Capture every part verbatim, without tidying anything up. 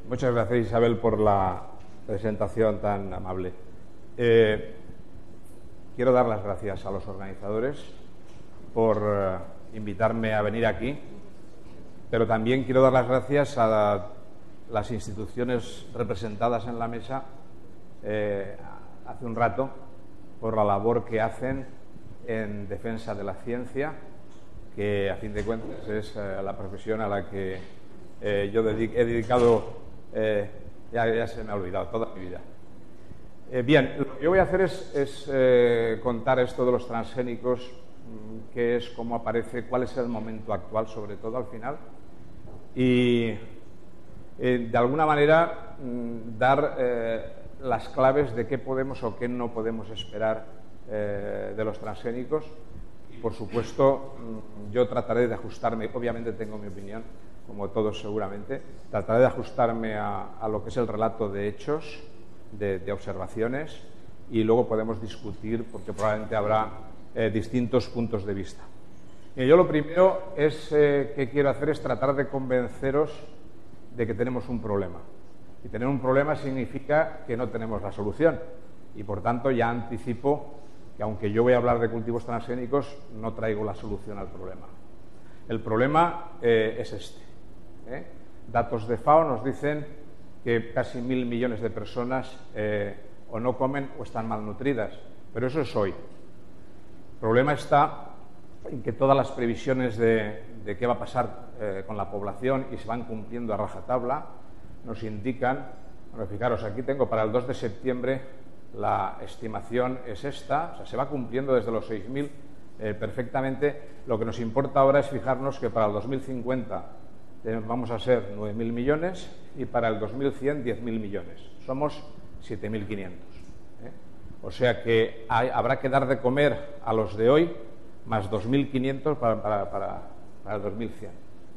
Muchas gracias, Isabel, por la presentación tan amable. Eh, quiero dar las gracias a los organizadores por eh, invitarme a venir aquí, pero también quiero dar las gracias a la, las instituciones representadas en la mesa eh, hace un rato por la labor que hacen en defensa de la ciencia, que a fin de cuentas es eh, la profesión a la que eh, yo dedic he dedicado, eh, ya, ya se me ha olvidado, toda mi vida. Eh, bien, lo que yo voy a hacer es, es eh, contar esto de los transgénicos, mmm, qué es, cómo aparece, cuál es el momento actual, sobre todo al final, y eh, de alguna manera mmm, dar eh, las claves de qué podemos o qué no podemos esperar eh, de los transgénicos. Y, por supuesto, mmm, yo trataré de ajustarme, obviamente tengo mi opinión, como todos seguramente, trataré de ajustarme a, a lo que es el relato de hechos, de, de observaciones, y luego podemos discutir, porque probablemente habrá eh, distintos puntos de vista. Y yo lo primero es, eh, que quiero hacer es tratar de convenceros de que tenemos un problema. Y tener un problema significa que no tenemos la solución. Y, por tanto, ya anticipo que, aunque yo voy a hablar de cultivos transgénicos, no traigo la solución al problema. El problema eh, es este. ¿eh? Datos de FAO nos dicen que casi mil millones de personas eh, o no comen o están malnutridas. Pero eso es hoy. El problema está en que todas las previsiones de, de qué va a pasar eh, con la población y se van cumpliendo a rajatabla nos indican, bueno, fijaros, aquí tengo para el dos de septiembre la estimación es esta, o sea, se va cumpliendo desde los seis mil eh, perfectamente. Lo que nos importa ahora es fijarnos que para el dos mil cincuenta eh, vamos a ser nueve mil millones y para el dos mil cien diez mil millones. Somos siete mil quinientos. ¿eh? O sea que hay, habrá que dar de comer a los de hoy más dos mil quinientos para, para, para, para el dos mil cien.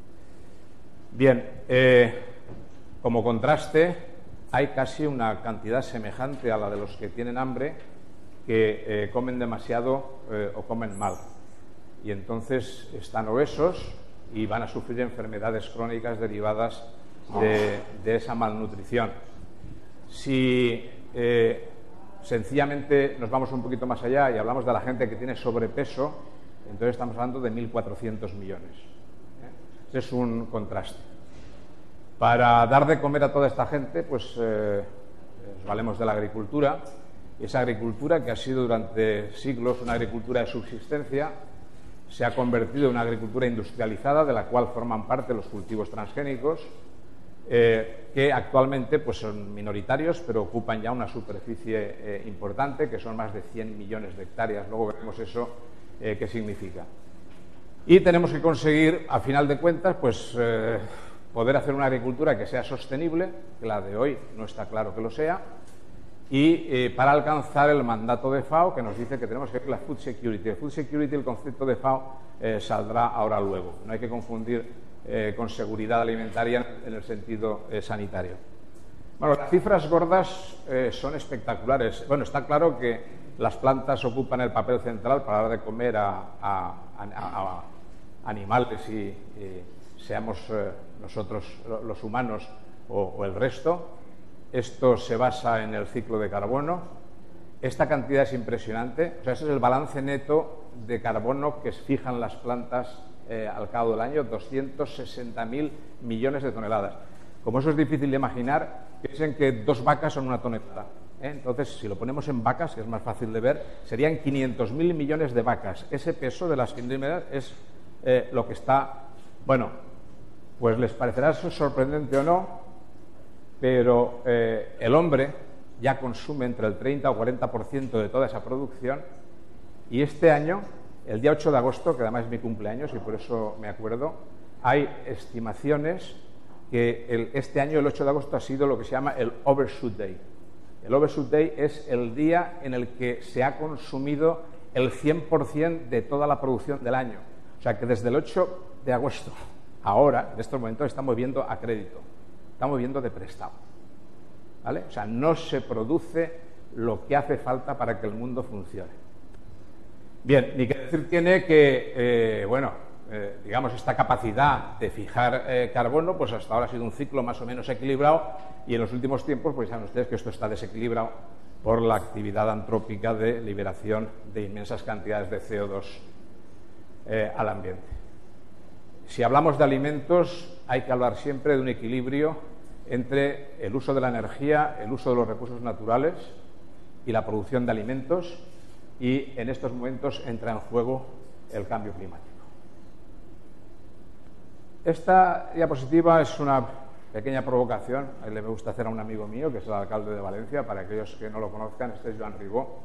Bien, eh, como contraste, hay casi una cantidad semejante a la de los que tienen hambre que eh, comen demasiado eh, o comen mal. Y entonces están obesos y van a sufrir enfermedades crónicas derivadas de, de esa malnutrición. Si eh, sencillamente nos vamos un poquito más allá y hablamos de la gente que tiene sobrepeso, entonces estamos hablando de mil cuatrocientos millones. ¿eh? Ese es un contraste. Para dar de comer a toda esta gente, pues eh, nos valemos de la agricultura. Y esa agricultura, que ha sido durante siglos una agricultura de subsistencia, se ha convertido en una agricultura industrializada, de la cual forman parte los cultivos transgénicos, eh, que actualmente pues, son minoritarios, pero ocupan ya una superficie eh, importante, que son más de cien millones de hectáreas. Luego veremos eso eh, qué significa. Y tenemos que conseguir, a final de cuentas, pues... Eh, poder hacer una agricultura que sea sostenible, que la de hoy no está claro que lo sea, y eh, para alcanzar el mandato de FAO, que nos dice que tenemos que ir la food security. El food security, el concepto de FAO, eh, saldrá ahora luego. No hay que confundir eh, con seguridad alimentaria en el sentido eh, sanitario. Bueno, las cifras gordas eh, son espectaculares. Bueno, está claro que las plantas ocupan el papel central para dar de comer a, a, a, a animales y... y seamos eh, nosotros los humanos o, o el resto. Esto se basa en el ciclo de carbono. Esta cantidad es impresionante. O sea, ese es el balance neto de carbono que fijan las plantas eh, al cabo del año, doscientos sesenta mil millones de toneladas. Como eso es difícil de imaginar, piensen que dos vacas son una tonelada. ¿eh? Entonces, si lo ponemos en vacas, que es más fácil de ver, serían quinientos mil millones de vacas. Ese peso de las quinientas es eh, lo que está... Bueno, pues les parecerá eso sorprendente o no, pero eh, el hombre ya consume entre el treinta o cuarenta por ciento de toda esa producción, y este año, el día ocho de agosto, que además es mi cumpleaños y por eso me acuerdo, hay estimaciones que el, este año, el ocho de agosto, ha sido lo que se llama el Overshoot Day. El Overshoot Day es el día en el que se ha consumido el cien por cien de toda la producción del año. O sea que desde el ocho de agosto... Ahora, en estos momentos, estamos viendo a crédito, estamos viendo de prestado. ¿Vale? O sea, no se produce lo que hace falta para que el mundo funcione. Bien, ni que decir tiene que, eh, bueno, eh, digamos, esta capacidad de fijar eh, carbono, pues hasta ahora ha sido un ciclo más o menos equilibrado, y en los últimos tiempos, pues saben ustedes que esto está desequilibrado por la actividad antrópica de liberación de inmensas cantidades de C O dos eh, al ambiente. Si hablamos de alimentos, hay que hablar siempre de un equilibrio entre el uso de la energía, el uso de los recursos naturales y la producción de alimentos, y en estos momentos entra en juego el cambio climático. Esta diapositiva es una pequeña provocación, le me gusta hacer a un amigo mío, que es el alcalde de Valencia, para aquellos que no lo conozcan, este es Joan Ribó,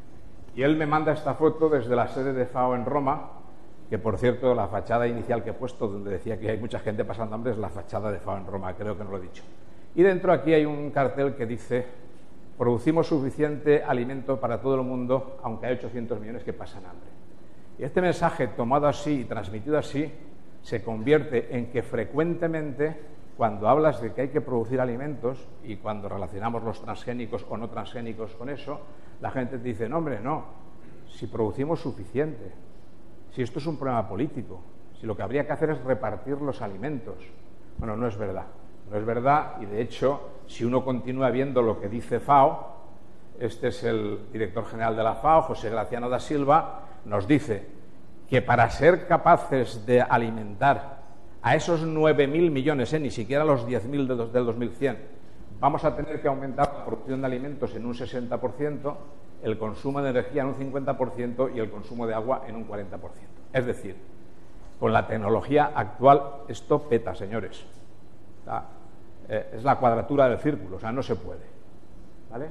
y él me manda esta foto desde la sede de FAO en Roma, que por cierto la fachada inicial que he puesto, donde decía que hay mucha gente pasando hambre, es la fachada de FAO en Roma, creo que no lo he dicho. Y dentro aquí hay un cartel que dice: producimos suficiente alimento para todo el mundo, aunque hay ochocientos millones que pasan hambre. Y este mensaje, tomado así y transmitido así, se convierte en que frecuentemente, cuando hablas de que hay que producir alimentos y cuando relacionamos los transgénicos o no transgénicos con eso, la gente te dice: no, hombre, no, si producimos suficiente, si esto es un problema político, si lo que habría que hacer es repartir los alimentos. Bueno, no es verdad. No es verdad, y de hecho, si uno continúa viendo lo que dice FAO, este es el director general de la FAO, José Graciano da Silva, nos dice que para ser capaces de alimentar a esos nueve mil millones, eh, ni siquiera los diez mil del dos mil cien, vamos a tener que aumentar la producción de alimentos en un sesenta por ciento, el consumo de energía en un cincuenta por ciento y el consumo de agua en un cuarenta por ciento. Es decir, con la tecnología actual esto peta, señores. ¿Está? Eh, es la cuadratura del círculo, o sea, no se puede. ¿Vale?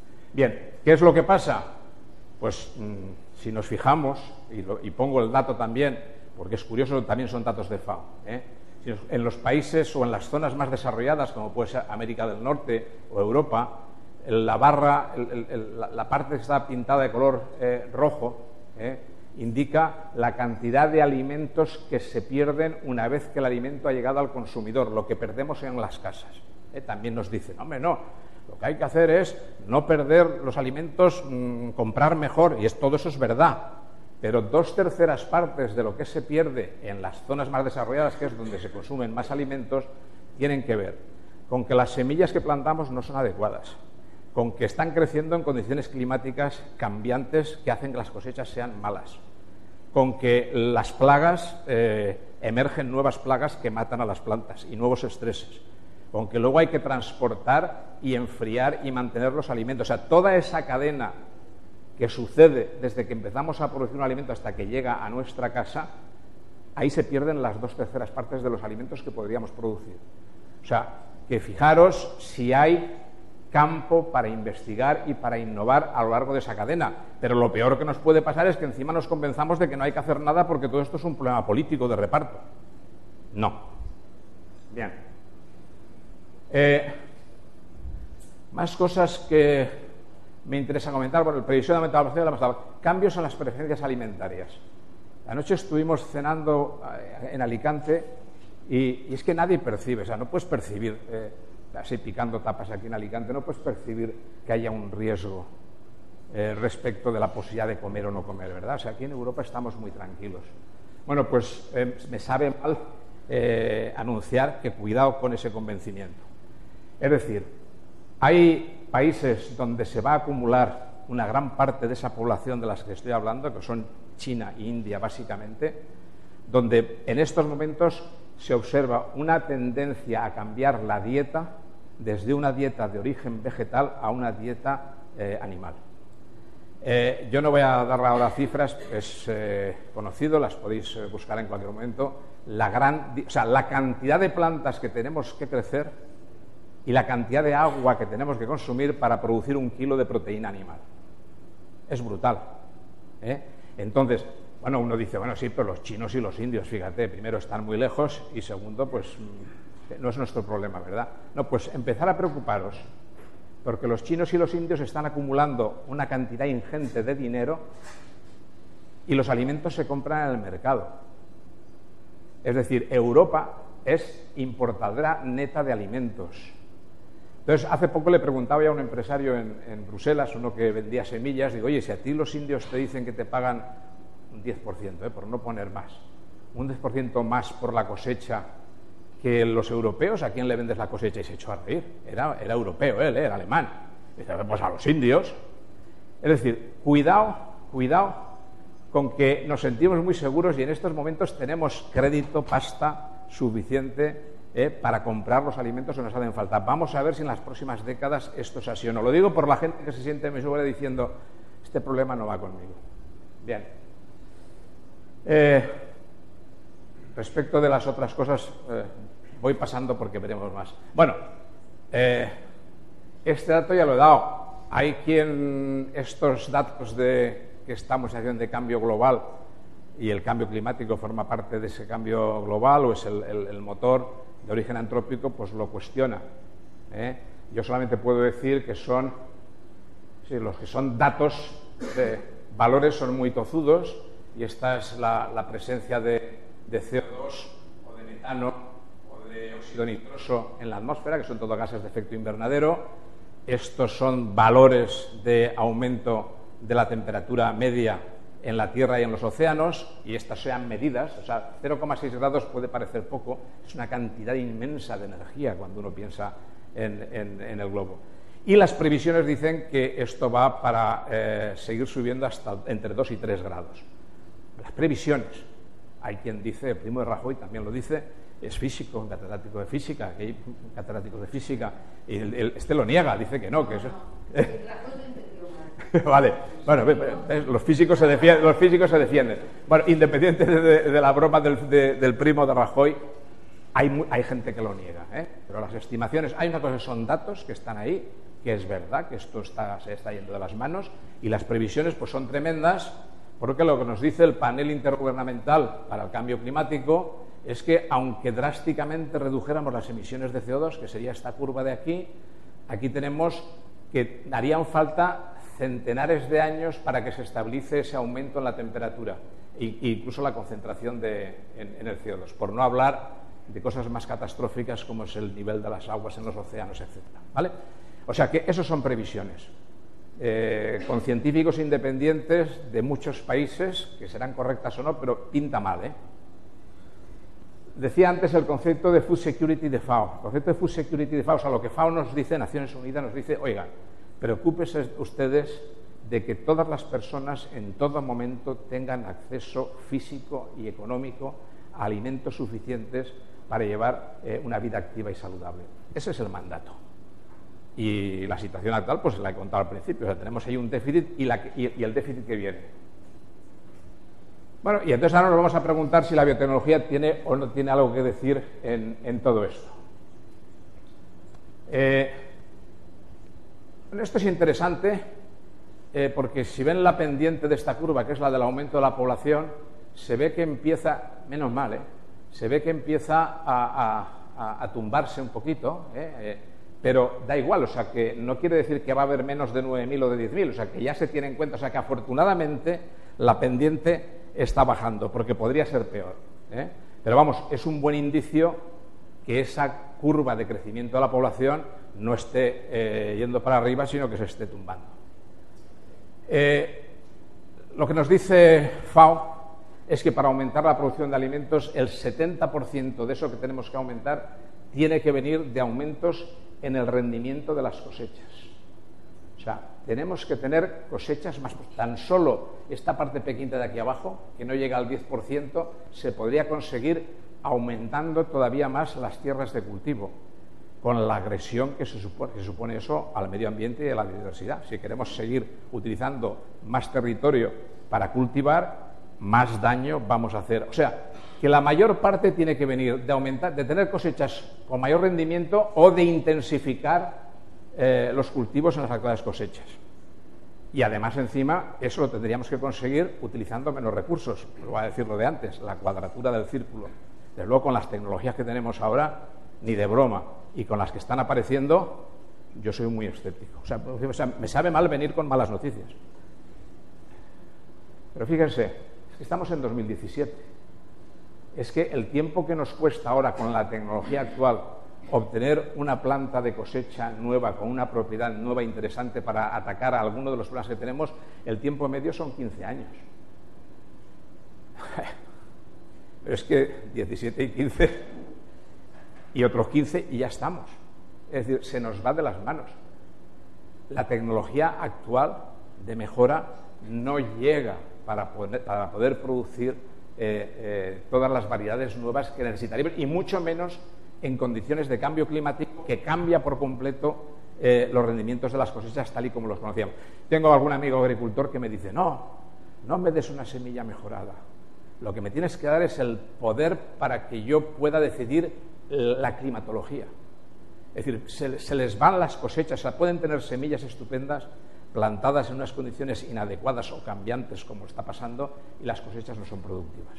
Bien, ¿qué es lo que pasa? Pues mmm, si nos fijamos, y, lo, y pongo el dato también, porque es curioso, también son datos de FAO, ¿eh? Si nos, en los países o en las zonas más desarrolladas, como puede ser América del Norte o Europa, la barra, el, el, el, la, la parte que está pintada de color eh, rojo, eh, indica la cantidad de alimentos que se pierden una vez que el alimento ha llegado al consumidor, lo que perdemos en las casas. ¿Eh? También nos dicen, hombre, no, lo que hay que hacer es no perder los alimentos, mmm, comprar mejor, y es, todo eso es verdad, pero dos terceras partes de lo que se pierde en las zonas más desarrolladas, que es donde se consumen más alimentos, tienen que ver con que las semillas que plantamos no son adecuadas, con que están creciendo en condiciones climáticas cambiantes que hacen que las cosechas sean malas, con que las plagas, eh, emergen nuevas plagas que matan a las plantas y nuevos estreses, con que luego hay que transportar y enfriar y mantener los alimentos. O sea, toda esa cadena que sucede desde que empezamos a producir un alimento hasta que llega a nuestra casa, ahí se pierden las dos terceras partes de los alimentos que podríamos producir. O sea, que fijaros si hay campo para investigar y para innovar a lo largo de esa cadena, pero lo peor que nos puede pasar es que encima nos convenzamos de que no hay que hacer nada porque todo esto es un problema político de reparto. No. Bien. Eh, más cosas que me interesa comentar. Bueno, el previsión de aumento de la población, cambios en las preferencias alimentarias. Anoche estuvimos cenando en Alicante y, y es que nadie percibe, o sea, no puedes percibir... Eh, así picando tapas aquí en Alicante, no puedes percibir que haya un riesgo eh, respecto de la posibilidad de comer o no comer, ¿verdad? O sea, aquí en Europa estamos muy tranquilos. Bueno, pues eh, me sabe mal eh, anunciar que cuidado con ese convencimiento. Es decir, hay países donde se va a acumular una gran parte de esa población de las que estoy hablando, que son China e India básicamente, donde en estos momentos se observa una tendencia a cambiar la dieta desde una dieta de origen vegetal a una dieta eh, animal. Eh, yo no voy a dar ahora cifras, es eh, conocido, las podéis eh, buscar en cualquier momento, la, gran, o sea, la cantidad de plantas que tenemos que crecer y la cantidad de agua que tenemos que consumir para producir un kilo de proteína animal. Es brutal. ¿eh? Entonces, bueno, uno dice, bueno, sí, pero los chinos y los indios, fíjate, primero están muy lejos y segundo, pues no es nuestro problema, ¿verdad? No, pues empezar a preocuparos, porque los chinos y los indios están acumulando una cantidad ingente de dinero y los alimentos se compran en el mercado. Es decir, Europa es importadora neta de alimentos. Entonces, hace poco le preguntaba ya a un empresario en, en Bruselas, uno que vendía semillas, digo, oye, si a ti los indios te dicen que te pagan un diez por ciento, ¿eh? por no poner más, un diez por ciento más por la cosecha que los europeos. ¿A quién le vendes la cosecha? Y se echó a reír. Era, era europeo él, ¿eh? Era alemán. Dice, pues a los indios. Es decir, cuidado, cuidado con que nos sentimos muy seguros y en estos momentos tenemos crédito, pasta suficiente eh, para comprar los alimentos que nos hacen falta. Vamos a ver si en las próximas décadas esto es así o no. Lo digo por la gente que se siente muy segura diciendo, este problema no va conmigo. Bien. Eh, respecto de las otras cosas, eh, voy pasando porque veremos más. Bueno, eh, este dato ya lo he dado. Hay quien estos datos de que estamos en situación de cambio global y el cambio climático forma parte de ese cambio global o es el, el, el motor de origen antrópico, pues lo cuestiona. ¿eh? Yo solamente puedo decir que son, sí, los que son datos de valores son muy tozudos y esta es la, la presencia de, de C O dos o de metano o de óxido nitroso en la atmósfera, que son todos gases de efecto invernadero. Estos son valores de aumento de la temperatura media en la Tierra y en los océanos, y estas sean medidas, o sea, cero coma seis grados puede parecer poco, es una cantidad inmensa de energía cuando uno piensa en, en, en el globo. Y las previsiones dicen que esto va para eh, seguir subiendo hasta entre dos y tres grados. Las previsiones. Hay quien dice, el primo de Rajoy también lo dice, es físico, un catedrático de física, que hay catedráticos de física, y el, el, este lo niega, dice que no, que eso... Vale, bueno, los físicos se defienden, los físicos se defienden. Bueno, independiente de, de, de la broma del, de, del primo de Rajoy, hay, hay gente que lo niega, ¿eh? Pero las estimaciones, hay una cosa que son datos que están ahí, que es verdad, que esto está, se está yendo de las manos, y las previsiones pues son tremendas, porque lo que nos dice el panel intergubernamental para el cambio climático es que aunque drásticamente redujéramos las emisiones de C O dos, que sería esta curva de aquí, aquí tenemos que harían falta centenares de años para que se estabilice ese aumento en la temperatura e incluso la concentración de, en, en el C O dos, por no hablar de cosas más catastróficas como es el nivel de las aguas en los océanos, etcétera. ¿Vale? O sea que esos son previsiones. Eh, con científicos independientes de muchos países, que serán correctas o no, pero pinta mal, ¿eh? Decía antes el concepto de Food Security de FAO. El concepto de Food Security de FAO, o sea, lo que FAO nos dice, Naciones Unidas nos dice, oigan, preocúpense ustedes de que todas las personas en todo momento tengan acceso físico y económico a alimentos suficientes para llevar eh, una vida activa y saludable. Ese es el mandato. Y la situación actual, pues la he contado al principio, o sea, tenemos ahí un déficit y, la, y, y el déficit que viene. Bueno, y entonces ahora nos vamos a preguntar si la biotecnología tiene o no tiene algo que decir en, en todo esto. Eh, esto es interesante eh, porque si ven la pendiente de esta curva, que es la del aumento de la población, se ve que empieza, menos mal, eh, se ve que empieza a, a, a, a tumbarse un poquito, eh, eh, pero da igual, o sea, que no quiere decir que va a haber menos de nueve mil o de diez mil, o sea, que ya se tiene en cuenta, o sea, que afortunadamente la pendiente está bajando, porque podría ser peor, ¿eh? Pero vamos, es un buen indicio que esa curva de crecimiento de la población no esté eh, yendo para arriba, sino que se esté tumbando. Eh, lo que nos dice FAO es que para aumentar la producción de alimentos, el setenta por ciento de eso que tenemos que aumentar tiene que venir de aumentos en el rendimiento de las cosechas. O sea, tenemos que tener cosechas más... Tan solo esta parte pequeñita de aquí abajo, que no llega al diez por ciento, se podría conseguir aumentando todavía más las tierras de cultivo, con la agresión que se supone, que supone eso al medio ambiente y a la biodiversidad. Si queremos seguir utilizando más territorio para cultivar, más daño vamos a hacer. O sea, que la mayor parte tiene que venir de aumentar, de tener cosechas con mayor rendimiento o de intensificar eh, los cultivos en las actuales cosechas. Y además, encima, eso lo tendríamos que conseguir utilizando menos recursos. Lo voy a decir lo de antes, la cuadratura del círculo. Desde luego, con las tecnologías que tenemos ahora, ni de broma. Y con las que están apareciendo, yo soy muy escéptico. O sea, o sea, me sabe mal venir con malas noticias. Pero fíjense, es que estamos en dos mil diecisiete. Es que el tiempo que nos cuesta ahora con la tecnología actual obtener una planta de cosecha nueva, con una propiedad nueva interesante para atacar a alguno de los problemas que tenemos, el tiempo medio son quince años. Pero es que diecisiete y quince y otros quince y ya estamos. Es decir, se nos va de las manos. La tecnología actual de mejora no llega para poder, para poder producir eh, eh, todas las variedades nuevas que necesitaríamos, y mucho menos en condiciones de cambio climático que cambia por completo eh, los rendimientos de las cosechas tal y como los conocíamos. Tengo algún amigo agricultor que me dice, no, no me des una semilla mejorada. Lo que me tienes que dar es el poder para que yo pueda decidir la climatología. Es decir, se, se les van las cosechas, o sea, pueden tener semillas estupendas plantadas en unas condiciones inadecuadas o cambiantes, como está pasando, y las cosechas no son productivas.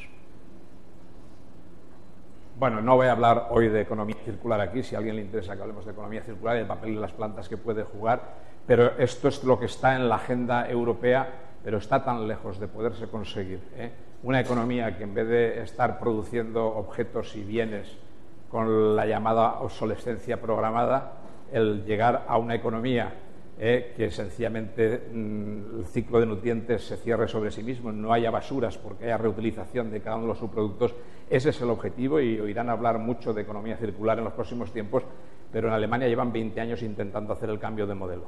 Bueno, no voy a hablar hoy de economía circular aquí, si a alguien le interesa que hablemos de economía circular y el papel de las plantas que puede jugar, pero esto es lo que está en la agenda europea, pero está tan lejos de poderse conseguir, ¿eh? Una economía que en vez de estar produciendo objetos y bienes con la llamada obsolescencia programada, el llegar a una economía eh, que sencillamente mmm, el ciclo de nutrientes se cierre sobre sí mismo, no haya basuras porque haya reutilización de cada uno de los subproductos. Ese es el objetivo, y oirán hablar mucho de economía circular en los próximos tiempos, pero en Alemania llevan veinte años intentando hacer el cambio de modelo.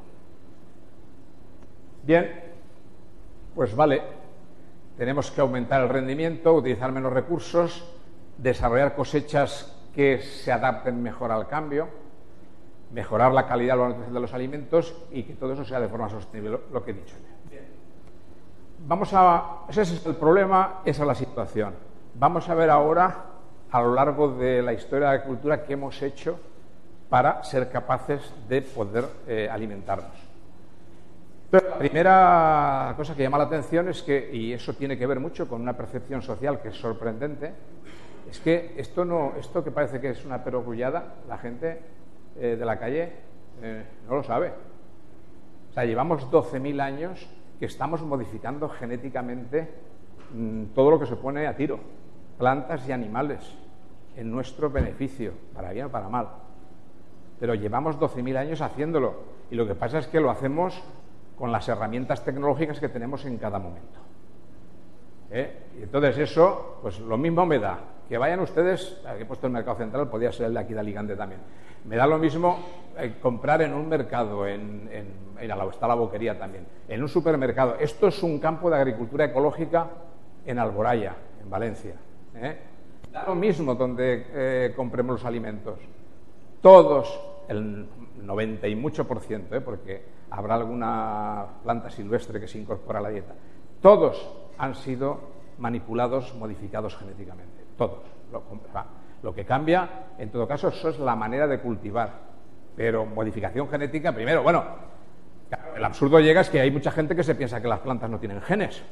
Bien, pues vale, tenemos que aumentar el rendimiento, utilizar menos recursos, desarrollar cosechas que se adapten mejor al cambio, mejorar la calidad o la nutrición de los alimentos y que todo eso sea de forma sostenible, lo, lo que he dicho. Bien. Vamos a, ese es el problema, esa es la situación. Vamos a ver ahora, a lo largo de la historia de la agricultura, qué hemos hecho para ser capaces de poder eh, alimentarnos. Entonces, la primera cosa que llama la atención es que, y eso tiene que ver mucho con una percepción social que es sorprendente, es que esto, no, esto que parece que es una perogrullada, la gente eh, de la calle eh, no lo sabe. O sea, llevamos doce mil años que estamos modificando genéticamente mmm, todo lo que se pone a tiro, plantas y animales, en nuestro beneficio, para bien o para mal. Pero llevamos doce mil años haciéndolo, y lo que pasa es que lo hacemos con las herramientas tecnológicas que tenemos en cada momento. ¿Eh? Y entonces eso, pues lo mismo me da. Que vayan ustedes, aquí he puesto el mercado central, podría ser el de aquí de Alicante también. Me da lo mismo eh, comprar en un mercado, en, en, en la, está la boquería también, en un supermercado. Esto es un campo de agricultura ecológica en Alboraya, en Valencia. ¿eh? Da lo mismo donde eh, compremos los alimentos. Todos, el noventa y mucho por ciento, ¿eh? porque habrá alguna planta silvestre que se incorpora a la dieta, todos han sido manipulados, modificados genéticamente. Todos. Lo, lo que cambia, en todo caso, eso es la manera de cultivar. Pero modificación genética, primero, bueno, el absurdo llega es que hay mucha gente que se piensa que las plantas no tienen genes.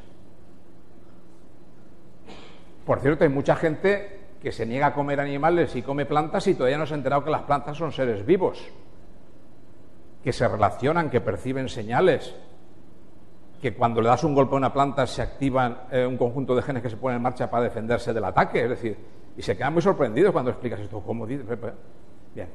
Por cierto, hay mucha gente que se niega a comer animales y come plantas y todavía no se ha enterado que las plantas son seres vivos, que se relacionan, que perciben señales, que cuando le das un golpe a una planta se activan eh, un conjunto de genes que se ponen en marcha para defenderse del ataque, es decir, y se quedan muy sorprendidos cuando explicas esto. ¿Cómo dices? Bien.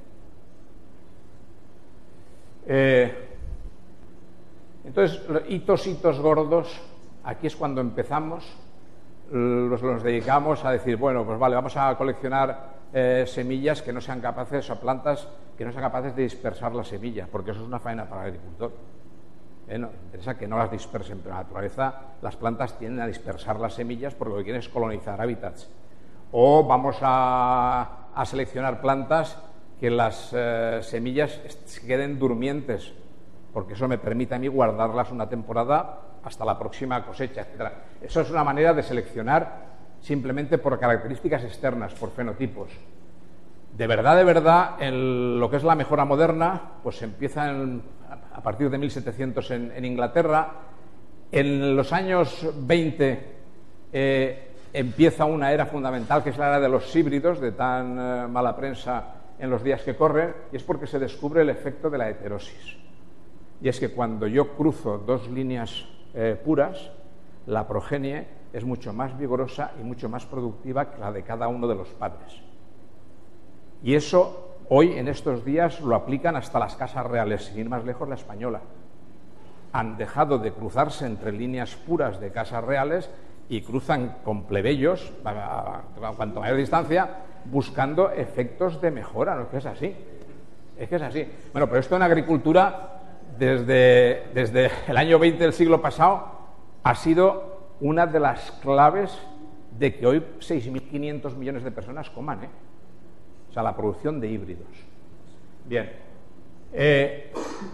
Eh, entonces, hitos, hitos gordos, aquí es cuando empezamos, los, los dedicamos a decir, bueno, pues vale, vamos a coleccionar eh, semillas que no sean capaces, o plantas que no sean capaces de dispersar la semilla, porque eso es una faena para el agricultor. Eh, no, interesa que no las dispersen, pero en la naturaleza las plantas tienden a dispersar las semillas porque lo que quieren es colonizar hábitats. O vamos a, a seleccionar plantas que las eh, semillas se queden durmientes, porque eso me permite a mí guardarlas una temporada hasta la próxima cosecha, etcétera. Eso es una manera de seleccionar simplemente por características externas, por fenotipos. De verdad, de verdad, en lo que es la mejora moderna, pues empieza en, a partir de mil setecientos en, en Inglaterra. En los años veinte eh, empieza una era fundamental, que es la era de los híbridos, de tan eh, mala prensa en los días que corren, y es porque se descubre el efecto de la heterosis. Y es que cuando yo cruzo dos líneas eh, puras, la progenie es mucho más vigorosa y mucho más productiva que la de cada uno de los padres. Y eso hoy, en estos días, lo aplican hasta las casas reales, sin ir más lejos, la española. Han dejado de cruzarse entre líneas puras de casas reales y cruzan con plebeyos a, a, a cuanto mayor distancia buscando efectos de mejora, ¿no? Es que es así, es que es así. Bueno, pero esto en agricultura desde, desde el año veinte del siglo pasado ha sido una de las claves de que hoy seis mil quinientos millones de personas coman, ¿eh? O sea, la producción de híbridos. Bien, eh,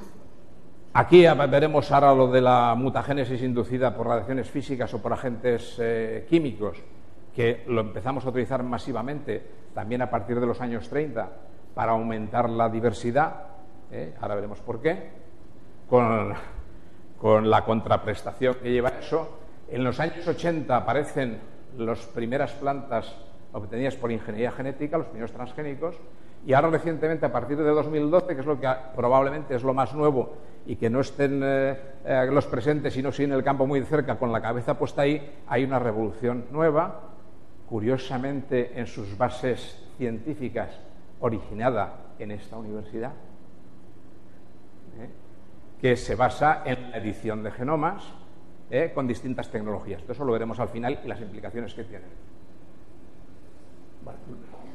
aquí veremos ahora lo de la mutagénesis inducida por radiaciones físicas o por agentes eh, químicos, que lo empezamos a utilizar masivamente también a partir de los años treinta para aumentar la diversidad, ¿eh? Ahora veremos por qué, con, con la contraprestación que lleva eso. En los años ochenta aparecen las primeras plantas obtenidas por ingeniería genética, los primeros transgénicos, y ahora recientemente, a partir de dos mil doce, que es lo que probablemente es lo más nuevo y que no estén eh, eh, los presentes, sino sí en el campo muy de cerca, con la cabeza puesta ahí, hay una revolución nueva, curiosamente en sus bases científicas, originada en esta universidad, ¿eh? que se basa en la edición de genomas, ¿eh? con distintas tecnologías. Eso lo veremos al final y las implicaciones que tienen. Bueno,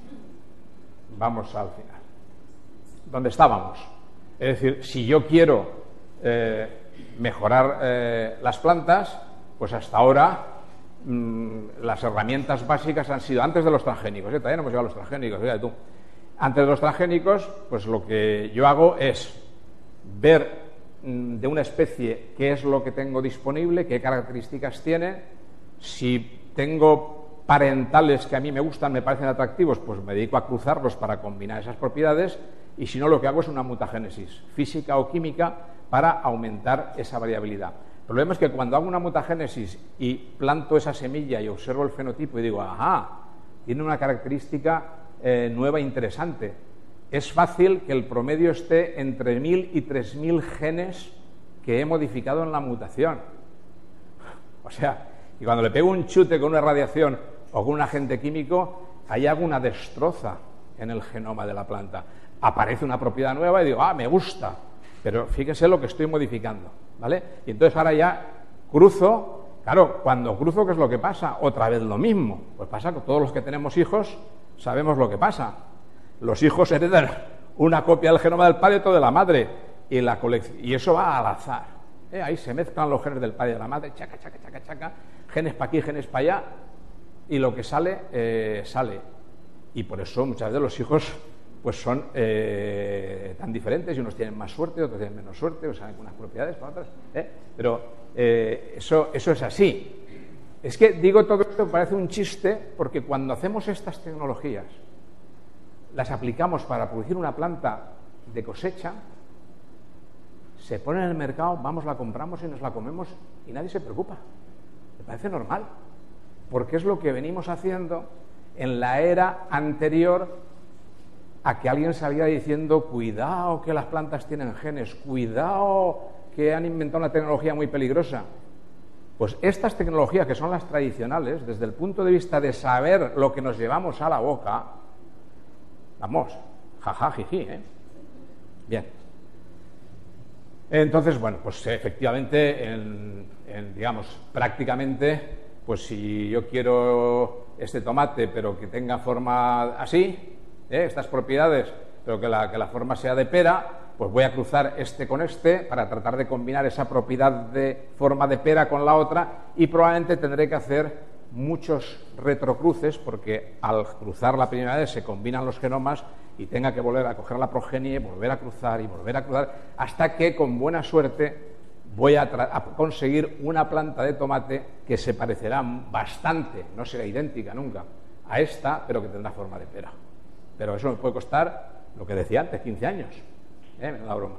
vamos al final. ¿Dónde estábamos? Es decir, si yo quiero eh, mejorar eh, las plantas, pues hasta ahora mmm, las herramientas básicas han sido antes de los transgénicos, ¿eh? Todavía no hemos llegado a los transgénicos, fíjate tú. Antes de los transgénicos, pues lo que yo hago es ver mmm, de una especie qué es lo que tengo disponible, qué características tiene, si tengo parentales que a mí me gustan, me parecen atractivos, pues me dedico a cruzarlos para combinar esas propiedades, y si no, lo que hago es una mutagénesis física o química para aumentar esa variabilidad. El problema es que cuando hago una mutagénesis y planto esa semilla y observo el fenotipo y digo, ajá, tiene una característica eh, nueva e interesante, es fácil que el promedio esté entre mil y tres mil genes que he modificado en la mutación. O sea, y cuando le pego un chute con una radiación o con un agente químico, ahí hago una destroza en el genoma de la planta. Aparece una propiedad nueva y digo, ah, me gusta, pero fíjese lo que estoy modificando, ¿vale? Y entonces ahora ya cruzo, claro, cuando cruzo, ¿qué es lo que pasa? Otra vez lo mismo. Pues pasa que todos los que tenemos hijos sabemos lo que pasa. Los hijos heredan una copia del genoma del padre y otro de la madre, y, la y eso va al azar. ¿Eh? Ahí se mezclan los genes del padre y de la madre, chaca, chaca, chaca, chaca, genes para aquí, genes para allá, y lo que sale, eh, sale. Y por eso muchas veces los hijos pues son eh, tan diferentes, y unos tienen más suerte, otros tienen menos suerte, o sea, algunas propiedades para otras, ¿eh? Pero eh, eso, eso es así. Es que digo todo esto, parece un chiste, porque cuando hacemos estas tecnologías, las aplicamos para producir una planta de cosecha, se pone en el mercado, vamos, la compramos y nos la comemos y nadie se preocupa. Me parece normal, porque es lo que venimos haciendo en la era anterior a que alguien saliera diciendo, cuidado que las plantas tienen genes, cuidado que han inventado una tecnología muy peligrosa. Pues estas tecnologías, que son las tradicionales, desde el punto de vista de saber lo que nos llevamos a la boca, vamos, jaja, jiji, ¿eh? Bien. Entonces, bueno, pues efectivamente, en, en, digamos, prácticamente, pues si yo quiero este tomate, pero que tenga forma así, ¿eh? estas propiedades, pero que la, que la forma sea de pera, pues voy a cruzar este con este para tratar de combinar esa propiedad de forma de pera con la otra, y probablemente tendré que hacer muchos retrocruces, porque al cruzar la primera vez se combinan los genomas y tenga que volver a coger la progenie, volver a cruzar y volver a cruzar, hasta que con buena suerte voy a, a conseguir una planta de tomate que se parecerá bastante, no será idéntica nunca a esta, pero que tendrá forma de pera. Pero eso me puede costar, lo que decía antes, quince años. ¿Eh? La broma.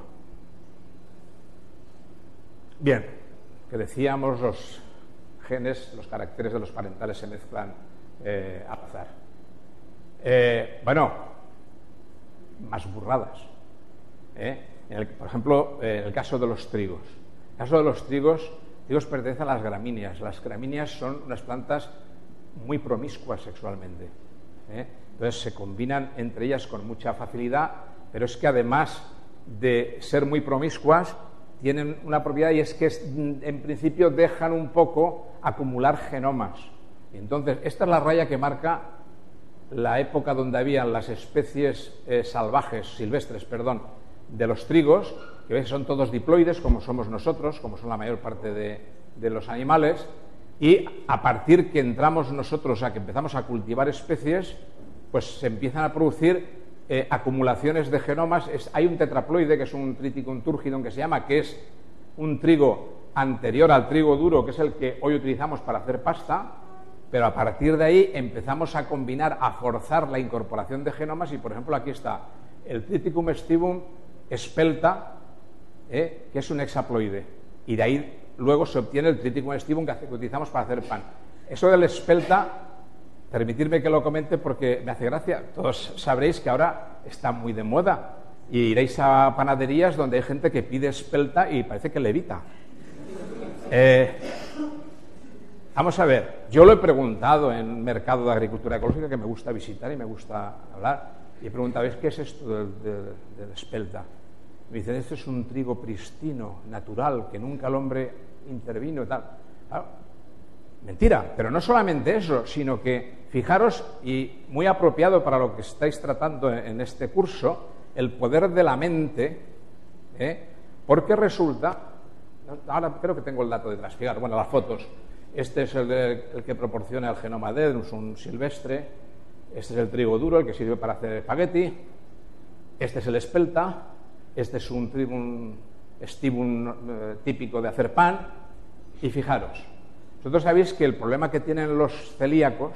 Bien, que decíamos, los genes, los caracteres de los parentales se mezclan eh, al azar. Eh, bueno, más burradas. ¿eh? En el, por ejemplo, eh, en el caso de los trigos. En el caso de los trigos, trigos pertenecen a las gramíneas. Las gramíneas son unas plantas muy promiscuas sexualmente. ¿eh? Entonces se combinan entre ellas con mucha facilidad, pero es que además de ser muy promiscuas, tienen una propiedad, y es que en principio dejan un poco acumular genomas. Entonces, esta es la raya que marca la época donde habían las especies eh, salvajes, silvestres, perdón, de los trigos, que ves, son todos diploides, como somos nosotros, como son la mayor parte de, de los animales, y a partir que entramos nosotros, a que empezamos a cultivar especies, pues se empiezan a producir eh, acumulaciones de genomas. Es, hay un tetraploide, que es un Triticum turgidum, que se llama, que es un trigo anterior al trigo duro, que es el que hoy utilizamos para hacer pasta, pero a partir de ahí empezamos a combinar, a forzar la incorporación de genomas, y por ejemplo aquí está el Triticum stivum espelta, eh, que es un hexaploide, y de ahí luego se obtiene el Triticum stivum que, que utilizamos para hacer pan. Eso del espelta, permitidme que lo comente porque me hace gracia. Todos sabréis que ahora está muy de moda y iréis a panaderías donde hay gente que pide espelta y parece que levita. Eh, vamos a ver, yo lo he preguntado en Mercado de Agricultura Ecológica, que me gusta visitar y me gusta hablar, y he preguntado, ¿qué es esto del, del, del espelta? Me dicen, esto es un trigo pristino, natural, que nunca el hombre intervino y tal. Claro, mentira, pero no solamente eso, sino que, fijaros, y muy apropiado para lo que estáis tratando en este curso, el poder de la mente, ¿eh? Porque resulta, ahora creo que tengo el dato detrás, fijaros, bueno, las fotos, este es el, de, el que proporciona el genoma de Edrus, un silvestre, este es el trigo duro, el que sirve para hacer espagueti, este es el espelta, este es un Triticum stivum eh, típico de hacer pan, y fijaros, vosotros sabéis que el problema que tienen los celíacos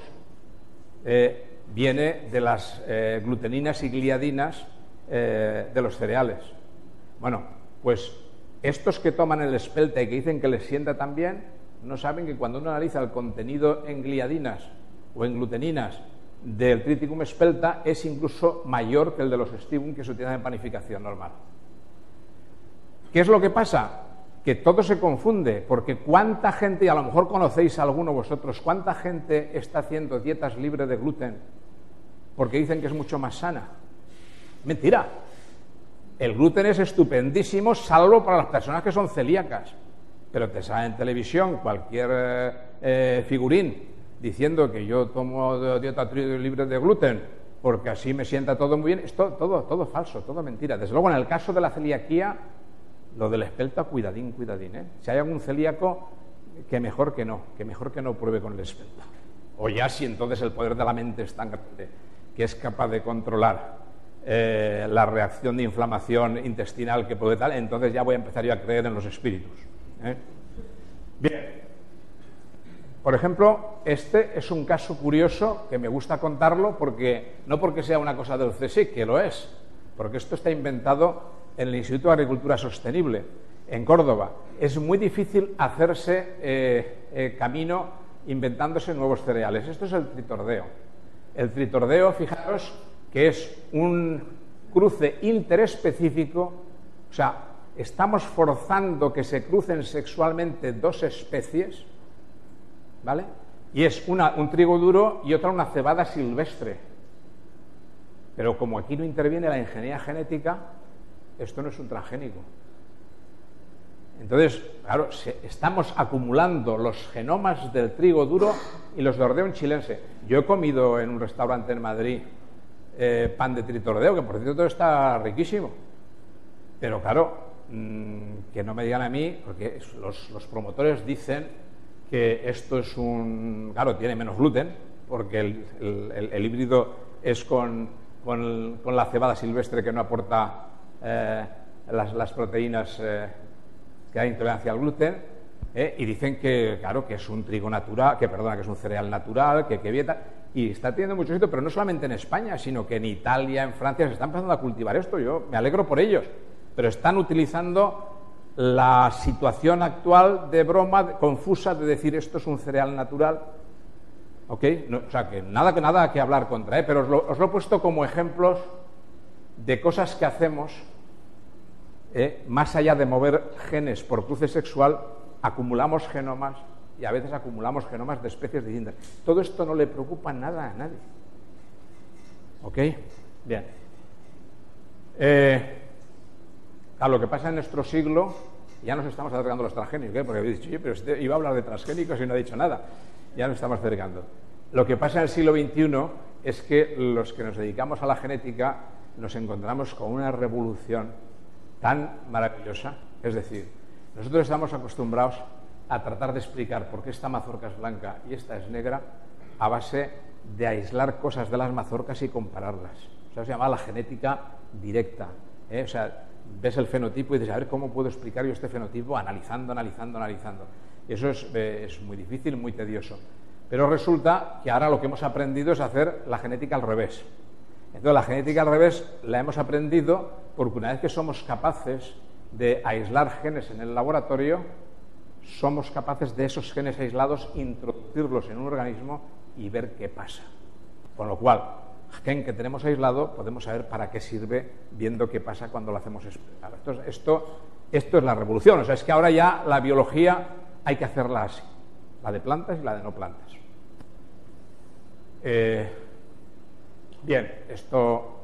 eh, viene de las eh, gluteninas y gliadinas eh, de los cereales. Bueno, pues estos que toman el espelta y que dicen que les sienta tan bien, no saben que cuando uno analiza el contenido en gliadinas o en gluteninas del Triticum espelta es incluso mayor que el de los stivum que se utilizan en panificación normal. ¿Qué es lo que pasa? Que todo se confunde, porque cuánta gente, y a lo mejor conocéis a alguno vosotros, cuánta gente está haciendo dietas libres de gluten porque dicen que es mucho más sana. Mentira. El gluten es estupendísimo, salvo para las personas que son celíacas, pero te sale en televisión cualquier eh, figurín diciendo que yo tomo dieta libre de gluten porque así me sienta todo muy bien. Esto todo, todo falso, todo mentira. Desde luego, en el caso de la celiaquía, lo del espelta, cuidadín, cuidadín, ¿eh? Si hay algún celíaco, que mejor que no, que mejor que no pruebe con el espelta. O ya si entonces el poder de la mente es tan grande que es capaz de controlar eh, la reacción de inflamación intestinal que puede tal, entonces ya voy a empezar yo a creer en los espíritus, ¿eh? Bien. Por ejemplo, este es un caso curioso que me gusta contarlo, porque no porque sea una cosa del C S I C, que lo es, porque esto está inventado en el Instituto de Agricultura Sostenible, en Córdoba. Es muy difícil hacerse eh, eh, camino inventándose nuevos cereales. Esto es el tritordeo. El tritordeo, fijaros, que es un cruce interespecífico, o sea, estamos forzando que se crucen sexualmente dos especies, ¿vale? Y es una, un trigo duro y otra una cebada silvestre. Pero como aquí no interviene la ingeniería genética, esto no es un transgénico. Entonces, claro, se, estamos acumulando los genomas del trigo duro y los de ordeón chilense. Yo he comido en un restaurante en Madrid eh, pan de tritordeo, que por cierto está riquísimo. Pero claro, mmm, que no me digan a mí, porque los, los promotores dicen que esto es un... Claro, tiene menos gluten, porque el, el, el, el híbrido es con, con, con la cebada silvestre, que no aporta eh, las, las proteínas eh, que hay intolerancia al gluten, eh, y dicen que, claro, que es un trigo natural, que perdona, que es un cereal natural, que, que vieta, y está teniendo mucho éxito, pero no solamente en España, sino que en Italia, en Francia, se está empezando a cultivar esto. Yo me alegro por ellos, pero están utilizando la situación actual de broma confusa de decir esto es un cereal natural, ¿ok? No, o sea, que nada que nada que hablar contra, ¿eh? Pero os lo, os lo he puesto como ejemplos de cosas que hacemos, ¿eh? Más allá de mover genes por cruce sexual, acumulamos genomas y a veces acumulamos genomas de especies distintas. Todo esto no le preocupa nada a nadie, ¿ok? Bien. Eh, a lo que pasa en nuestro siglo Y ya nos estamos acercando a los transgénicos, ¿eh? Porque habéis dicho, oye, pero usted iba a hablar de transgénicos y no ha dicho nada. Ya nos estamos acercando. Lo que pasa en el siglo veintiuno es que los que nos dedicamos a la genética nos encontramos con una revolución tan maravillosa. Es decir, nosotros estamos acostumbrados a tratar de explicar por qué esta mazorca es blanca y esta es negra a base de aislar cosas de las mazorcas y compararlas. O sea, se llama la genética directa, ¿eh? O sea, ves el fenotipo y dices, a ver, ¿cómo puedo explicar yo este fenotipo? Analizando, analizando, analizando. Eso es, eh, es muy difícil, muy tedioso. Pero resulta que ahora lo que hemos aprendido es hacer la genética al revés. Entonces, la genética al revés la hemos aprendido porque una vez que somos capaces de aislar genes en el laboratorio, somos capaces de esos genes aislados introducirlos en un organismo y ver qué pasa. Con lo cual, gen que tenemos aislado, podemos saber para qué sirve viendo qué pasa cuando lo hacemos expresar. Entonces, esto, esto es la revolución. O sea, es que ahora ya la biología hay que hacerla así. La de plantas y la de no plantas. Eh, bien, esto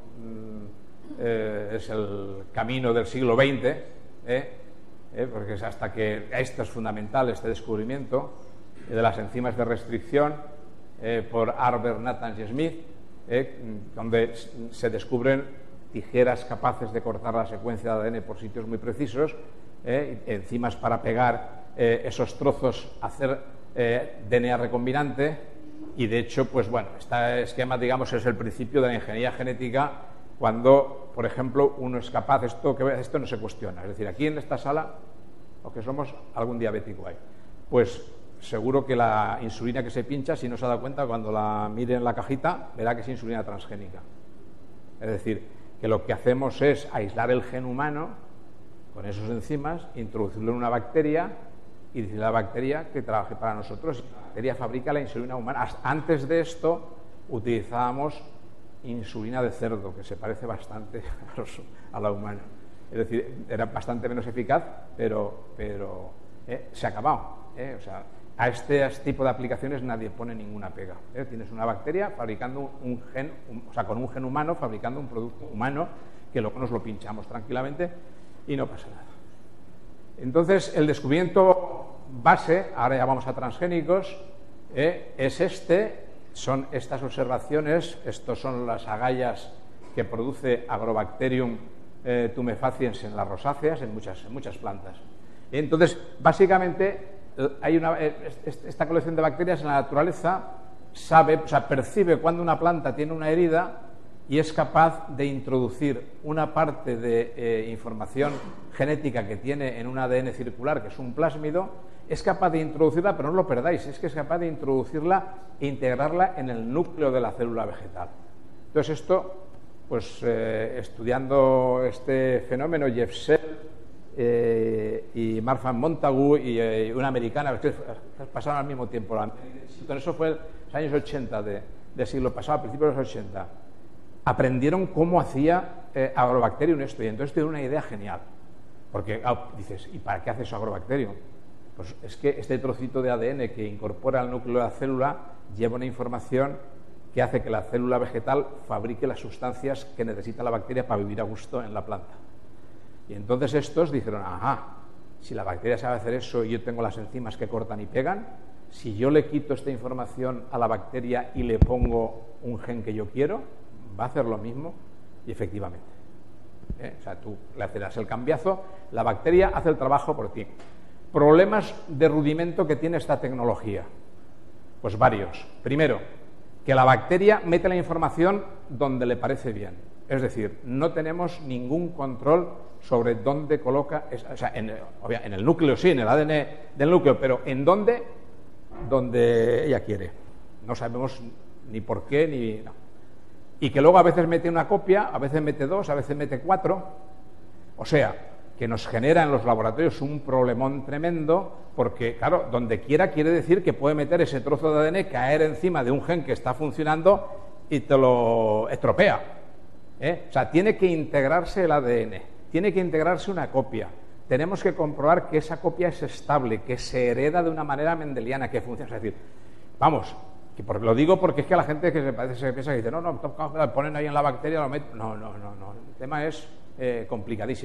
mm, eh, es el camino del siglo veinte, ¿eh? Eh, porque es hasta que esto es fundamental, este descubrimiento eh, de las enzimas de restricción eh, por Arbor, Natanz y Smith, eh, donde se descubren tijeras capaces de cortar la secuencia de A D N por sitios muy precisos, eh, enzimas para pegar eh, esos trozos, hacer eh, D N A recombinante. Y de hecho, pues bueno, este esquema, digamos, es el principio de la ingeniería genética cuando, por ejemplo, uno es capaz, esto, que, esto no se cuestiona, es decir, aquí en esta sala, los que somos, algún diabético hay, pues seguro que la insulina que se pincha, si no se ha dado cuenta, cuando la mire en la cajita, verá que es insulina transgénica. Es decir, que lo que hacemos es aislar el gen humano con esos enzimas, introducirlo en una bacteria y decirle a la bacteria que trabaje para nosotros. La bacteria fabrica la insulina humana. Antes de esto utilizábamos insulina de cerdo, que se parece bastante a la humana. Es decir, era bastante menos eficaz, pero, pero eh, se ha acabado. Eh, o sea, a este, este tipo de aplicaciones nadie pone ninguna pega. Eh. Tienes una bacteria fabricando un gen, un, o sea, con un gen humano fabricando un producto humano que luego nos lo pinchamos tranquilamente y no pasa nada. Entonces, el descubrimiento base, ahora ya vamos a transgénicos, eh, es este, son estas observaciones, estos son las agallas que produce Agrobacterium eh, tumefaciens en las rosáceas, en muchas, en muchas plantas. Entonces, básicamente, hay una, esta colección de bacterias en la naturaleza sabe, o sea, percibe cuando una planta tiene una herida y es capaz de introducir una parte de eh, información genética que tiene en un A D N circular, que es un plásmido, es capaz de introducirla, pero no lo perdáis, es que es capaz de introducirla e integrarla en el núcleo de la célula vegetal. Entonces esto, pues eh, estudiando este fenómeno, Jeff Sell eh, y Marfan Montagu y eh, una americana, que pasaron al mismo tiempo, con eso fue en los años ochenta de, del siglo pasado, a principios de los ochenta, aprendieron cómo hacía eh, Agrobacterium esto, y entonces tiene una idea genial, porque ah, dices, ¿y para qué hace eso Agrobacterium? Pues es que este trocito de A D N que incorpora al núcleo de la célula lleva una información que hace que la célula vegetal fabrique las sustancias que necesita la bacteria para vivir a gusto en la planta. Y entonces estos dijeron, ajá, si la bacteria sabe hacer eso y yo tengo las enzimas que cortan y pegan, si yo le quito esta información a la bacteria y le pongo un gen que yo quiero, va a hacer lo mismo y efectivamente. ¿Eh? O sea, tú le haces el cambiazo, la bacteria hace el trabajo por ti. Problemas de rudimento que tiene esta tecnología. Pues varios. Primero, que la bacteria mete la información donde le parece bien. Es decir, no tenemos ningún control sobre dónde coloca, o sea, en, en el núcleo sí, en el A D N del núcleo, pero en dónde, donde ella quiere. No sabemos ni por qué, ni... No. Y que luego a veces mete una copia, a veces mete dos, a veces mete cuatro. O sea, que nos genera en los laboratorios un problemón tremendo, porque, claro, donde quiera quiere decir que puede meter ese trozo de A D N, caer encima de un gen que está funcionando y te lo estropea. ¿Eh? O sea, tiene que integrarse el A D N, tiene que integrarse una copia. Tenemos que comprobar que esa copia es estable, que se hereda de una manera mendeliana, que funciona. Es decir, vamos... Que por, lo digo porque es que a la gente que se parece se piensa que dice, no, no, lo ponen ahí en la bacteria, lo meten. No, no, no, no. El tema es eh, complicadísimo.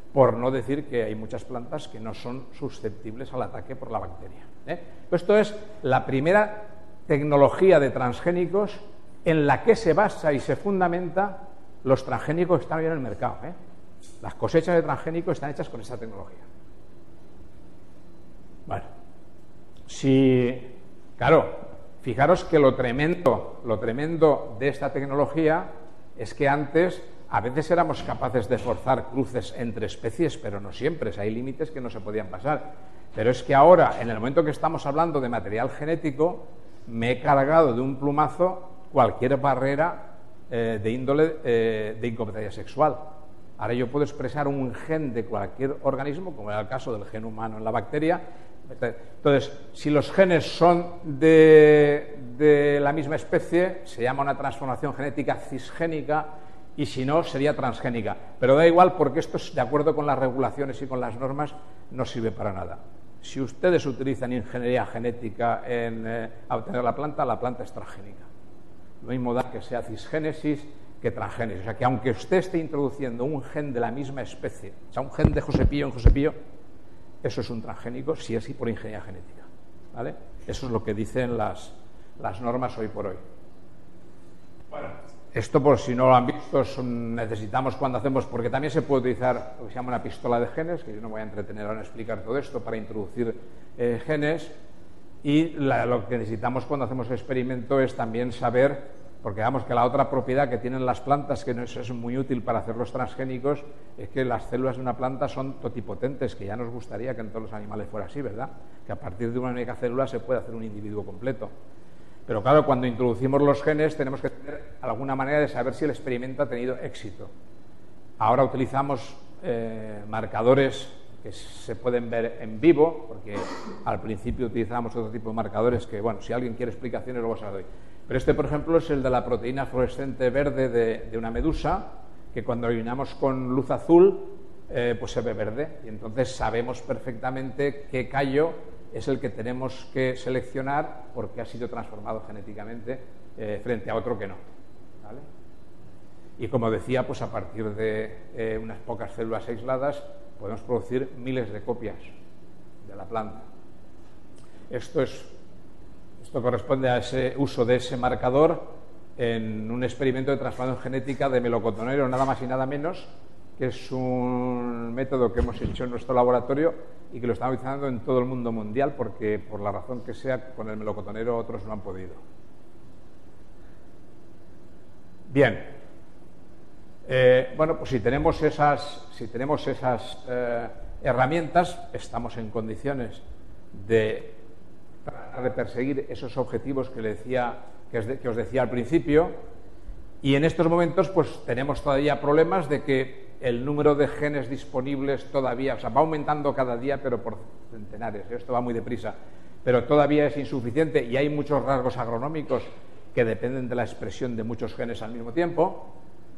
por no decir que hay muchas plantas que no son susceptibles al ataque por la bacteria. ¿eh? Esto es la primera tecnología de transgénicos en la que se basa y se fundamenta los transgénicos que están hoy en el mercado. ¿eh? Las cosechas de transgénicos están hechas con esa tecnología. Bueno, si, claro, fijaros que lo tremendo, lo tremendo de esta tecnología es que antes a veces éramos capaces de forzar cruces entre especies, pero no siempre, hay límites que no se podían pasar. Pero es que ahora, en el momento que estamos hablando de material genético, me he cargado de un plumazo cualquier barrera eh, de índole eh, de incompatibilidad sexual. Ahora yo puedo expresar un gen de cualquier organismo, como era el caso del gen humano en la bacteria. Entonces, si los genes son de, de la misma especie, se llama una transformación genética cisgénica, y si no, sería transgénica. Pero da igual, porque esto, de acuerdo con las regulaciones y con las normas, no sirve para nada. Si ustedes utilizan ingeniería genética en eh, obtener la planta, la planta es transgénica. Lo mismo da que sea cisgénesis que transgénesis. O sea, que aunque usted esté introduciendo un gen de la misma especie, o sea, un gen de José Pío en José Pío, eso es un transgénico, si es por ingeniería genética. ¿Vale? Eso es lo que dicen las, las normas hoy por hoy. Bueno, esto, por si no lo han visto, son, necesitamos cuando hacemos, porque también se puede utilizar lo que se llama una pistola de genes, que yo no voy a entretener ahora en explicar todo esto, para introducir eh, genes, y la, lo que necesitamos cuando hacemos el experimento es también saber, porque digamos que la otra propiedad que tienen las plantas, que no es, es muy útil para hacer los transgénicos, es que las células de una planta son totipotentes, que ya nos gustaría que en todos los animales fuera así, ¿verdad? Que a partir de una única célula se puede hacer un individuo completo. Pero claro, cuando introducimos los genes tenemos que tener alguna manera de saber si el experimento ha tenido éxito. Ahora utilizamos eh, marcadores que se pueden ver en vivo, porque al principio utilizábamos otro tipo de marcadores que, bueno, si alguien quiere explicaciones luego se las doy. Pero este, por ejemplo, es el de la proteína fluorescente verde de, de una medusa, que cuando iluminamos con luz azul, eh, pues se ve verde. Y entonces sabemos perfectamente qué callo es el que tenemos que seleccionar porque ha sido transformado genéticamente eh, frente a otro que no. ¿Vale? Y como decía, pues a partir de eh, unas pocas células aisladas podemos producir miles de copias de la planta. Esto, es, esto corresponde a ese uso de ese marcador en un experimento de transformación genética de melocotonero, nada más y nada menos, que es un método que hemos hecho en nuestro laboratorio y que lo estamos utilizando en todo el mundo mundial porque, por la razón que sea, con el melocotonero otros no han podido. Bien. Eh, bueno, pues si tenemos esas, si tenemos esas eh, herramientas, estamos en condiciones de tratar de perseguir esos objetivos que, le decía, que, os de, que os decía al principio, y en estos momentos pues tenemos todavía problemas de que el número de genes disponibles todavía, o sea, va aumentando cada día, pero por centenares, esto va muy deprisa, pero todavía es insuficiente y hay muchos rasgos agronómicos que dependen de la expresión de muchos genes al mismo tiempo.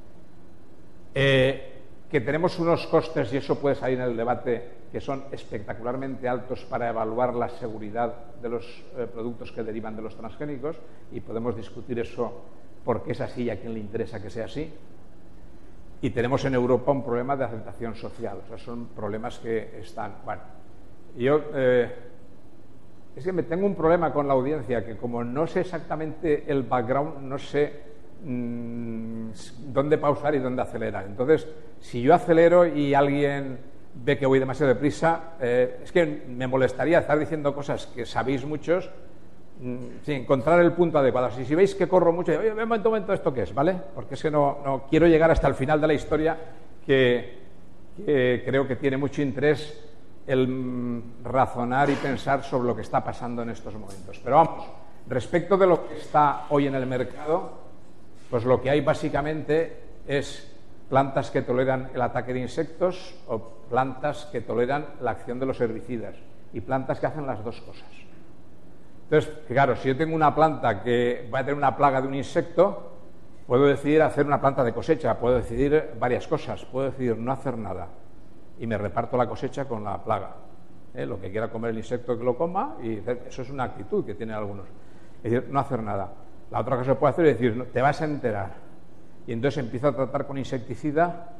Eh, que tenemos unos costes, y eso puede salir en el debate, que son espectacularmente altos para evaluar la seguridad de los eh, productos que derivan de los transgénicos, y podemos discutir eso, por qué es así y a quién le interesa que sea así. Y tenemos en Europa un problema de aceptación social, o sea, son problemas que están... Bueno, yo eh, es que me tengo un problema con la audiencia, que como no sé exactamente el background, no sé dónde pausar y dónde acelerar. Entonces, si yo acelero y alguien ve que voy demasiado deprisa, eh, es que me molestaría estar diciendo cosas que sabéis muchos mm, sin encontrar el punto adecuado. Si, si veis que corro mucho, oye, un momento, un momento, ¿esto qué es? ¿Vale? Porque es que no, no quiero llegar hasta el final de la historia, que, que creo que tiene mucho interés el mm, razonar y pensar sobre lo que está pasando en estos momentos. Pero vamos, respecto de lo que está hoy en el mercado, pues lo que hay básicamente es plantas que toleran el ataque de insectos o plantas que toleran la acción de los herbicidas y plantas que hacen las dos cosas. Entonces, claro, si yo tengo una planta que va a tener una plaga de un insecto, puedo decidir hacer una planta de cosecha, puedo decidir varias cosas, puedo decidir no hacer nada y me reparto la cosecha con la plaga. ¿Eh? Lo que quiera comer el insecto que lo coma, y eso es una actitud que tienen algunos. Es decir, no hacer nada. La otra cosa que se puede hacer es decir, no, te vas a enterar. Y entonces empiezo a tratar con insecticida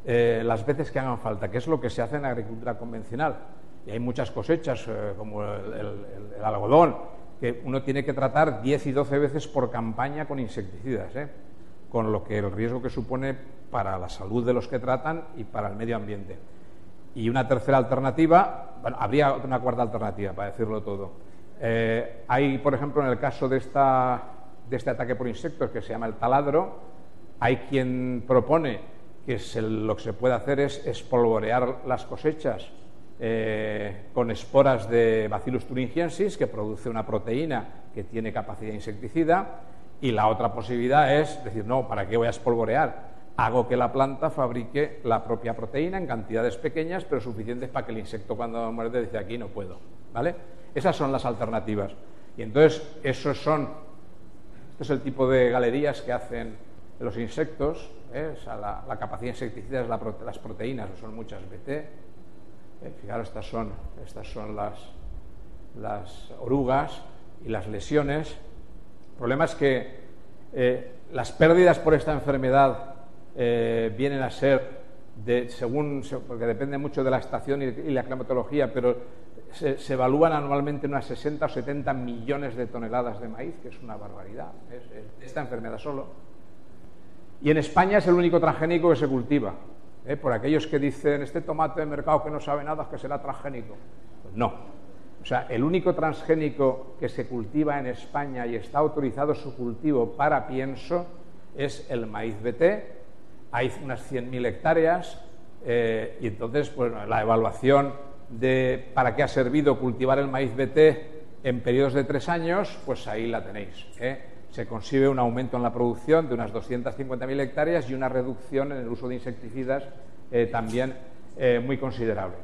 eh, las veces que hagan falta, que es lo que se hace en la agricultura convencional. Y hay muchas cosechas, eh, como el, el, el algodón, que uno tiene que tratar diez y doce veces por campaña con insecticidas, ¿eh? Con lo que el riesgo que supone para la salud de los que tratan y para el medio ambiente. Y una tercera alternativa, bueno, habría una cuarta alternativa, para decirlo todo. Eh, hay, por ejemplo, en el caso de, esta, de este ataque por insectos, que se llama el taladro, hay quien propone que se, lo que se puede hacer es espolvorear las cosechas eh, con esporas de Bacillus thuringiensis, que produce una proteína que tiene capacidad insecticida, y la otra posibilidad es decir, no, ¿para qué voy a espolvorear? Hago que la planta fabrique la propia proteína en cantidades pequeñas, pero suficientes para que el insecto, cuando muerde, dice, aquí no puedo, ¿vale? Esas son las alternativas. Y entonces, esos son, este es el tipo de galerías que hacen los insectos, ¿eh? O sea, la, la capacidad insecticida es la, las proteínas, son muchas B T. ¿eh? Fijaros, estas son, estas son las, las orugas y las lesiones. El problema es que eh, las pérdidas por esta enfermedad eh, vienen a ser, de, según, porque depende mucho de la estación y, y la climatología, pero se, se evalúan anualmente unas sesenta o setenta millones de toneladas de maíz, que es una barbaridad, es, es esta enfermedad solo. Y en España es el único transgénico que se cultiva. ¿eh? Por aquellos que dicen, este tomate de mercado que no sabe nada, es que será transgénico. Pues no. O sea, el único transgénico que se cultiva en España y está autorizado su cultivo para pienso es el maíz B T. Hay unas cien mil hectáreas eh, y entonces pues, la evaluación de para qué ha servido cultivar el maíz B T en periodos de tres años, pues ahí la tenéis. ¿eh? Se consigue un aumento en la producción de unas doscientas cincuenta mil hectáreas y una reducción en el uso de insecticidas eh, también eh, muy considerable.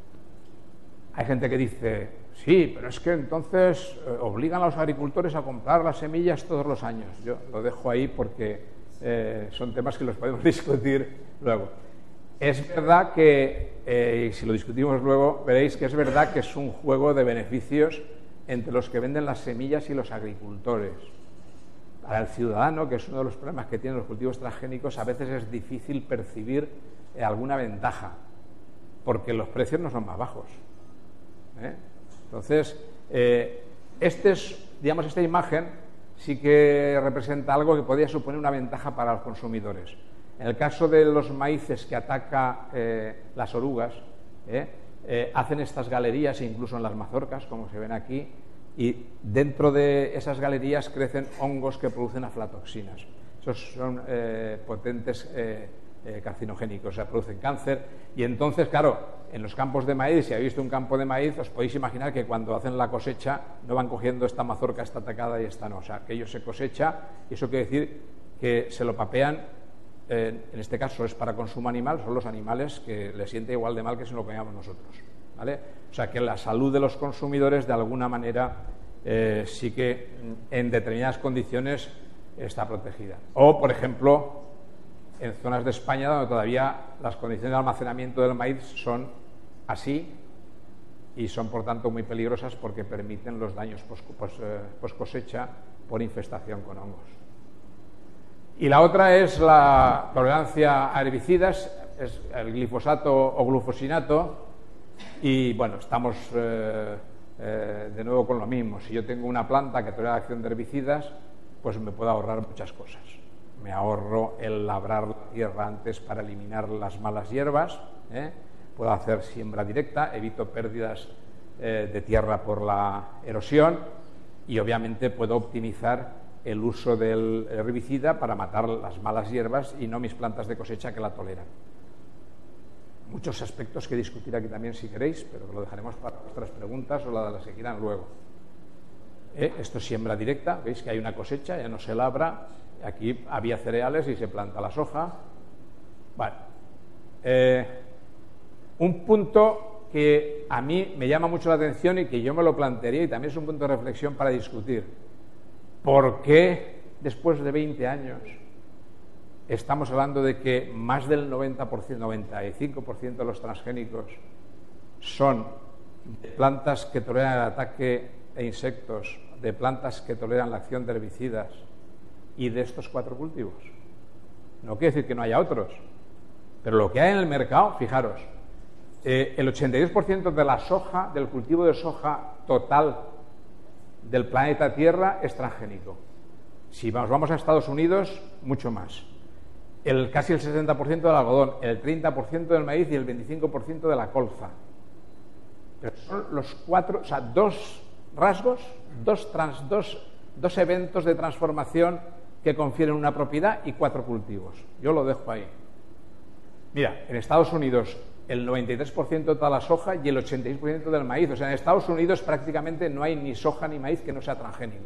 Hay gente que dice, sí, pero es que entonces eh, obligan a los agricultores a comprar las semillas todos los años. Yo lo dejo ahí porque eh, son temas que los podemos discutir luego. Es verdad que, eh, y si lo discutimos luego, veréis que es verdad que es un juego de beneficios entre los que venden las semillas y los agricultores. Para el ciudadano, que es uno de los problemas que tienen los cultivos transgénicos, a veces es difícil percibir eh, alguna ventaja, porque los precios no son más bajos. ¿eh? Entonces, eh, este es, digamos, esta imagen sí que representa algo que podría suponer una ventaja para los consumidores. En el caso de los maíces que ataca eh, las orugas, eh, eh, hacen estas galerías, incluso en las mazorcas, como se ven aquí, y dentro de esas galerías crecen hongos que producen aflatoxinas. Esos son eh, potentes eh, eh, carcinogénicos, o sea, producen cáncer. Y entonces, claro, en los campos de maíz, si habéis visto un campo de maíz, os podéis imaginar que cuando hacen la cosecha no van cogiendo esta mazorca, esta atacada y esta no. O sea, que ellos se cosecha, y eso quiere decir que se lo papean, eh, en este caso es para consumo animal, son los animales que les siente igual de mal que si lo comíamos nosotros. ¿Vale? O sea, que la salud de los consumidores, de alguna manera, eh, sí que en determinadas condiciones está protegida. O, por ejemplo, en zonas de España donde todavía las condiciones de almacenamiento del maíz son así y son, por tanto, muy peligrosas porque permiten los daños post, post, post cosecha por infestación con hongos. Y la otra es la tolerancia a herbicidas, es el glifosato o glufosinato. Y bueno, estamos eh, eh, de nuevo con lo mismo. Si yo tengo una planta que tolera la acción de herbicidas, pues me puedo ahorrar muchas cosas. Me ahorro el labrar la tierra antes para eliminar las malas hierbas, ¿eh? Puedo hacer siembra directa, evito pérdidas eh, de tierra por la erosión y obviamente puedo optimizar el uso del herbicida para matar las malas hierbas y no mis plantas de cosecha que la toleran. Muchos aspectos que discutir aquí también si queréis, pero que lo dejaremos para vuestras preguntas o la de las que quieran luego. ¿Eh? Esto es siembra directa, veis que hay una cosecha, ya no se labra, aquí había cereales y se planta la soja. Vale. Eh, un punto que a mí me llama mucho la atención y que yo me lo plantearía y también es un punto de reflexión para discutir. ¿Por qué después de veinte años estamos hablando de que más del noventa por ciento, noventa y cinco por ciento de los transgénicos son de plantas que toleran el ataque de insectos, de plantas que toleran la acción de herbicidas y de estos cuatro cultivos? No quiere decir que no haya otros, Pero lo que hay en el mercado, fijaros, eh, el ochenta y dos por ciento de la soja, del cultivo de soja total del planeta Tierra es transgénico. Si nos vamos a Estados Unidos, mucho más. El, casi el sesenta por ciento del algodón, el treinta por ciento del maíz y el veinticinco por ciento de la colza. Pero son los cuatro, o sea, dos rasgos, dos, trans, dos, dos eventos de transformación que confieren una propiedad y cuatro cultivos. Yo lo dejo ahí. Mira, en Estados Unidos el noventa y tres por ciento de toda la soja y el ochenta y seis por ciento del maíz. O sea, en Estados Unidos prácticamente no hay ni soja ni maíz que no sea transgénico.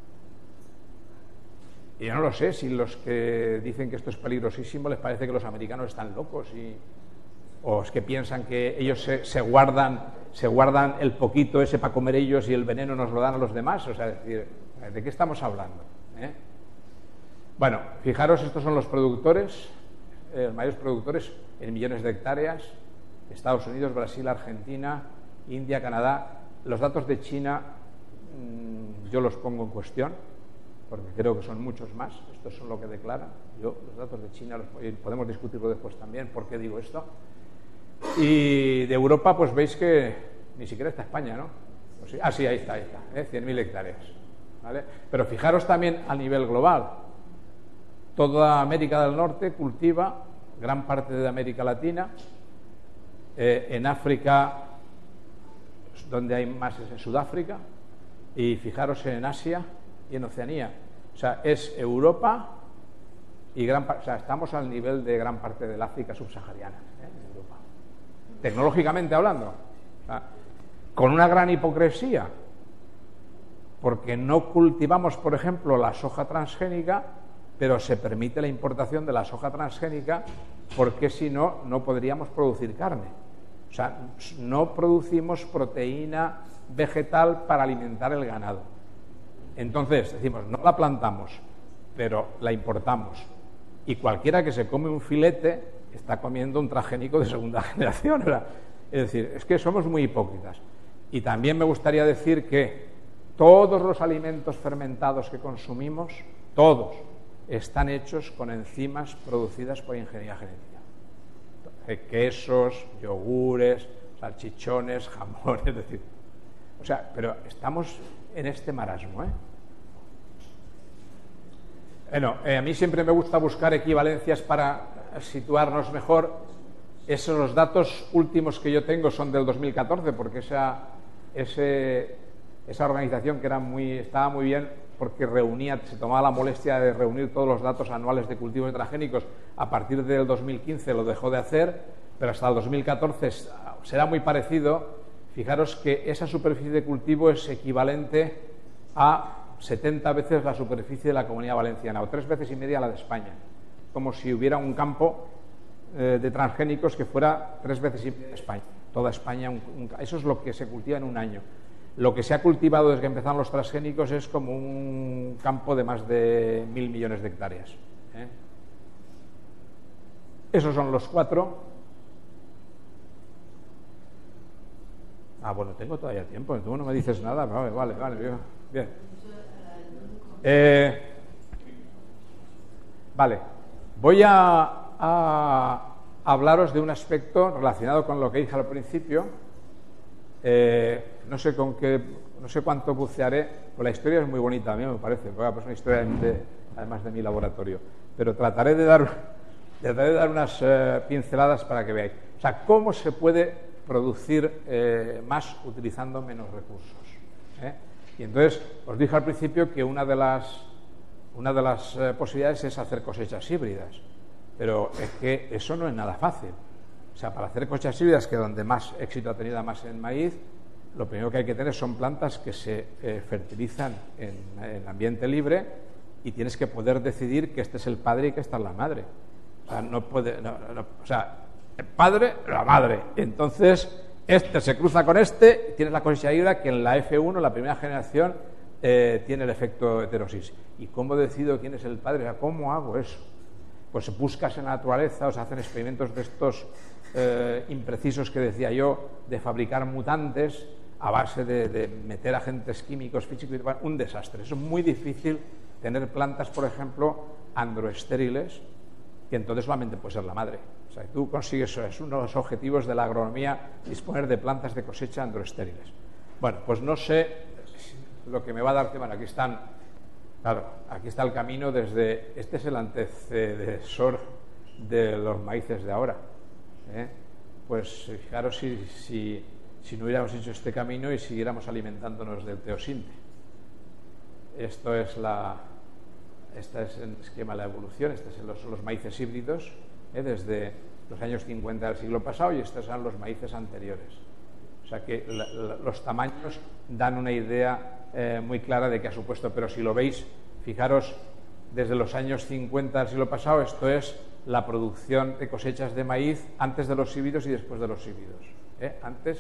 Y yo no lo sé si los que dicen que esto es peligrosísimo les parece que los americanos están locos y, o es que piensan que ellos se, se, guardan, se guardan el poquito ese para comer ellos y el veneno nos lo dan a los demás. O sea, es decir, ¿de qué estamos hablando? ¿Eh? Bueno, fijaros, estos son los productores, eh, los mayores productores en millones de hectáreas: Estados Unidos, Brasil, Argentina, India, Canadá. Los datos de China mmm, yo los pongo en cuestión, porque creo que son muchos más. Estos son lo que declaran. Yo, los datos de China, los, podemos discutirlo después también, por qué digo esto. Y de Europa, pues veis que ni siquiera está España, ¿no? Pues sí, ah, sí, ahí está, ahí está, ¿eh? cien mil hectáreas, ¿vale? Pero fijaros también a nivel global. Toda América del Norte cultiva, gran parte de América Latina. Eh, en África, donde hay más es en Sudáfrica. Y fijaros en Asia y en Oceanía. O sea, es Europa y gran parte, o sea, estamos al nivel de gran parte del África subsahariana, ¿eh? En Europa. Tecnológicamente hablando, o sea, con una gran hipocresía, porque no cultivamos, por ejemplo, la soja transgénica, pero se permite la importación de la soja transgénica, porque si no, no podríamos producir carne. O sea, no producimos proteína vegetal para alimentar el ganado. Entonces, decimos, no la plantamos, pero la importamos. Y cualquiera que se come un filete está comiendo un transgénico de segunda generación. ¿Verdad? Es decir, es que somos muy hipócritas. Y también me gustaría decir que todos los alimentos fermentados que consumimos, todos, están hechos con enzimas producidas por ingeniería genética. Quesos, yogures, salchichones, jamones, es decir. O sea, pero estamos en este marasmo, ¿eh? Bueno, eh, a mí siempre me gusta buscar equivalencias para situarnos mejor. Esos los datos últimos que yo tengo son del dos mil catorce, porque esa, ese, esa organización que era muy, estaba muy bien, porque reunía, se tomaba la molestia de reunir todos los datos anuales de cultivos transgénicos. A partir del dos mil quince lo dejó de hacer, pero hasta el dos mil catorce será muy parecido. Fijaros que esa superficie de cultivo es equivalente a setenta veces la superficie de la Comunidad Valenciana, o tres veces y media la de España, como si hubiera un campo eh, de transgénicos que fuera tres veces y media de España, toda España, un, un, eso es lo que se cultiva en un año. Lo que se ha cultivado desde que empezaron los transgénicos es como un campo de más de mil millones de hectáreas, ¿eh? Esos son los cuatro. Ah, bueno, tengo todavía tiempo, tú no me dices nada, vale, vale, vale, bien. Eh, vale, voy a, a hablaros de un aspecto relacionado con lo que dije al principio. Eh, no sé con qué, no sé cuánto bucearé, pues la historia es muy bonita, a mí me parece, porque es una historia de, además de mi laboratorio, pero trataré de dar, trataré de dar unas eh, pinceladas para que veáis. O sea, cómo se puede producir eh, más utilizando menos recursos, ¿eh? Y entonces os dije al principio que una de las, una de las eh, posibilidades es hacer cosechas híbridas, pero es que eso no es nada fácil. O sea, para hacer cosechas híbridas, que donde más éxito ha tenido más en maíz, lo primero que hay que tener son plantas que se eh, fertilizan en, en ambiente libre, y tienes que poder decidir que este es el padre y que esta es la madre. O sea, no puede, no, no, o sea, el padre, la madre. Entonces, este se cruza con este, tienes la cosecha híbrida que en la F uno, la primera generación, eh, tiene el efecto heterosis. ¿Y cómo decido quién es el padre? O sea, ¿cómo hago eso? Pues buscas en la naturaleza, o se hacen experimentos de estos eh, imprecisos que decía yo, de fabricar mutantes a base de, de meter agentes químicos, físicos, un desastre. Eso es muy difícil tener plantas, por ejemplo, androestériles, que entonces solamente puede ser la madre. O sea, tú consigues eso, es uno de los objetivos de la agronomía, disponer de plantas de cosecha androestériles. Bueno, pues no sé lo que me va a dar, que bueno, aquí están, claro, aquí está el camino desde, este es el antecesor de los maíces de ahora, ¿eh? Pues fijaros si, si, si no hubiéramos hecho este camino y siguiéramos alimentándonos del teosinte. Esto es la... Este es el esquema de la evolución, estos son los, los maíces híbridos, ¿eh? Desde los años cincuenta del siglo pasado, y estos eran los maíces anteriores. O sea que la, la, los tamaños dan una idea eh, muy clara de qué ha supuesto, pero si lo veis, fijaros, desde los años cincuenta del siglo pasado, esto es la producción de cosechas de maíz antes de los híbridos y después de los híbridos, ¿eh? Antes,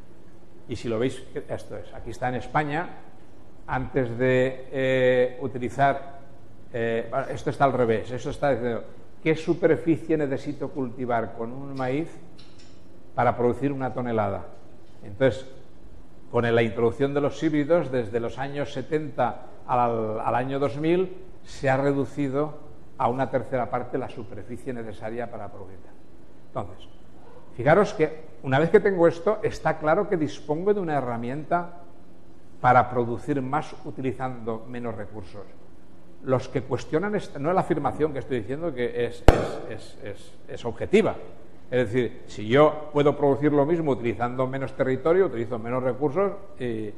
y si lo veis, esto es, aquí está en España, antes de eh, utilizar... Eh, esto está al revés, esto está diciendo qué superficie necesito cultivar con un maíz para producir una tonelada. Entonces, con la introducción de los híbridos, desde los años setenta al, al año dos mil, se ha reducido a una tercera parte la superficie necesaria para producirla. Entonces, fijaros que una vez que tengo esto, está claro que dispongo de una herramienta para producir más utilizando menos recursos. Los que cuestionan, esta, no es la afirmación que estoy diciendo, que es, es, es, es, es objetiva. Es decir, si yo puedo producir lo mismo utilizando menos territorio, utilizo menos recursos, y, y,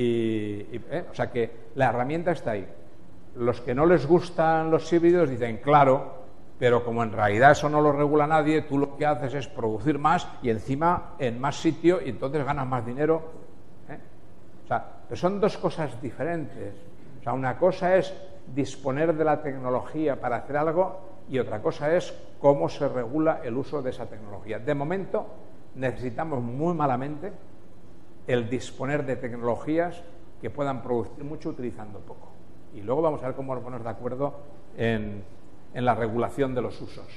y, ¿eh? O sea que la herramienta está ahí. Los que no les gustan los híbridos dicen, claro, pero como en realidad eso no lo regula nadie, tú lo que haces es producir más y encima en más sitio y entonces ganas más dinero. ¿eh? O sea, pero son dos cosas diferentes. O sea, una cosa es disponer de la tecnología para hacer algo y otra cosa es cómo se regula el uso de esa tecnología. De momento necesitamos muy malamente el disponer de tecnologías que puedan producir mucho utilizando poco. Y luego vamos a ver cómo nos ponemos de acuerdo en, en la regulación de los usos.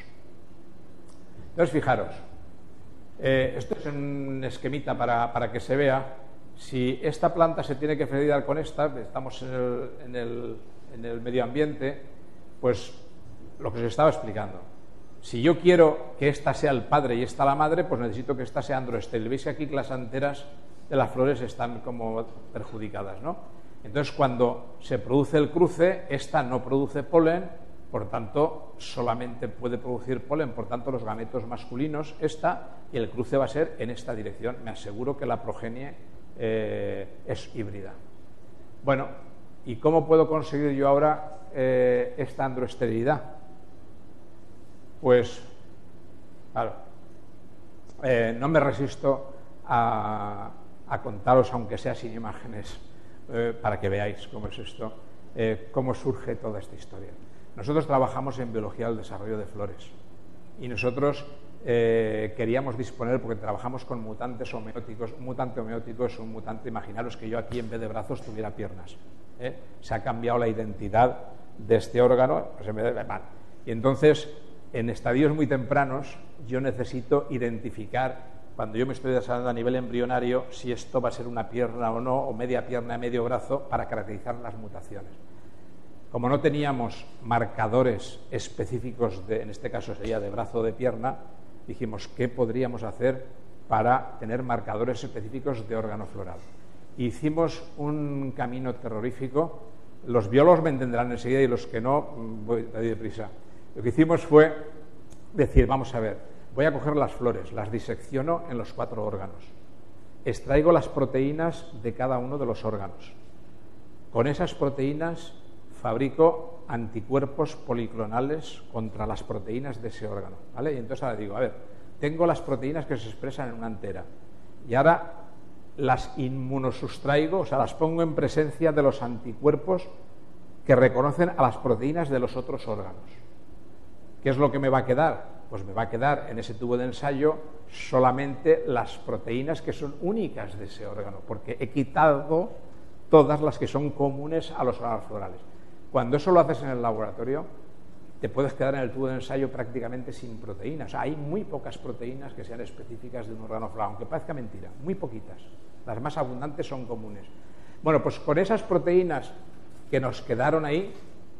Entonces, fijaros, eh, esto es un esquemita para, para que se vea. Si esta planta se tiene que fertilizar con esta, estamos en el, en el en el medio ambiente, pues lo que os estaba explicando. Si yo quiero que esta sea el padre y esta la madre, pues necesito que esta sea androestéril. Veis que aquí las anteras de las flores están como perjudicadas, ¿no? Entonces, cuando se produce el cruce, esta no produce polen, por tanto, solamente puede producir polen, por tanto, los gametos masculinos, esta, y el cruce va a ser en esta dirección. Me aseguro que la progenie eh, es híbrida. Bueno, ¿y cómo puedo conseguir yo ahora eh, esta androesterilidad? Pues, claro, eh, no me resisto a, a contaros, aunque sea sin imágenes, eh, para que veáis cómo es esto, eh, cómo surge toda esta historia. Nosotros trabajamos en biología del desarrollo de flores y nosotros eh, queríamos disponer, porque trabajamos con mutantes homeóticos. Un mutante homeótico es un mutante, imaginaros que yo aquí en vez de brazos tuviera piernas. ¿eh? Se ha cambiado la identidad de este órgano, pues en vez de, vale. Y entonces, en estadios muy tempranos, yo necesito identificar, cuando yo me estoy desarrollando a nivel embrionario, si esto va a ser una pierna o no, o media pierna, medio brazo, para caracterizar las mutaciones. Como no teníamos marcadores específicos, de, en este caso sería de brazo o de pierna, dijimos, ¿qué podríamos hacer para tener marcadores específicos de órgano floral? Hicimos un camino terrorífico. Los biólogos me entenderán enseguida y los que no, voy deprisa. Lo que hicimos fue decir, vamos a ver, voy a coger las flores, las disecciono en los cuatro órganos, extraigo las proteínas de cada uno de los órganos. Con esas proteínas fabrico anticuerpos policlonales contra las proteínas de ese órgano, ¿vale? Y entonces ahora digo, a ver, tengo las proteínas que se expresan en una antera y ahora las inmunosustraigo, o sea, las pongo en presencia de los anticuerpos que reconocen a las proteínas de los otros órganos. ¿Qué es lo que me va a quedar? Pues me va a quedar en ese tubo de ensayo solamente las proteínas que son únicas de ese órgano, porque he quitado todas las que son comunes a los órganos florales. Cuando eso lo haces en el laboratorio, te puedes quedar en el tubo de ensayo prácticamente sin proteínas. O sea, hay muy pocas proteínas que sean específicas de un órgano floral, aunque parezca mentira, muy poquitas. Las más abundantes son comunes. Bueno, pues con esas proteínas que nos quedaron ahí,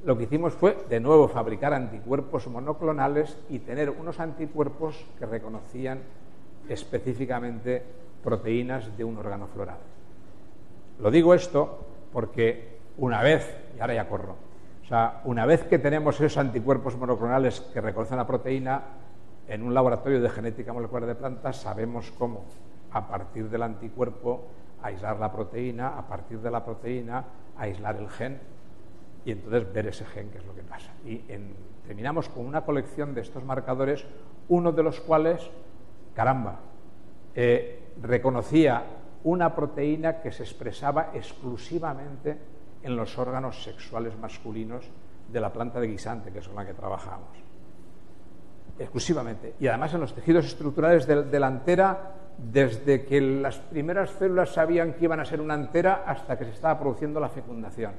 lo que hicimos fue, de nuevo, fabricar anticuerpos monoclonales y tener unos anticuerpos que reconocían específicamente proteínas de un órgano floral. Lo digo esto porque una vez, y ahora ya corro, o sea, una vez que tenemos esos anticuerpos monoclonales que reconocen la proteína, en un laboratorio de genética molecular de plantas sabemos cómo, a partir del anticuerpo, aislar la proteína, a partir de la proteína, aislar el gen, y entonces ver ese gen, qué es lo que pasa. Y en, terminamos con una colección de estos marcadores, uno de los cuales, caramba, eh, reconocía una proteína que se expresaba exclusivamente en los órganos sexuales masculinos de la planta de guisante, que es con la que trabajamos. Exclusivamente. Y además en los tejidos estructurales de, de la antera, desde que las primeras células sabían que iban a ser una antera hasta que se estaba produciendo la fecundación.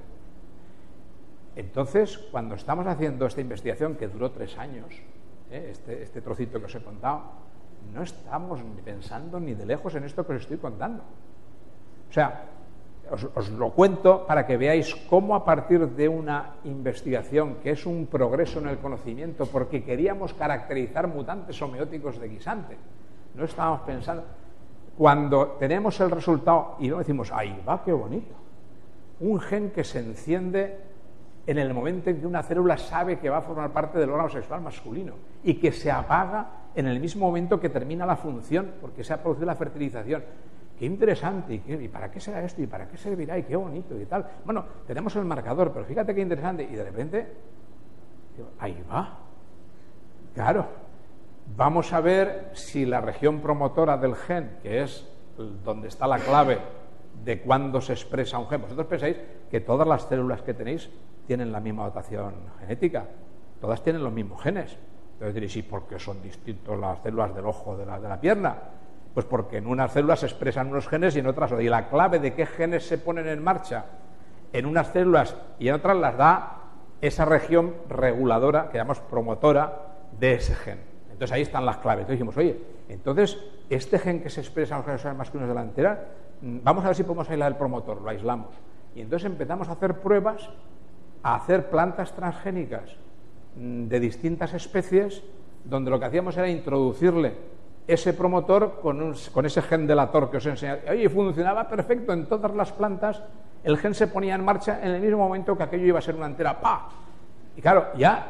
Entonces, cuando estamos haciendo esta investigación, que duró tres años, ¿eh? este, este trocito que os he contado, no estamos ni pensando ni de lejos en esto que os estoy contando. O sea, os, os lo cuento para que veáis cómo a partir de una investigación que es un progreso en el conocimiento, porque queríamos caracterizar mutantes homeóticos de guisante, no estábamos pensando, cuando tenemos el resultado y luego decimos, ¡ay, va, qué bonito! Un gen que se enciende en el momento en que una célula sabe que va a formar parte del órgano sexual masculino y que se apaga en el mismo momento que termina la función, porque se ha producido la fertilización. ¡Qué interesante! ¿Y, qué, ¿Y para qué será esto? ¿Y para qué servirá? ¿Y qué bonito? Y tal. Bueno, tenemos el marcador, pero fíjate qué interesante. Y de repente, ahí va. Claro. Vamos a ver si la región promotora del gen, que es donde está la clave de cuándo se expresa un gen. Vosotros pensáis que todas las células que tenéis tienen la misma dotación genética, todas tienen los mismos genes. Entonces diréis, ¿y por qué son distintos las células del ojo de la, de la pierna? Pues porque en unas células se expresan unos genes y en otras otros. Y la clave de qué genes se ponen en marcha en unas células y en otras las da esa región reguladora, que llamamos promotora, de ese gen. Entonces ahí están las claves. Entonces dijimos, oye, entonces este gen que se expresa en los genes masculinos de la antera, vamos a ver si podemos aislar el promotor, lo aislamos. Y entonces empezamos a hacer pruebas, a hacer plantas transgénicas de distintas especies, donde lo que hacíamos era introducirle ese promotor con, un, con ese gen delator que os he enseñado. Oye, funcionaba perfecto en todas las plantas, el gen se ponía en marcha en el mismo momento que aquello iba a ser una antera. ¡Pah! Y claro, ya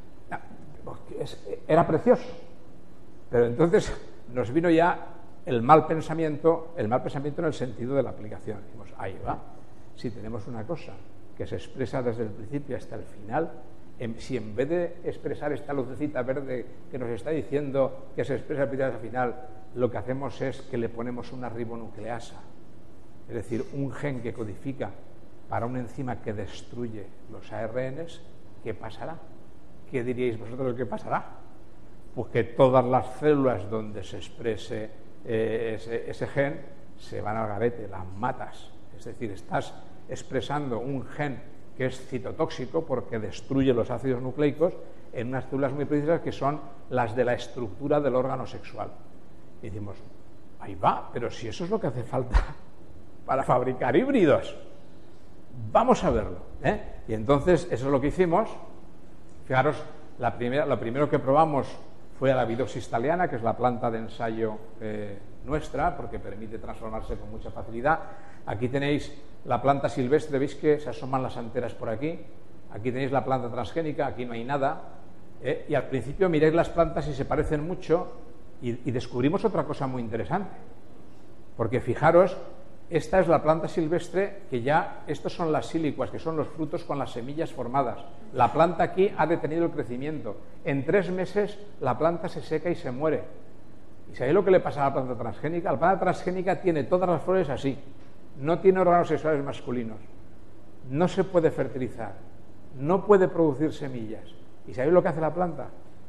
era precioso. Pero entonces nos vino ya el mal pensamiento, el mal pensamiento en el sentido de la aplicación. Dijimos, ahí va. Si tenemos una cosa que se expresa desde el principio hasta el final, en, si en vez de expresar esta lucecita verde que nos está diciendo que se expresa al principio hasta el final, lo que hacemos es que le ponemos una ribonucleasa, es decir, un gen que codifica para una enzima que destruye los A R Ns, ¿qué pasará? ¿Qué diríais vosotros que pasará? Pues que todas las células donde se exprese eh, ese, ese gen se van al garete, las matas. Es decir, estás expresando un gen que es citotóxico porque destruye los ácidos nucleicos en unas células muy precisas que son las de la estructura del órgano sexual. Y decimos, ahí va, pero si eso es lo que hace falta para fabricar híbridos, vamos a verlo, ¿eh? Y entonces eso es lo que hicimos. Fijaros, la primera, lo primero que probamos fue a la Bidoxis thaliana, que es la planta de ensayo eh, nuestra, porque permite transformarse con mucha facilidad. Aquí tenéis la planta silvestre, veis que se asoman las anteras por aquí. Aquí tenéis la planta transgénica, aquí no hay nada. ¿eh? Y al principio miráis las plantas y se parecen mucho, y, y descubrimos otra cosa muy interesante. Porque fijaros, esta es la planta silvestre, que ya, estos son las sílicuas, que son los frutos con las semillas formadas. La planta aquí ha detenido el crecimiento. En tres meses la planta se seca y se muere. ¿Y sabéis lo que le pasa a la planta transgénica? La planta transgénica tiene todas las flores así. No tiene órganos sexuales masculinos. No se puede fertilizar. No puede producir semillas. ¿Y sabéis lo que hace la planta?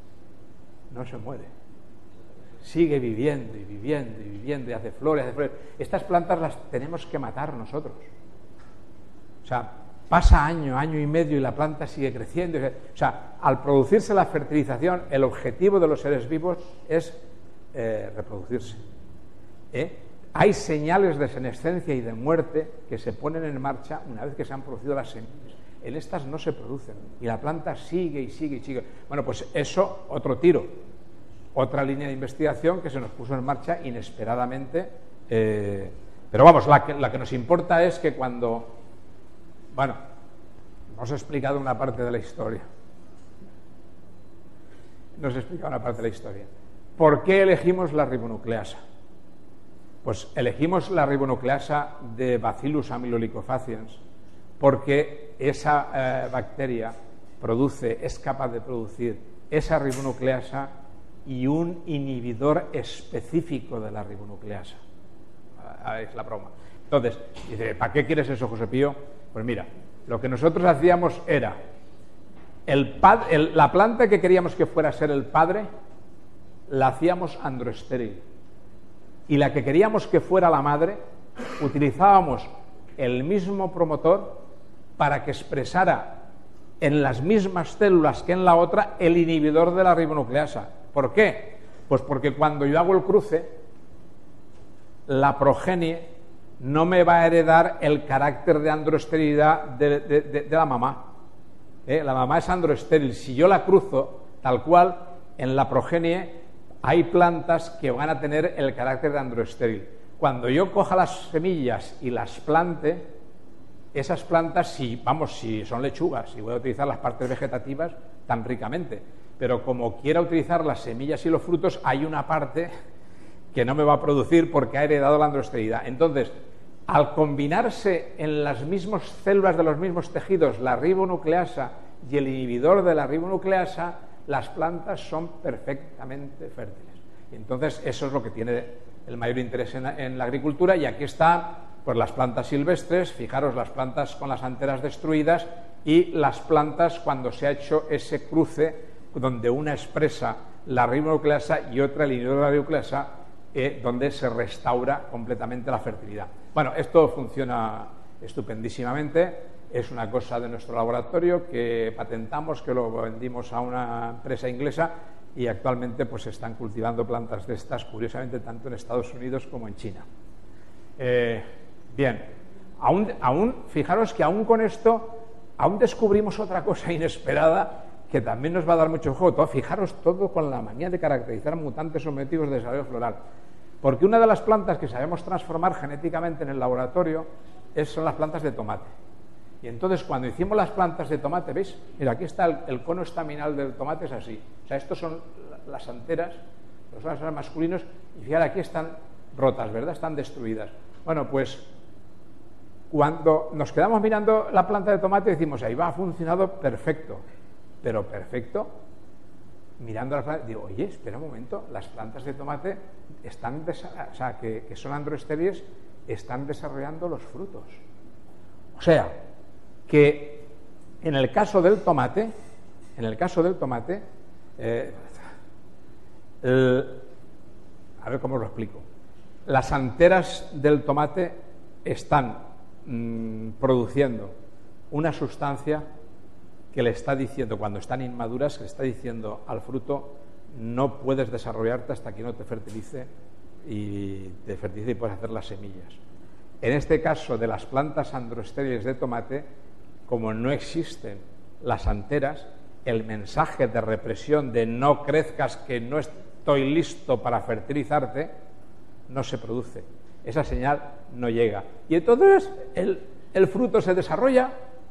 No se muere. Sigue viviendo y viviendo y viviendo y hace flores, hace flores. Estas plantas las tenemos que matar nosotros. O sea, pasa año, año y medio y la planta sigue creciendo. O sea, al producirse la fertilización, el objetivo de los seres vivos es eh, reproducirse. ¿Eh? Hay señales de senescencia y de muerte que se ponen en marcha una vez que se han producido las semillas. En estas no se producen y la planta sigue y sigue y sigue. Bueno, pues eso, otro tiro, otra línea de investigación que se nos puso en marcha inesperadamente. Eh, pero vamos, la que, la que nos importa es que cuando... Bueno, nos he explicado una parte de la historia. Nos he explicado una parte de la historia. ¿Por qué elegimos la ribonucleasa? Pues elegimos la ribonucleasa de Bacillus amelolycofaciens porque esa eh, bacteria produce, es capaz de producir esa ribonucleasa y un inhibidor específico de la ribonucleasa. Ah, es la broma. Entonces, dice, ¿para qué quieres eso, José Pío? Pues mira, lo que nosotros hacíamos era, el pad, el, la planta que queríamos que fuera a ser el padre, la hacíamos androestéril. Y la que queríamos que fuera la madre, utilizábamos el mismo promotor para que expresara en las mismas células que en la otra el inhibidor de la ribonucleasa. ¿Por qué? Pues porque cuando yo hago el cruce, la progenie no me va a heredar el carácter de androesterilidad de, de, de, de la mamá. ¿Eh? La mamá es androestéril. Si yo la cruzo tal cual, en la progenie hay plantas que van a tener el carácter de androestéril. Cuando yo coja las semillas y las plante, esas plantas, si, vamos, si son lechugas y voy a utilizar las partes vegetativas tan ricamente, pero como quiera utilizar las semillas y los frutos, hay una parte que no me va a producir porque ha heredado la androesterilidad. Entonces, al combinarse en las mismas células de los mismos tejidos la ribonucleasa y el inhibidor de la ribonucleasa, las plantas son perfectamente fértiles. Y entonces eso es lo que tiene el mayor interés en, en la agricultura. Y aquí están pues, las plantas silvestres, fijaros las plantas con las anteras destruidas y las plantas cuando se ha hecho ese cruce donde una expresa la ribonucleasa y otra el inhibidor de la ribonucleasa, eh, donde se restaura completamente la fertilidad. Bueno, esto funciona estupendísimamente. Es una cosa de nuestro laboratorio que patentamos, que lo vendimos a una empresa inglesa y actualmente pues están cultivando plantas de estas, curiosamente, tanto en Estados Unidos como en China. Eh, bien, aún, aún, fijaros que aún con esto, aún descubrimos otra cosa inesperada que también nos va a dar mucho juego. Fijaros todo con la manía de caracterizar mutantes sometidos de desarrollo floral. Porque una de las plantas que sabemos transformar genéticamente en el laboratorio es, son las plantas de tomate. Y entonces cuando hicimos las plantas de tomate, ¿veis? Mira, aquí está el, el cono estaminal del tomate, es así. O sea, estos son las anteras, los anteras masculinos, y fíjate, aquí están rotas, ¿verdad? Están destruidas. Bueno, pues cuando nos quedamos mirando la planta de tomate decimos, ahí va, ha funcionado perfecto. Pero perfecto, mirando las plantas, digo, oye, espera un momento, las plantas de tomate están, o sea, que, que son androestériles, están desarrollando los frutos. O sea, que en el caso del tomate, en el caso del tomate, eh, el, a ver cómo os lo explico, las anteras del tomate están mmm, produciendo una sustancia que le está diciendo, cuando están inmaduras, que le está diciendo al fruto, no puedes desarrollarte hasta que no te fertilice y te fertilice y puedes hacer las semillas. En este caso de las plantas androestériles de tomate, como no existen las anteras, el mensaje de represión de no crezcas, que no estoy listo para fertilizarte, no se produce. Esa señal no llega. Y entonces el, el fruto se desarrolla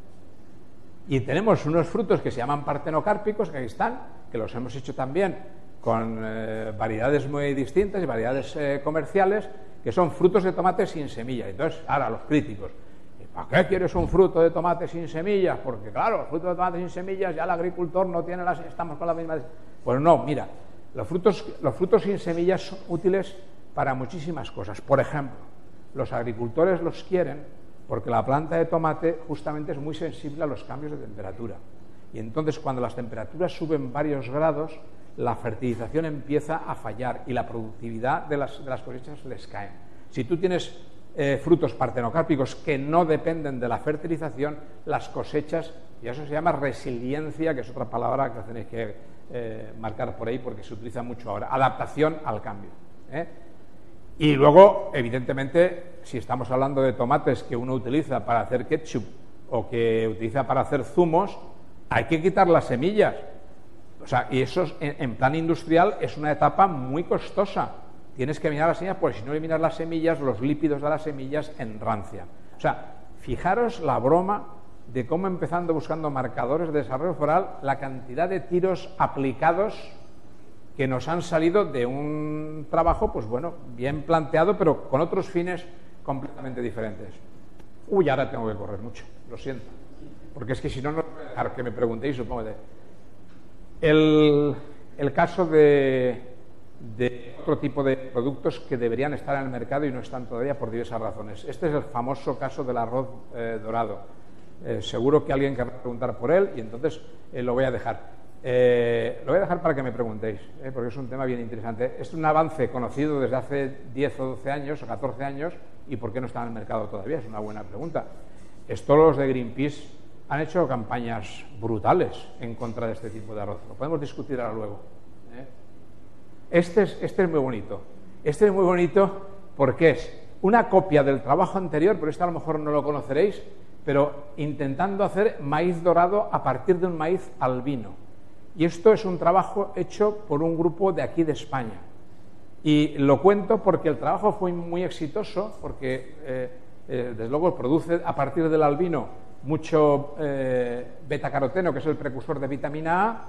y tenemos unos frutos que se llaman partenocárpicos, que ahí están, que los hemos hecho también con eh, variedades muy distintas y variedades eh, comerciales, que son frutos de tomate sin semillas. Entonces, ahora los críticos, ¿para qué quieres un fruto de tomate sin semillas? Porque claro, el fruto de tomate sin semillas ya el agricultor no tiene las... Estamos con la misma... Pues no, mira, los frutos, los frutos sin semillas son útiles para muchísimas cosas. Por ejemplo, los agricultores los quieren porque la planta de tomate justamente es muy sensible a los cambios de temperatura. Y entonces cuando las temperaturas suben varios grados, la fertilización empieza a fallar y la productividad de las, de las cosechas les cae. Si tú tienes eh, frutos partenocárpicos que no dependen de la fertilización, las cosechas, y eso se llama resiliencia, que es otra palabra que tenéis que eh, marcar por ahí porque se utiliza mucho ahora, adaptación al cambio, ¿eh? Y luego, evidentemente, si estamos hablando de tomates que uno utiliza para hacer ketchup o que utiliza para hacer zumos, hay que quitar las semillas. O sea, y eso en, en plan industrial es una etapa muy costosa. Tienes que eliminar las semillas, porque si no eliminas las semillas, los lípidos de las semillas enrancian. O sea, fijaros la broma de cómo, empezando buscando marcadores de desarrollo foral, la cantidad de tiros aplicados que nos han salido de un trabajo, pues bueno, bien planteado, pero con otros fines completamente diferentes. Uy, ahora tengo que correr mucho, lo siento. Porque es que si no, no voy a dejar que me preguntéis, supongo. De... El, el caso de, de otro tipo de productos que deberían estar en el mercado y no están todavía por diversas razones. Este es el famoso caso del arroz eh, dorado. Eh, seguro que alguien querrá preguntar por él y entonces eh, lo voy a dejar. Eh, lo voy a dejar para que me preguntéis, eh, porque es un tema bien interesante. Es un avance conocido desde hace diez o doce años o catorce años, y ¿por qué no está en el mercado todavía? Es una buena pregunta. Estos los de Greenpeace han hecho campañas brutales en contra de este tipo de arroz. Lo podemos discutir ahora luego. ¿eh? Este, es, este es muy bonito. Este es muy bonito porque es una copia del trabajo anterior, pero este a lo mejor no lo conoceréis, pero intentando hacer maíz dorado a partir de un maíz albino. Y esto es un trabajo hecho por un grupo de aquí de España. Y lo cuento porque el trabajo fue muy exitoso, porque eh, eh, desde luego produce a partir del albino mucho eh, betacaroteno, que es el precursor de vitamina A,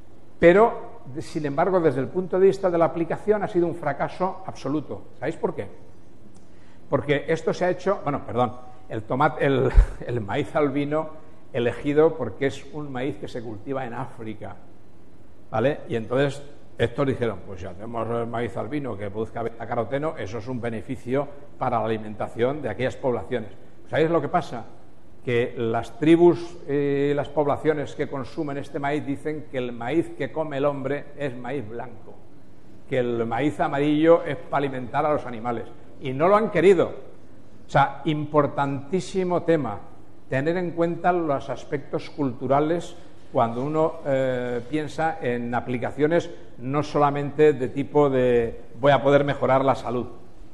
pero sin embargo desde el punto de vista de la aplicación ha sido un fracaso absoluto. ¿Sabéis por qué? Porque esto se ha hecho, bueno, perdón, el, tomate, el, el maíz albino elegido porque es un maíz que se cultiva en África, ¿vale? Y entonces estos dijeron, pues ya tenemos el maíz albino que produzca betacaroteno, eso es un beneficio para la alimentación de aquellas poblaciones. ¿Sabéis lo que pasa? Que las tribus y eh, las poblaciones que consumen este maíz dicen que el maíz que come el hombre es maíz blanco, que el maíz amarillo es para alimentar a los animales, y no lo han querido. O sea, importantísimo tema, tener en cuenta los aspectos culturales cuando uno eh, piensa en aplicaciones no solamente de tipo de voy a poder mejorar la salud.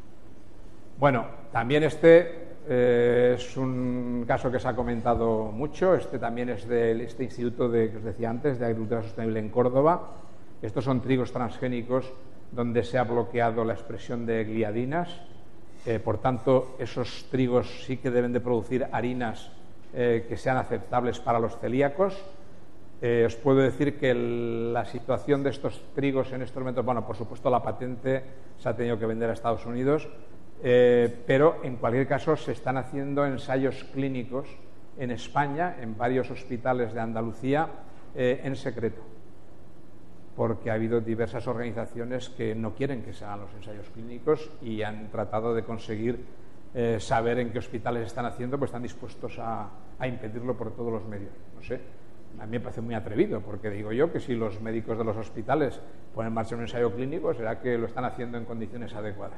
Bueno, también este eh, es un caso que se ha comentado mucho. Este también es de este instituto de, que os decía antes, de Agricultura Sostenible en Córdoba. Estos son trigos transgénicos donde se ha bloqueado la expresión de gliadinas. Eh, por tanto, esos trigos sí que deben de producir harinas eh, que sean aceptables para los celíacos. Eh, os puedo decir que el, la situación de estos trigos en estos momentos, bueno, por supuesto la patente se ha tenido que vender a Estados Unidos, eh, pero en cualquier caso se están haciendo ensayos clínicos en España, en varios hospitales de Andalucía, eh, en secreto, porque ha habido diversas organizaciones que no quieren que se hagan los ensayos clínicos y han tratado de conseguir eh, saber en qué hospitales están haciendo, pues están dispuestos a, a impedirlo por todos los medios. No sé, a mí me parece muy atrevido, porque digo yo que si los médicos de los hospitales ponen en marcha un ensayo clínico, será que lo están haciendo en condiciones adecuadas.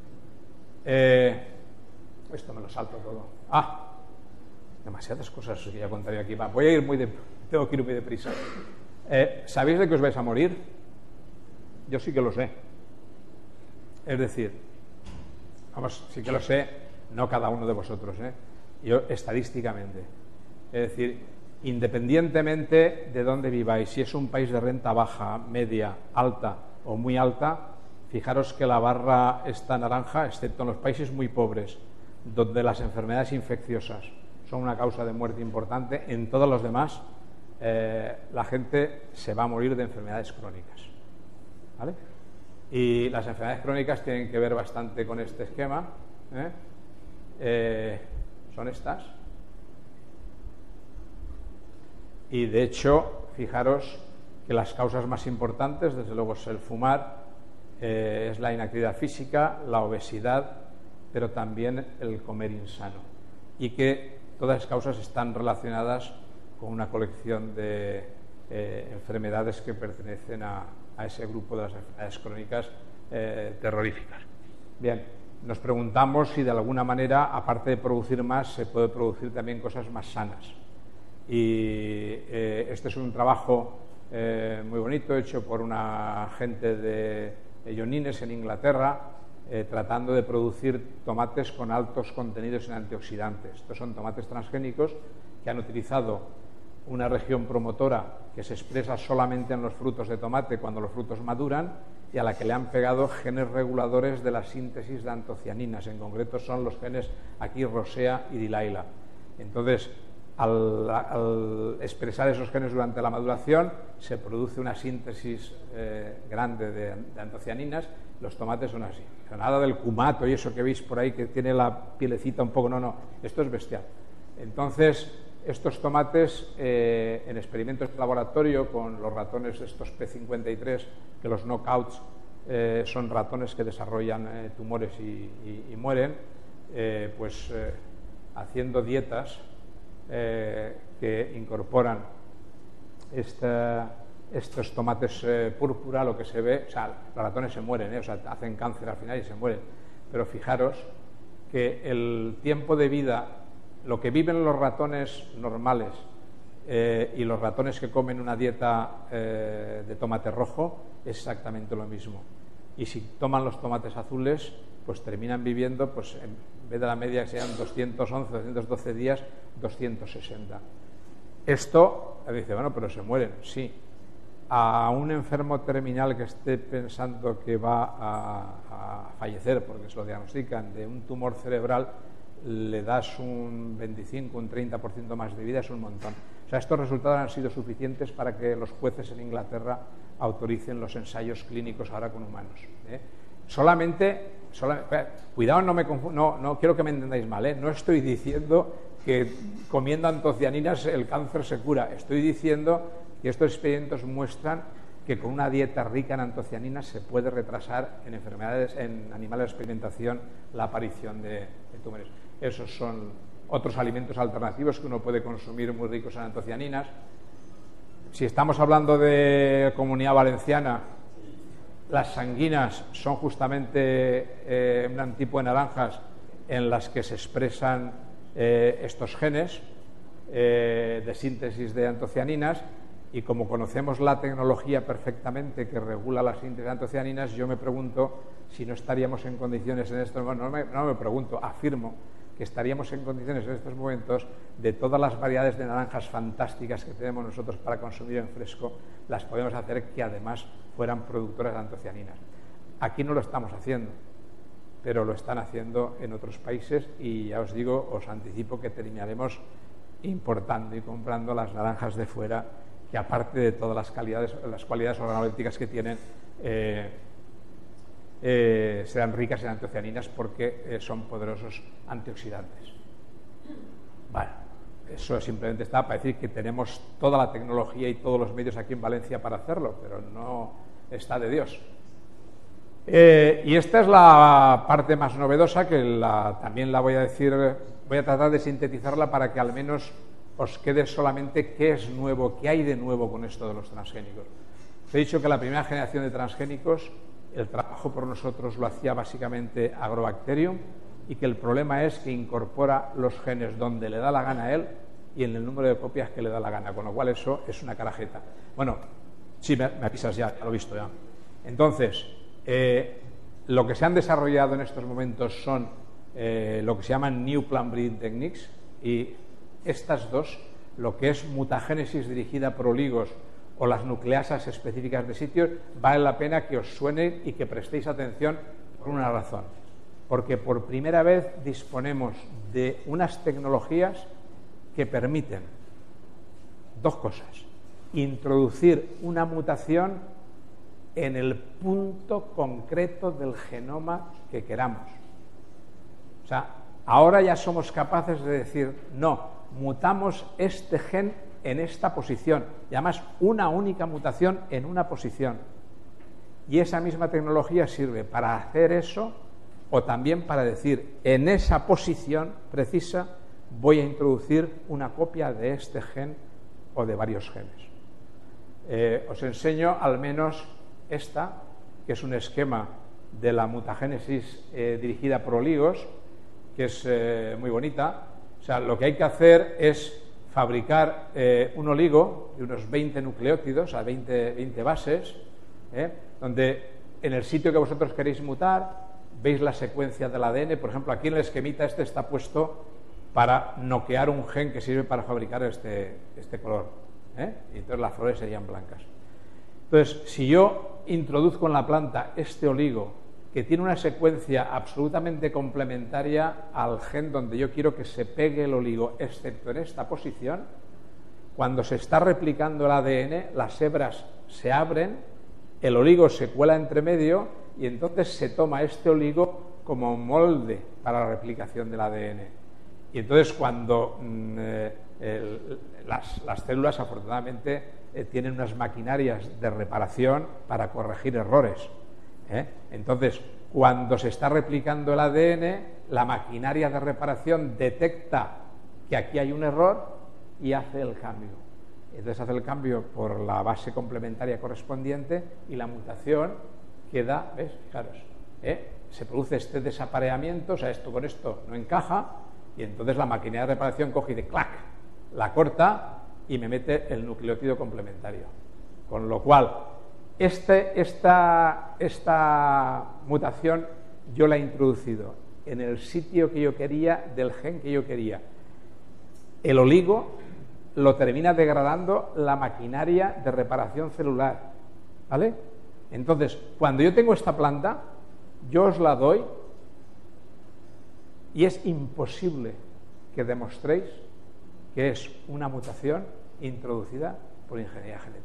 Eh, esto me lo salto todo. Ah, demasiadas cosas que ya contaré aquí. Va, voy a ir muy de, tengo que ir muy deprisa. Eh, ¿Sabéis de que os vais a morir? Yo sí que lo sé. Es decir, vamos, sí que lo sé, no cada uno de vosotros, ¿eh? Yo estadísticamente. Es decir, independientemente de dónde viváis, si es un país de renta baja, media, alta o muy alta, fijaros que la barra está naranja, excepto en los países muy pobres, donde las enfermedades infecciosas son una causa de muerte importante. En todos los demás, eh, la gente se va a morir de enfermedades crónicas, ¿vale? Y las enfermedades crónicas tienen que ver bastante con este esquema, ¿eh? Eh, son estas. Y de hecho, fijaros que las causas más importantes, desde luego, es el fumar, eh, es la inactividad física, la obesidad, pero también el comer insano. Y que todas las causas están relacionadas con una colección de eh, enfermedades que pertenecen a, a ese grupo de las enfermedades crónicas eh, terroríficas. Bien, nos preguntamos si de alguna manera, aparte de producir más, se puede producir también cosas más sanas. Y eh, este es un trabajo eh, muy bonito, hecho por una gente de Ionines en Inglaterra, eh, tratando de producir tomates con altos contenidos en antioxidantes. Estos son tomates transgénicos que han utilizado una región promotora que se expresa solamente en los frutos de tomate cuando los frutos maduran y a la que le han pegado genes reguladores de la síntesis de antocianinas. En concreto son los genes aquí Rosea y Dilaila. Entonces, al, al expresar esos genes durante la maduración, se produce una síntesis eh, grande de, de antocianinas. Los tomates son así. O sea, nada del cumato y eso que veis por ahí que tiene la pielecita un poco, no, no, esto es bestial. Entonces, estos tomates, eh, en experimentos de laboratorio con los ratones estos P cincuenta y tres, que los knockouts eh, son ratones que desarrollan eh, tumores y, y, y mueren, eh, pues eh, haciendo dietas eh, que incorporan esta, estos tomates eh, púrpura, lo que se ve, o sea, los ratones se mueren, eh, o sea, hacen cáncer al final y se mueren, pero fijaros que el tiempo de vida, lo que viven los ratones normales eh, y los ratones que comen una dieta eh, de tomate rojo es exactamente lo mismo. Y si toman los tomates azules, pues terminan viviendo, pues en vez de la media que sean doscientos once, doscientos doce días, doscientos sesenta. Esto, dice, bueno, pero se mueren, sí. A un enfermo terminal que esté pensando que va a, a fallecer, porque se lo diagnostican, de un tumor cerebral, le das un veinticinco, un treinta por ciento más de vida, es un montón. O sea, estos resultados han sido suficientes para que los jueces en Inglaterra autoricen los ensayos clínicos ahora con humanos. ¿eh? Solamente, solamente, cuidado, no, me no, no quiero que me entendáis mal, ¿eh? No estoy diciendo que comiendo antocianinas el cáncer se cura, estoy diciendo que estos experimentos muestran que con una dieta rica en antocianinas se puede retrasar en enfermedades, en animales de experimentación, la aparición de, de tumores. Esos son otros alimentos alternativos que uno puede consumir muy ricos en antocianinas. Si estamos hablando de Comunidad Valenciana, las sanguinas son justamente eh, un tipo de naranjas en las que se expresan eh, estos genes eh, de síntesis de antocianinas, y como conocemos la tecnología perfectamente que regula la síntesis de antocianinas, yo me pregunto si no estaríamos en condiciones en estos momentos, no me, no me pregunto, afirmo que estaríamos en condiciones en estos momentos de todas las variedades de naranjas fantásticas que tenemos nosotros para consumir en fresco, las podemos hacer que además fueran productoras de antocianinas. Aquí no lo estamos haciendo, pero lo están haciendo en otros países y ya os digo, os anticipo que terminaremos importando y comprando las naranjas de fuera, que aparte de todas las, calidades, las cualidades organolépticas que tienen, eh, eh, serán ricas en antocianinas porque eh, son poderosos antioxidantes. Bueno, eso simplemente está para decir que tenemos toda la tecnología y todos los medios aquí en Valencia para hacerlo, pero no está de Dios. Eh, y esta es la parte más novedosa, que la, también la voy a decir, voy a tratar de sintetizarla para que al menos os quede solamente qué es nuevo, qué hay de nuevo con esto de los transgénicos. Os he dicho que la primera generación de transgénicos, el trabajo por nosotros lo hacía básicamente Agrobacterium, y que el problema es que incorpora los genes donde le da la gana a él y en el número de copias que le da la gana, con lo cual eso es una carajeta. Bueno, sí, me, me avisas ya, ya lo he visto ya. Entonces, eh, lo que se han desarrollado en estos momentos son eh, lo que se llaman New Plant Breeding Techniques, y estas dos, lo que es mutagénesis dirigida por oligos o las nucleasas específicas de sitios, vale la pena que os suene y que prestéis atención por una razón. Porque por primera vez disponemos de unas tecnologías que permiten dos cosas: introducir una mutación en el punto concreto del genoma que queramos. O sea, ahora ya somos capaces de decir, no, mutamos este gen en esta posición, y además una única mutación en una posición. Y esa misma tecnología sirve para hacer eso, o también para decir, en esa posición precisa voy a introducir una copia de este gen o de varios genes. Eh, os enseño al menos esta, que es un esquema de la mutagénesis eh, dirigida por oligos, que es eh, muy bonita. O sea, lo que hay que hacer es fabricar eh, un oligo de unos veinte nucleótidos, o sea, veinte, veinte bases, ¿eh? donde en el sitio que vosotros queréis mutar veis la secuencia del A D N. Por ejemplo, aquí en el esquemita este está puesto para noquear un gen que sirve para fabricar este, este color, ¿eh? Y entonces las flores serían blancas. Entonces, si yo introduzco en la planta este oligo que tiene una secuencia absolutamente complementaria al gen donde yo quiero que se pegue el oligo, excepto en esta posición, cuando se está replicando el A D N, las hebras se abren, el oligo se cuela entre medio y entonces se toma este oligo como molde para la replicación del A D N. Y entonces cuando mm, eh, el, las, las células afortunadamente eh, tienen unas maquinarias de reparación para corregir errores, ¿eh? Entonces cuando se está replicando el A D N, la maquinaria de reparación detecta que aquí hay un error y hace el cambio. Entonces hace el cambio por la base complementaria correspondiente y la mutación queda, ¿ves? Fijaros, ¿eh? Se produce este desapareamiento, o sea, esto con esto no encaja, y entonces la maquinaria de reparación coge y de clac, la corta y me mete el nucleótido complementario. Con lo cual, este, esta, esta mutación yo la he introducido en el sitio que yo quería, del gen que yo quería. El oligo lo termina degradando la maquinaria de reparación celular, ¿vale? Entonces, cuando yo tengo esta planta, yo os la doy y es imposible que demostréis que es una mutación introducida por ingeniería genética.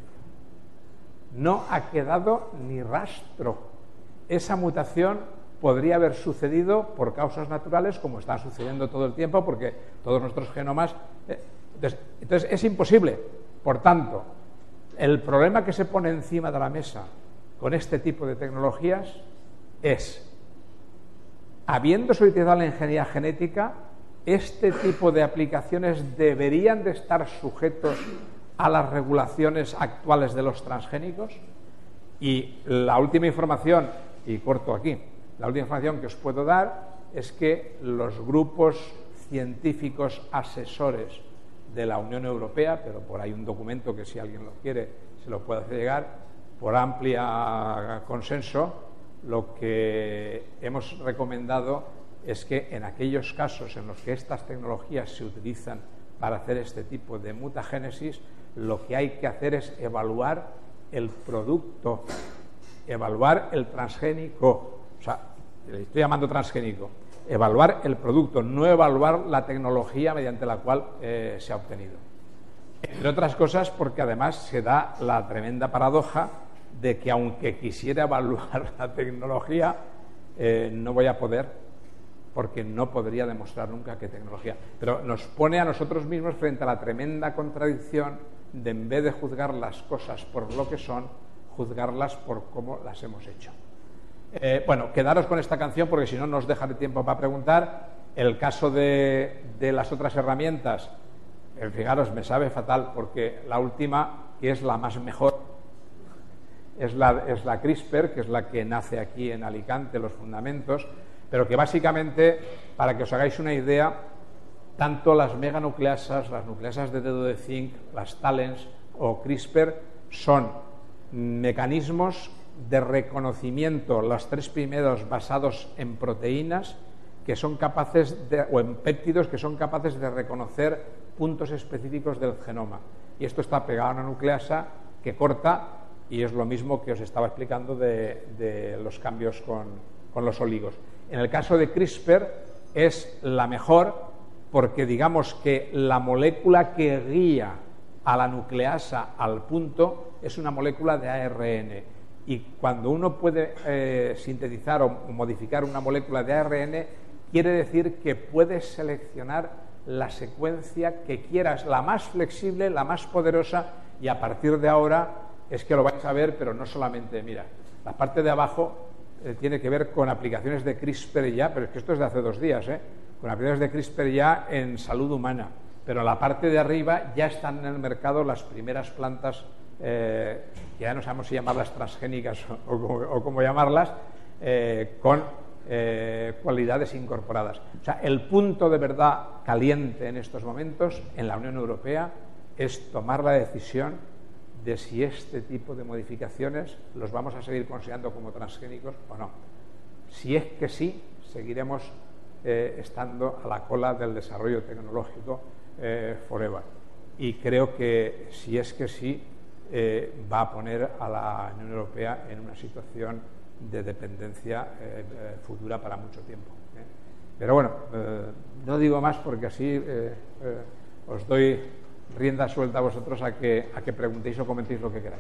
No ha quedado ni rastro. Esa mutación podría haber sucedido por causas naturales, como está sucediendo todo el tiempo, porque todos nuestros genomas... Eh, entonces, entonces, es imposible. Por tanto, el problema que se pone encima de la mesa con este tipo de tecnologías es, habiéndose utilizado la ingeniería genética, este tipo de aplicaciones deberían de estar sujetos a las regulaciones actuales de los transgénicos. Y la última información, y corto aquí, la última información que os puedo dar es que los grupos científicos asesores de la Unión Europea, pero por ahí un documento que si alguien lo quiere se lo puede hacer llegar, por amplia consenso, lo que hemos recomendado es que en aquellos casos en los que estas tecnologías se utilizan para hacer este tipo de mutagénesis, lo que hay que hacer es evaluar el producto, evaluar el transgénico, o sea, le estoy llamando transgénico, evaluar el producto, no evaluar la tecnología mediante la cual eh, se ha obtenido. Entre otras cosas porque además se da la tremenda paradoja de que aunque quisiera evaluar la tecnología, eh, no voy a poder, porque no podría demostrar nunca qué tecnología. Pero nos pone a nosotros mismos frente a la tremenda contradicción de, en vez de juzgar las cosas por lo que son, juzgarlas por cómo las hemos hecho. Eh, bueno, quedaros con esta canción porque si no nos dejaré tiempo para preguntar. El caso de, de las otras herramientas, eh, fijaros, me sabe fatal porque la última, que es la más mejor, es la, es la CRISPR, que es la que nace aquí en Alicante, los fundamentos, pero que básicamente, para que os hagáis una idea, tanto las meganucleasas, las nucleasas de dedo de zinc, las TALENs o CRISPR son mecanismos de reconocimiento, los tres primeros basados en proteínas, que son capaces de, o en péptidos que son capaces de reconocer puntos específicos del genoma. Y esto está pegado a una nucleasa que corta, y es lo mismo que os estaba explicando de, de los cambios con, con los oligos. En el caso de CRISPR es la mejor porque digamos que la molécula que guía a la nucleasa al punto es una molécula de A R N. Y cuando uno puede eh, sintetizar o modificar una molécula de A R N, quiere decir que puedes seleccionar la secuencia que quieras, la más flexible, la más poderosa, y a partir de ahora es que lo vais a ver, pero no solamente, mira, la parte de abajo eh, tiene que ver con aplicaciones de CRISPR ya, pero es que esto es de hace dos días, ¿eh? Con aplicaciones de CRISPR ya en salud humana, pero la parte de arriba ya están en el mercado las primeras plantas, eh, que ya no sabemos si llamarlas transgénicas o, o, o cómo llamarlas, eh, con eh, cualidades incorporadas. O sea, el punto de verdad caliente en estos momentos en la Unión Europea es tomar la decisión de si este tipo de modificaciones los vamos a seguir considerando como transgénicos o no. Si es que sí, seguiremos eh, estando a la cola del desarrollo tecnológico eh, forever. Y creo que si es que sí, eh, va a poner a la Unión Europea en una situación de dependencia eh, eh, futura para mucho tiempo. ¿eh? Pero bueno, eh, no digo más porque así eh, eh, os doy rienda suelta a vosotros a que, a que preguntéis o comentéis lo que queráis.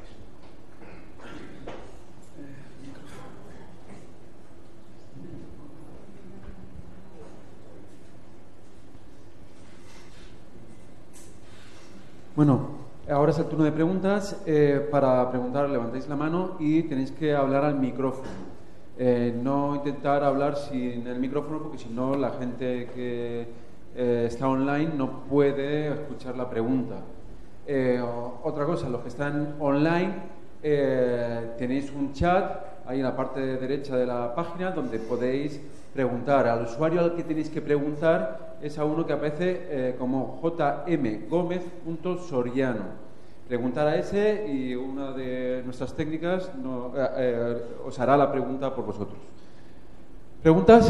Bueno, ahora es el turno de preguntas. Eh, para preguntar levantáis la mano y tenéis que hablar al micrófono. Eh, no intentar hablar sin el micrófono porque si no la gente que eh, está online no puede escuchar la pregunta. Eh, otra cosa, los que están online eh, tenéis un chat ahí en la parte derecha de la página donde podéis preguntar. Al usuario al que tenéis que preguntar es a uno que aparece eh, como J M Gómez punto Soriano. Preguntar a ese y una de nuestras técnicas no, eh, eh, os hará la pregunta por vosotros. ¿Preguntas?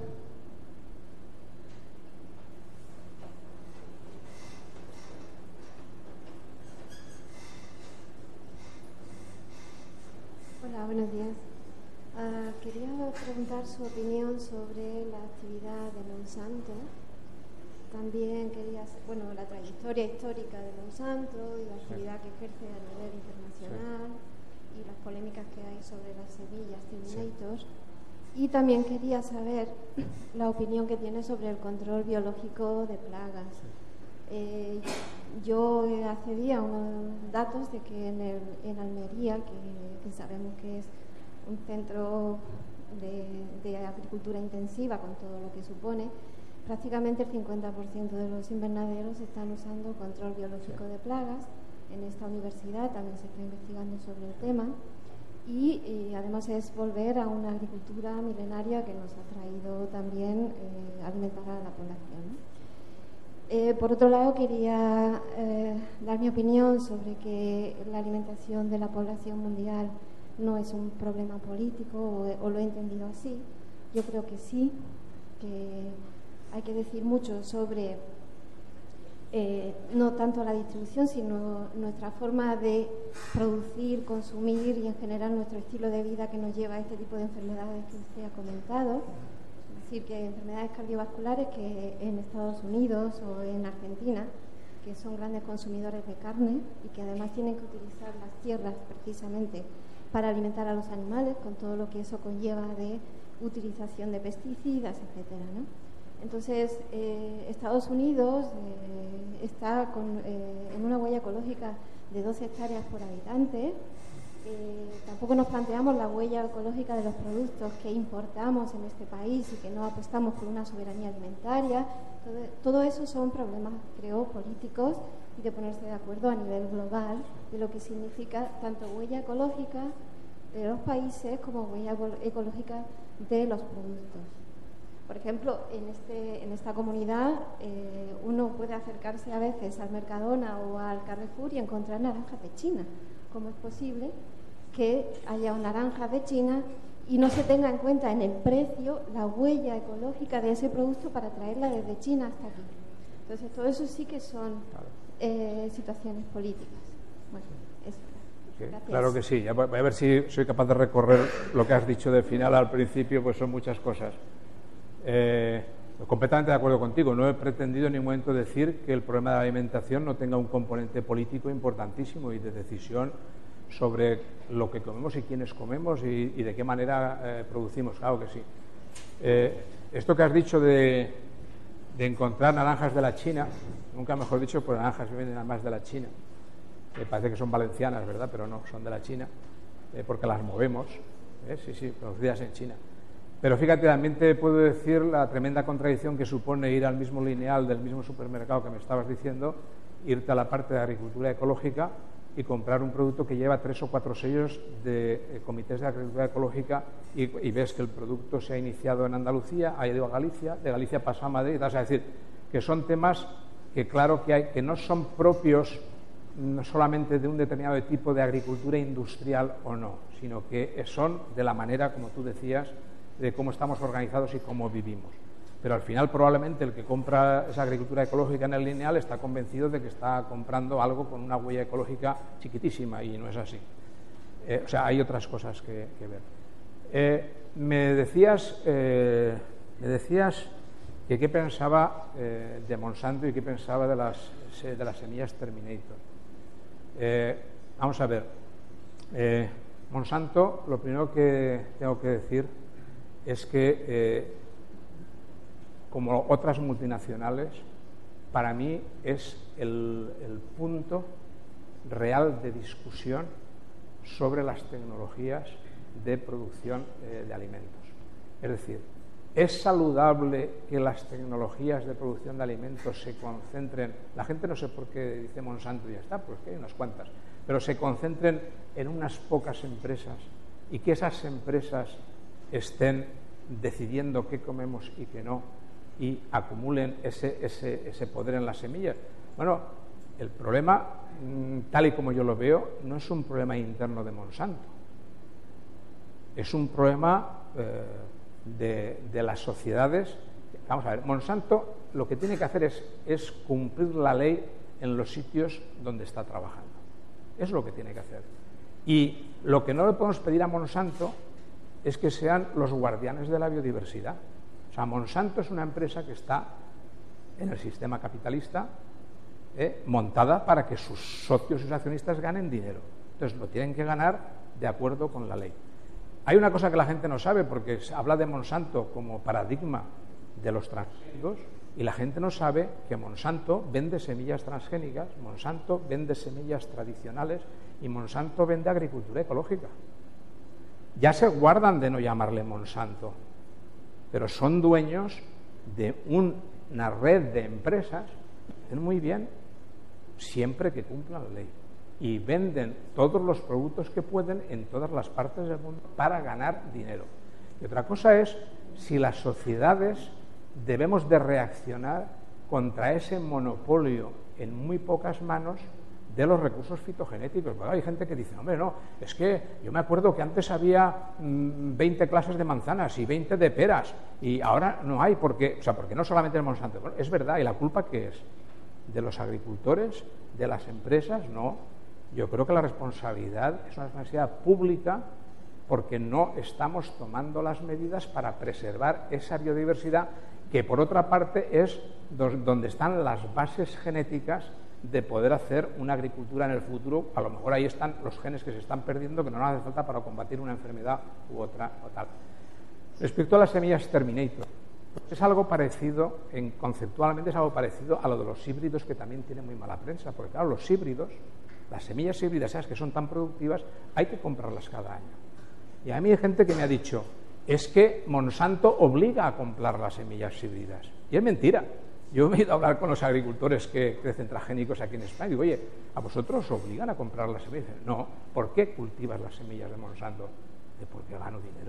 Hola, buenos días. Uh, quería preguntar su opinión sobre la actividad de Monsanto. También quería, bueno, la trayectoria histórica de Monsanto y la actividad que ejerce a nivel internacional y las polémicas que hay sobre las semillas Terminator. Y también quería saber la opinión que tiene sobre el control biológico de plagas. Eh, yo accedí a unos datos de que en, el, en Almería, que, que sabemos que es un centro de, de agricultura intensiva con todo lo que supone, prácticamente el cincuenta por ciento de los invernaderos están usando control biológico de plagas. En esta universidad también se está investigando sobre el tema y, y además es volver a una agricultura milenaria que nos ha traído también eh, alimentar a la población, ¿no? Eh, por otro lado, quería eh, dar mi opinión sobre que la alimentación de la población mundial no es un problema político, o, o lo he entendido así. Yo creo que sí, que hay que decir mucho sobre eh, no tanto la distribución, sino nuestra forma de producir, consumir y en general nuestro estilo de vida que nos lleva a este tipo de enfermedades que usted ha comentado. Es decir, que enfermedades cardiovasculares que en Estados Unidos o en Argentina, que son grandes consumidores de carne y que además tienen que utilizar las tierras precisamente para alimentar a los animales, con todo lo que eso conlleva de utilización de pesticidas, etcétera, ¿no? Entonces, eh, Estados Unidos eh, está con, eh, en una huella ecológica de doce hectáreas por habitante. Eh, tampoco nos planteamos la huella ecológica de los productos que importamos en este país y que no apostamos por una soberanía alimentaria. Todo, todo eso son problemas, creo, políticos y de ponerse de acuerdo a nivel global de lo que significa tanto huella ecológica de los países como huella ecológica de los productos. Por ejemplo, en, este, en esta comunidad eh, uno puede acercarse a veces al Mercadona o al Carrefour y encontrar naranjas de China. ¿Cómo es posible que haya una naranja de China y no se tenga en cuenta en el precio la huella ecológica de ese producto para traerla desde China hasta aquí? Entonces, todo eso sí que son eh, situaciones políticas. Bueno, eso. Sí, claro que sí. Ya voy a ver si soy capaz de recorrer lo que has dicho de final al principio, pues son muchas cosas. Eh, completamente de acuerdo contigo. No he pretendido en ningún momento decir que el problema de la alimentación no tenga un componente político importantísimo y de decisión sobre lo que comemos y quiénes comemos y, y de qué manera eh, producimos. Claro que sí. Eh, esto que has dicho de, de encontrar naranjas de la China, nunca mejor dicho, pues naranjas que vienen además de la China. Eh, parece que son valencianas, ¿verdad? Pero no, son de la China, eh, porque las movemos. ¿eh? Sí, sí, producidas en China. Pero fíjate, también te puedo decir la tremenda contradicción que supone ir al mismo lineal del mismo supermercado que me estabas diciendo, irte a la parte de agricultura ecológica y comprar un producto que lleva tres o cuatro sellos de eh, comités de agricultura ecológica y, y ves que el producto se ha iniciado en Andalucía, ha ido a Galicia, de Galicia pasa a Madrid. O sea, es decir, que son temas que claro que, hay, que no son propios no solamente de un determinado tipo de agricultura industrial o no, sino que son de la manera, como tú decías, de cómo estamos organizados y cómo vivimos. pero al final probablemente el que compra esa agricultura ecológica en el lineal está convencido de que está comprando algo con una huella ecológica chiquitísima y no es así. Eh, o sea, hay otras cosas que, que ver. Eh, me decías, eh, me decías que qué pensaba eh, de Monsanto y qué pensaba de las, de las semillas Terminator. Eh, vamos a ver. Eh, Monsanto, lo primero que tengo que decir es que, eh, como otras multinacionales, para mí es el, el punto real de discusión sobre las tecnologías de producción eh, de alimentos. Es decir, ¿es saludable que las tecnologías de producción de alimentos se concentren? La gente no sé por qué dice Monsanto y ya está, pues que hay unas cuantas, pero se concentren en unas pocas empresas y que esas empresas estén decidiendo qué comemos y qué no y acumulen ese, ese, ese poder en las semillas. Bueno, el problema, tal y como yo lo veo, no es un problema interno de Monsanto, es un problema eh, de, de las sociedades. Vamos a ver, Monsanto lo que tiene que hacer es, es cumplir la ley en los sitios donde está trabajando. Es lo que tiene que hacer. Y lo que no le podemos pedir a Monsanto es que sean los guardianes de la biodiversidad. O sea, Monsanto es una empresa que está en el sistema capitalista, eh, montada para que sus socios y sus accionistas ganen dinero. Entonces, lo tienen que ganar de acuerdo con la ley. Hay una cosa que la gente no sabe, porque se habla de Monsanto como paradigma de los transgénicos, y la gente no sabe que Monsanto vende semillas transgénicas, Monsanto vende semillas tradicionales y Monsanto vende agricultura ecológica. Ya se guardan de no llamarle Monsanto, pero son dueños de una red de empresas que hacen muy bien siempre que cumplan la ley y venden todos los productos que pueden en todas las partes del mundo para ganar dinero. Y otra cosa es si las sociedades debemos de reaccionar contra ese monopolio en muy pocas manos de los recursos fitogenéticos. Bueno, hay gente que dice, hombre, no, es que yo me acuerdo que antes había mmm, veinte clases de manzanas y veinte de peras y ahora no hay, porque, o sea, porque no solamente el Monsanto. Bueno, es verdad, ¿y la culpa qué es? ¿De los agricultores? ¿De las empresas? No, yo creo que la responsabilidad es una responsabilidad pública, porque no estamos tomando las medidas para preservar esa biodiversidad que, por otra parte, es donde están las bases genéticas de poder hacer una agricultura en el futuro. A lo mejor ahí están los genes que se están perdiendo, que no nos hace falta para combatir una enfermedad u otra o tal. Respecto a las semillas Terminator, es algo parecido, en, conceptualmente es algo parecido a lo de los híbridos, que también tiene muy mala prensa, porque claro, los híbridos, las semillas híbridas, esas que son tan productivas, hay que comprarlas cada año. Y a mí hay gente que me ha dicho, es que Monsanto obliga a comprar las semillas híbridas. Y es mentira. Yo me he ido a hablar con los agricultores que crecen transgénicos aquí en España y digo, oye, ¿a vosotros os obligan a comprar las semillas? No, ¿por qué cultivas las semillas de Monsanto? De porque gano dinero.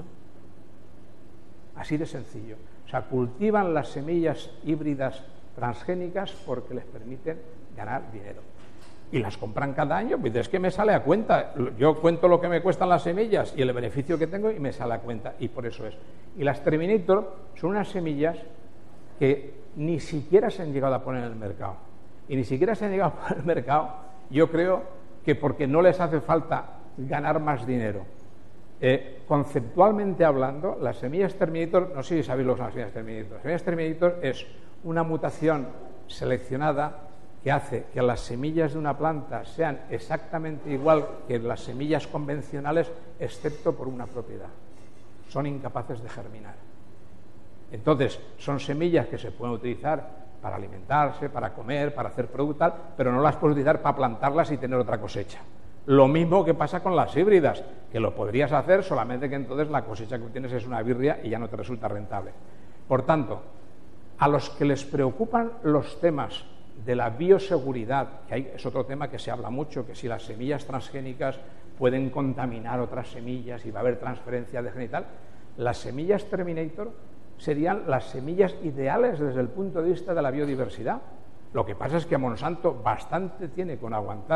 Así de sencillo. O sea, cultivan las semillas híbridas transgénicas porque les permiten ganar dinero. Y las compran cada año, pues es que me sale a cuenta. Yo cuento lo que me cuestan las semillas y el beneficio que tengo y me sale a cuenta, y por eso es. Y las Terminator son unas semillas que ni siquiera se han llegado a poner en el mercado. Y ni siquiera se han llegado a poner en el mercado, yo creo que porque no les hace falta ganar más dinero. Eh, conceptualmente hablando, las semillas Terminator, no sé si sabéis lo que son las semillas Terminator. Las semillas Terminator es una mutación seleccionada que hace que las semillas de una planta sean exactamente igual que las semillas convencionales, excepto por una propiedad: son incapaces de germinar. Entonces, son semillas que se pueden utilizar para alimentarse, para comer, para hacer producto, tal, pero no las puedes utilizar para plantarlas y tener otra cosecha. Lo mismo que pasa con las híbridas, que lo podrías hacer, solamente que entonces la cosecha que tienes es una birria y ya no te resulta rentable. Por tanto, a los que les preocupan los temas de la bioseguridad, que hay, es otro tema que se habla mucho, que si las semillas transgénicas pueden contaminar otras semillas y va a haber transferencia de gen y tal, las semillas Terminator serían las semillas ideales desde el punto de vista de la biodiversidad. Lo que pasa es que Monsanto bastante tiene con aguantar,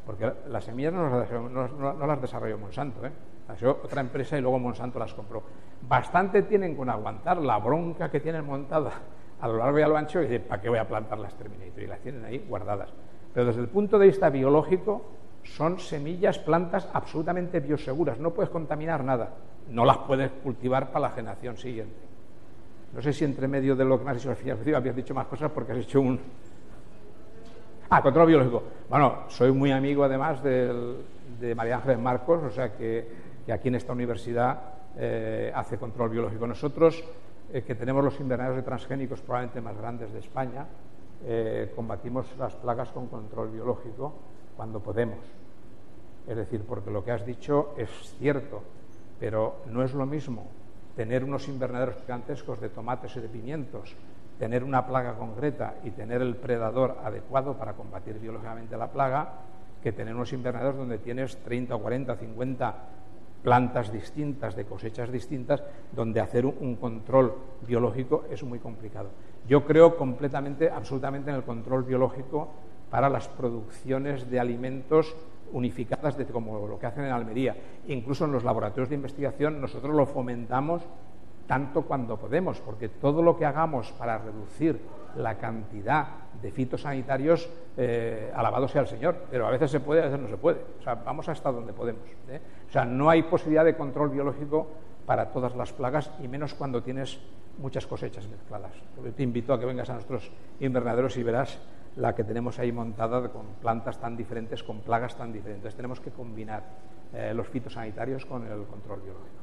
porque las semillas no las, no, no, no las desarrolló Monsanto, ¿eh? Las desarrolló otra empresa y luego Monsanto las compró. Bastante tienen con aguantar la bronca que tienen montada a lo largo y a lo ancho y decir, ¿para qué voy a plantar las Terminator? Y las tienen ahí guardadas. Pero desde el punto de vista biológico, son semillas, plantas absolutamente bioseguras, no puedes contaminar nada, no las puedes cultivar para la generación siguiente. No sé si entre medio de lo que me has dicho habías dicho más cosas porque has hecho un... Ah, control biológico. Bueno, soy muy amigo además del, de María Ángeles Marcos, o sea que, que aquí en esta universidad eh, hace control biológico. Nosotros, eh, que tenemos los invernaderos de transgénicos probablemente más grandes de España, eh, combatimos las plagas con control biológico cuando podemos. Es decir, porque lo que has dicho es cierto, pero no es lo mismo tener unos invernaderos gigantescos de tomates y de pimientos, tener una plaga concreta y tener el predador adecuado para combatir biológicamente la plaga, que tener unos invernaderos donde tienes treinta, cuarenta, cincuenta plantas distintas, de cosechas distintas, donde hacer un control biológico es muy complicado. Yo creo completamente, absolutamente en el control biológico para las producciones de alimentos unificadas, de, como lo que hacen en Almería. Incluso en los laboratorios de investigación nosotros lo fomentamos tanto cuando podemos, porque todo lo que hagamos para reducir la cantidad de fitosanitarios, eh, alabado sea el Señor, pero a veces se puede, a veces no se puede. O sea, vamos hasta donde podemos, ¿eh? O sea, no hay posibilidad de control biológico para todas las plagas, y menos cuando tienes muchas cosechas mezcladas. Yo te invito a que vengas a nuestros invernaderos y verás la que tenemos ahí montada con plantas tan diferentes, con plagas tan diferentes. Entonces tenemos que combinar eh, los fitosanitarios con el control biológico.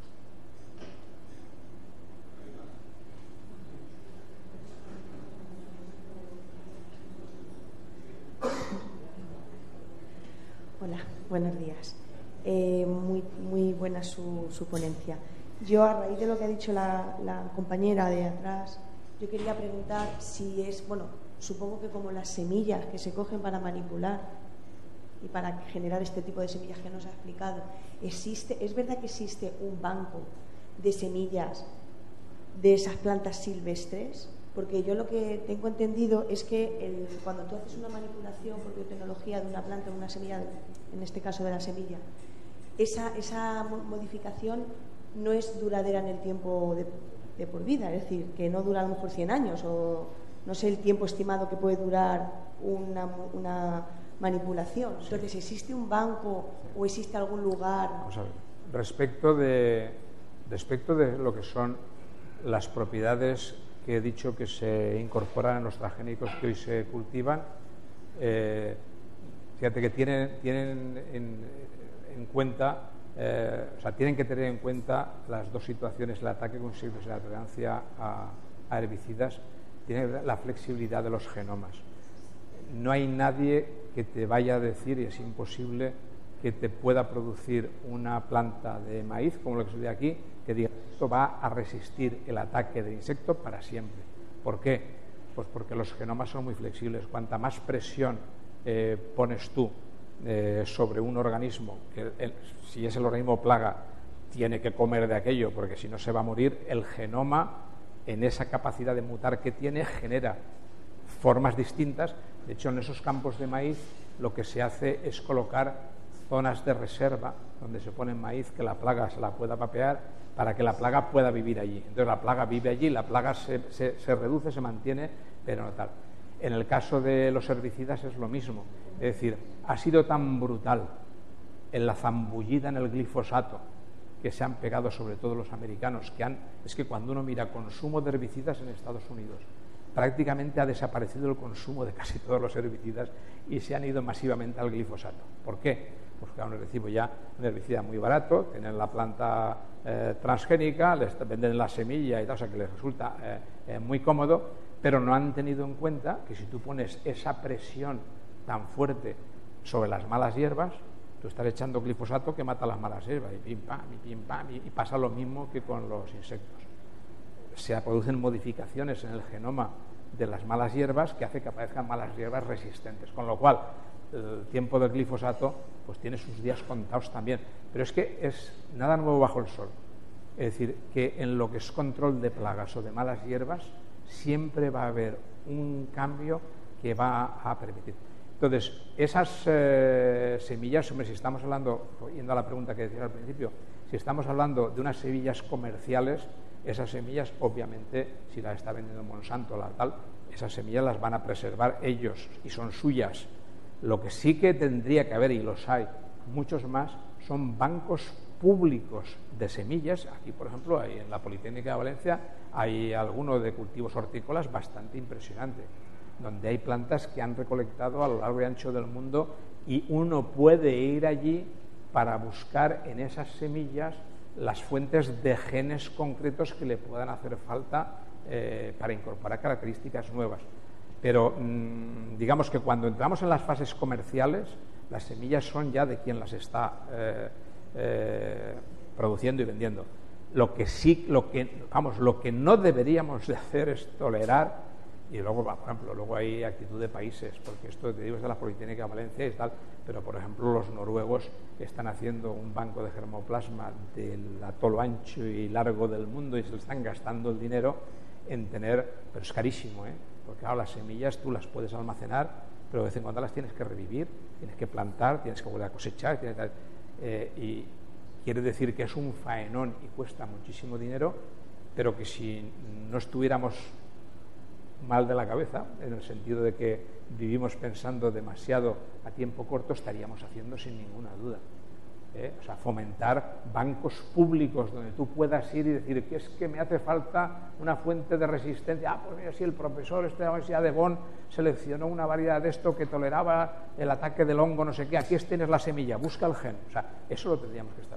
Hola, buenos días. Eh, muy, muy buena su, su ponencia. Yo, a raíz de lo que ha dicho la, la compañera de atrás, yo quería preguntar si es, bueno, supongo que como las semillas que se cogen para manipular y para generar este tipo de semillas que nos ha explicado, existe, ¿es verdad que existe un banco de semillas de esas plantas silvestres? Porque yo lo que tengo entendido es que el, cuando tú haces una manipulación por biotecnología de una planta, de una semilla, en este caso de la semilla, esa, esa modificación no es duradera en el tiempo de, de por vida, es decir, que no dura a lo mejor cien años o no sé el tiempo estimado que puede durar una, una manipulación. Entonces, ¿existe un banco o existe algún lugar? Vamos a ver. Respecto de, respecto de lo que son las propiedades que he dicho que se incorporan en los transgénicos que hoy se cultivan, eh, fíjate que tienen, tienen en, en cuenta, eh, o sea, tienen que tener en cuenta las dos situaciones, el ataque con insectos y la tolerancia a, a herbicidas, tiene la flexibilidad de los genomas. No hay nadie que te vaya a decir, y es imposible, que te pueda producir una planta de maíz, como lo que se ve aquí, que diga, esto va a resistir el ataque del insecto para siempre. ¿Por qué? Pues porque los genomas son muy flexibles. Cuanta más presión eh, pones tú eh, sobre un organismo, que el, si es el organismo plaga, tiene que comer de aquello, porque si no se va a morir, el genoma, en esa capacidad de mutar que tiene, genera formas distintas. De hecho, en esos campos de maíz lo que se hace es colocar zonas de reserva donde se pone maíz que la plaga se la pueda papear para que la plaga pueda vivir allí. Entonces la plaga vive allí, la plaga se, se, se reduce, se mantiene, pero no tal. En el caso de los herbicidas es lo mismo. Es decir, ha sido tan brutal en la zambullida en el glifosato que se han pegado sobre todo los americanos, que han, es que cuando uno mira consumo de herbicidas en Estados Unidos, prácticamente ha desaparecido el consumo de casi todos los herbicidas y se han ido masivamente al glifosato. ¿Por qué? Pues que aún recibo ya un herbicida muy barato, tienen la planta eh, transgénica, les venden la semilla y tal, o sea que les resulta eh, eh, muy cómodo, pero no han tenido en cuenta que si tú pones esa presión tan fuerte sobre las malas hierbas, tú estás echando glifosato que mata las malas hierbas, y pim pam, y pim pam, y, y pasa lo mismo que con los insectos. Se producen modificaciones en el genoma de las malas hierbas que hace que aparezcan malas hierbas resistentes, con lo cual el tiempo del glifosato pues tiene sus días contados también, pero es que es nada nuevo bajo el sol. Es decir, que en lo que es control de plagas o de malas hierbas siempre va a haber un cambio que va a permitir. Entonces, esas eh, semillas, hombre, si estamos hablando, yendo a la pregunta que decía al principio, si estamos hablando de unas semillas comerciales, esas semillas, obviamente, si las está vendiendo Monsanto, la tal, esas semillas las van a preservar ellos y son suyas. Lo que sí que tendría que haber, y los hay muchos más, son bancos públicos de semillas. Aquí, por ejemplo, hay, en la Politécnica de Valencia hay alguno de cultivos hortícolas bastante impresionante, donde hay plantas que han recolectado a lo largo y ancho del mundo, y uno puede ir allí para buscar en esas semillas las fuentes de genes concretos que le puedan hacer falta eh, para incorporar características nuevas. Pero mmm, digamos que cuando entramos en las fases comerciales, las semillas son ya de quien las está eh, eh, produciendo y vendiendo. Lo que sí, lo que, vamos, lo que no deberíamos de hacer es tolerar. Y luego, por ejemplo, luego hay actitud de países, porque esto te digo es de la Politécnica de Valencia y tal, pero por ejemplo los noruegos están haciendo un banco de germoplasma a todo lo ancho y largo del mundo y se están gastando el dinero en tener, pero es carísimo, ¿eh? Porque claro, las semillas tú las puedes almacenar, pero de vez en cuando las tienes que revivir, tienes que plantar, tienes que volver a cosechar, tienes que, eh, y quiere decir que es un faenón y cuesta muchísimo dinero, pero que si no estuviéramos mal de la cabeza, en el sentido de que vivimos pensando demasiado a tiempo corto, estaríamos haciendo sin ninguna duda. ¿Eh? O sea, fomentar bancos públicos donde tú puedas ir y decir que es que me hace falta una fuente de resistencia. Ah, pues mira, si el profesor este de la Universidad de Bonn seleccionó una variedad de esto que toleraba el ataque del hongo, no sé qué, aquí tienes la semilla, busca el gen. O sea, eso lo tendríamos que estar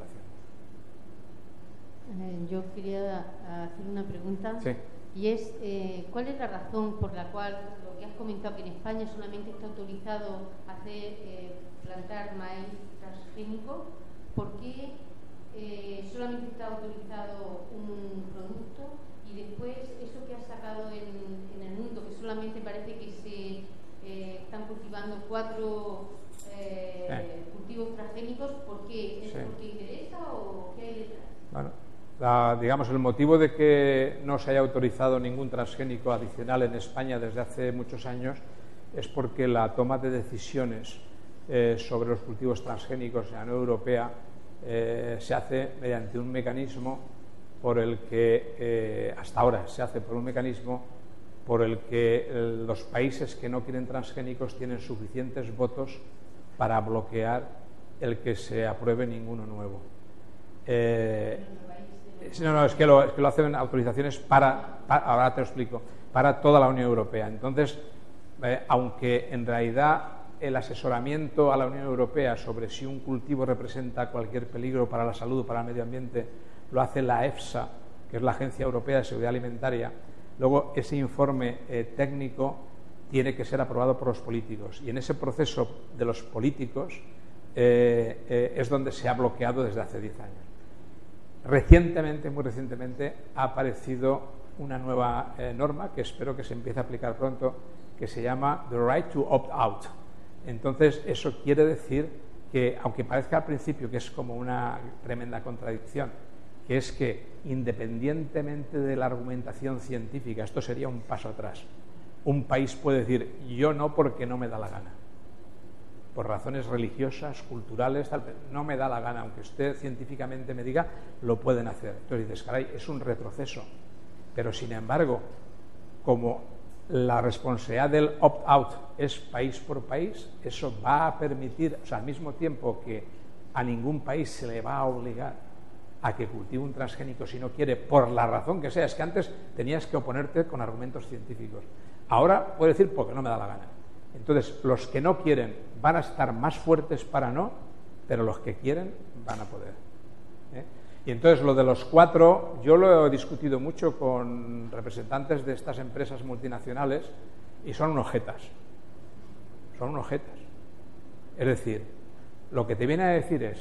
haciendo. Eh, yo quería hacer una pregunta. Sí. Y es, eh, ¿cuál es la razón por la cual, lo que has comentado, que en España solamente está autorizado hacer, eh, plantar maíz transgénico? ¿Por qué eh, solamente está autorizado un producto y después eso que has sacado en, en el mundo, que solamente parece que se eh, están cultivando cuatro eh, eh. cultivos transgénicos? ¿Por qué? ¿Es sí. porque interesa o qué hay detrás? Bueno. La, digamos, el motivo de que no se haya autorizado ningún transgénico adicional en España desde hace muchos años es porque la toma de decisiones eh, sobre los cultivos transgénicos en la Unión Europea eh, se hace mediante un mecanismo por el que, eh, hasta ahora se hace por un mecanismo por el que eh, los países que no quieren transgénicos tienen suficientes votos para bloquear el que se apruebe ninguno nuevo. Eh, No, no, es que lo, es que lo hacen autorizaciones para, para, ahora te lo explico, para toda la Unión Europea. Entonces, eh, aunque en realidad el asesoramiento a la Unión Europea sobre si un cultivo representa cualquier peligro para la salud o para el medio ambiente lo hace la EFSA, que es la Agencia Europea de Seguridad Alimentaria, luego ese informe eh, técnico tiene que ser aprobado por los políticos. Y en ese proceso de los políticos eh, eh, es donde se ha bloqueado desde hace diez años. Recientemente, muy recientemente, ha aparecido una nueva eh, norma que espero que se empiece a aplicar pronto, que se llama The Right to Opt Out. Entonces, eso quiere decir que, aunque parezca al principio que es como una tremenda contradicción, que es que, independientemente de la argumentación científica, esto sería un paso atrás. Un país puede decir, yo no porque no me da la gana. Por razones religiosas, culturales, tal, no me da la gana, aunque usted científicamente me diga, lo pueden hacer. Entonces dices, caray, es un retroceso. Pero sin embargo, como la responsabilidad del opt-out es país por país, eso va a permitir, o sea, al mismo tiempo que a ningún país se le va a obligar a que cultive un transgénico si no quiere, por la razón que sea. Es que antes tenías que oponerte con argumentos científicos. Ahora puede decir porque no me da la gana. Entonces, los que no quieren van a estar más fuertes para no, pero los que quieren van a poder. ¿eh? Y entonces, lo de los cuatro, yo lo he discutido mucho con representantes de estas empresas multinacionales y son unos jetas. Son unos jetas. Es decir, lo que te viene a decir es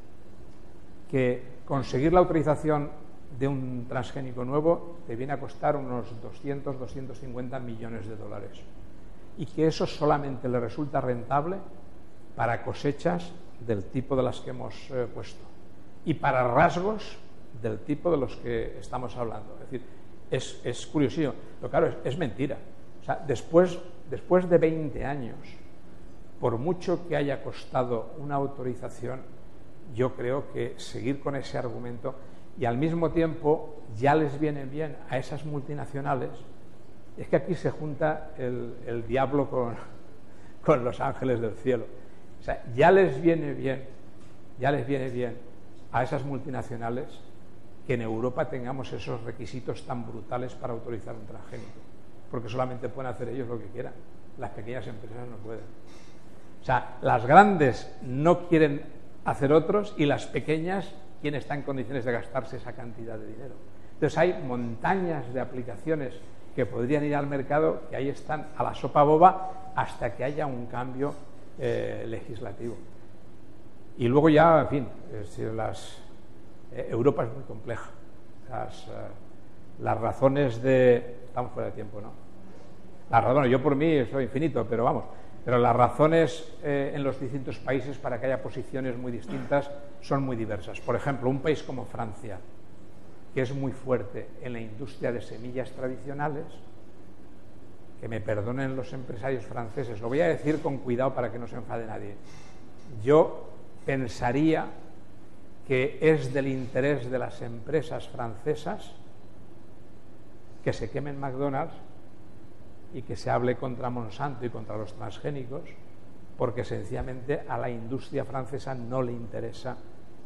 que conseguir la autorización de un transgénico nuevo te viene a costar unos doscientos, doscientos cincuenta millones de dólares. Y que eso solamente le resulta rentable para cosechas del tipo de las que hemos eh, puesto y para rasgos del tipo de los que estamos hablando. Es decir, es, es curiosillo, pero claro, es, es mentira. O sea, después, después de veinte años por mucho que haya costado una autorización, yo creo que seguir con ese argumento, y al mismo tiempo ya les viene bien a esas multinacionales. Es que aquí se junta el, el diablo con, con los ángeles del cielo. O sea, ya les viene bien, ya les viene bien a esas multinacionales que en Europa tengamos esos requisitos tan brutales para autorizar un transgénico, porque solamente pueden hacer ellos lo que quieran, las pequeñas empresas no pueden. O sea, las grandes no quieren hacer otros y las pequeñas, ¿quién está en condiciones de gastarse esa cantidad de dinero? Entonces hay montañas de aplicaciones que podrían ir al mercado que ahí están a la sopa boba hasta que haya un cambio eh, legislativo. Y luego ya, en fin, es decir, las, eh, Europa es muy compleja. Las, eh, las razones de... Estamos fuera de tiempo, ¿no? Las razones, yo por mí soy infinito, pero vamos, pero las razones eh, en los distintos países para que haya posiciones muy distintas son muy diversas. Por ejemplo, un país como Francia, que es muy fuerte en la industria de semillas tradicionales, que me perdonen los empresarios franceses, lo voy a decir con cuidado para que no se enfade nadie. Yo pensaría que es del interés de las empresas francesas que se quemen McDonald's y que se hable contra Monsanto y contra los transgénicos, porque sencillamente a la industria francesa no le interesa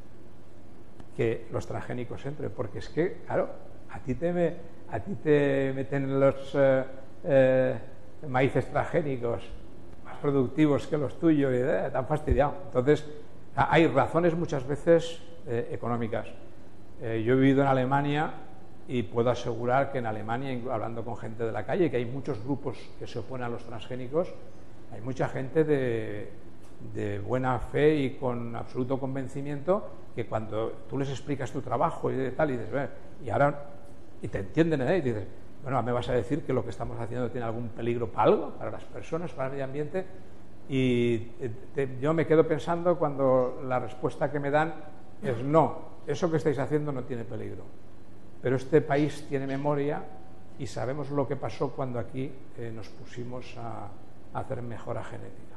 que los transgénicos entren, porque es que, claro, a ti te, me, a ti te meten los eh, eh, maíces transgénicos más productivos que los tuyos y eh, tan fastidiado. Entonces, hay razones muchas veces eh, económicas. Eh, yo he vivido en Alemania y puedo asegurar que en Alemania, hablando con gente de la calle, que hay muchos grupos que se oponen a los transgénicos, hay mucha gente de, de buena fe y con absoluto convencimiento que cuando tú les explicas tu trabajo y de tal, y dices, bueno, y ahora, y te entienden, ¿eh? Y dices, bueno, me vas a decir que lo que estamos haciendo tiene algún peligro para algo, para las personas, para el medio ambiente, y te, yo me quedo pensando cuando la respuesta que me dan es no, eso que estáis haciendo no tiene peligro. Pero este país tiene memoria y sabemos lo que pasó cuando aquí eh, nos pusimos a, a hacer mejora genética.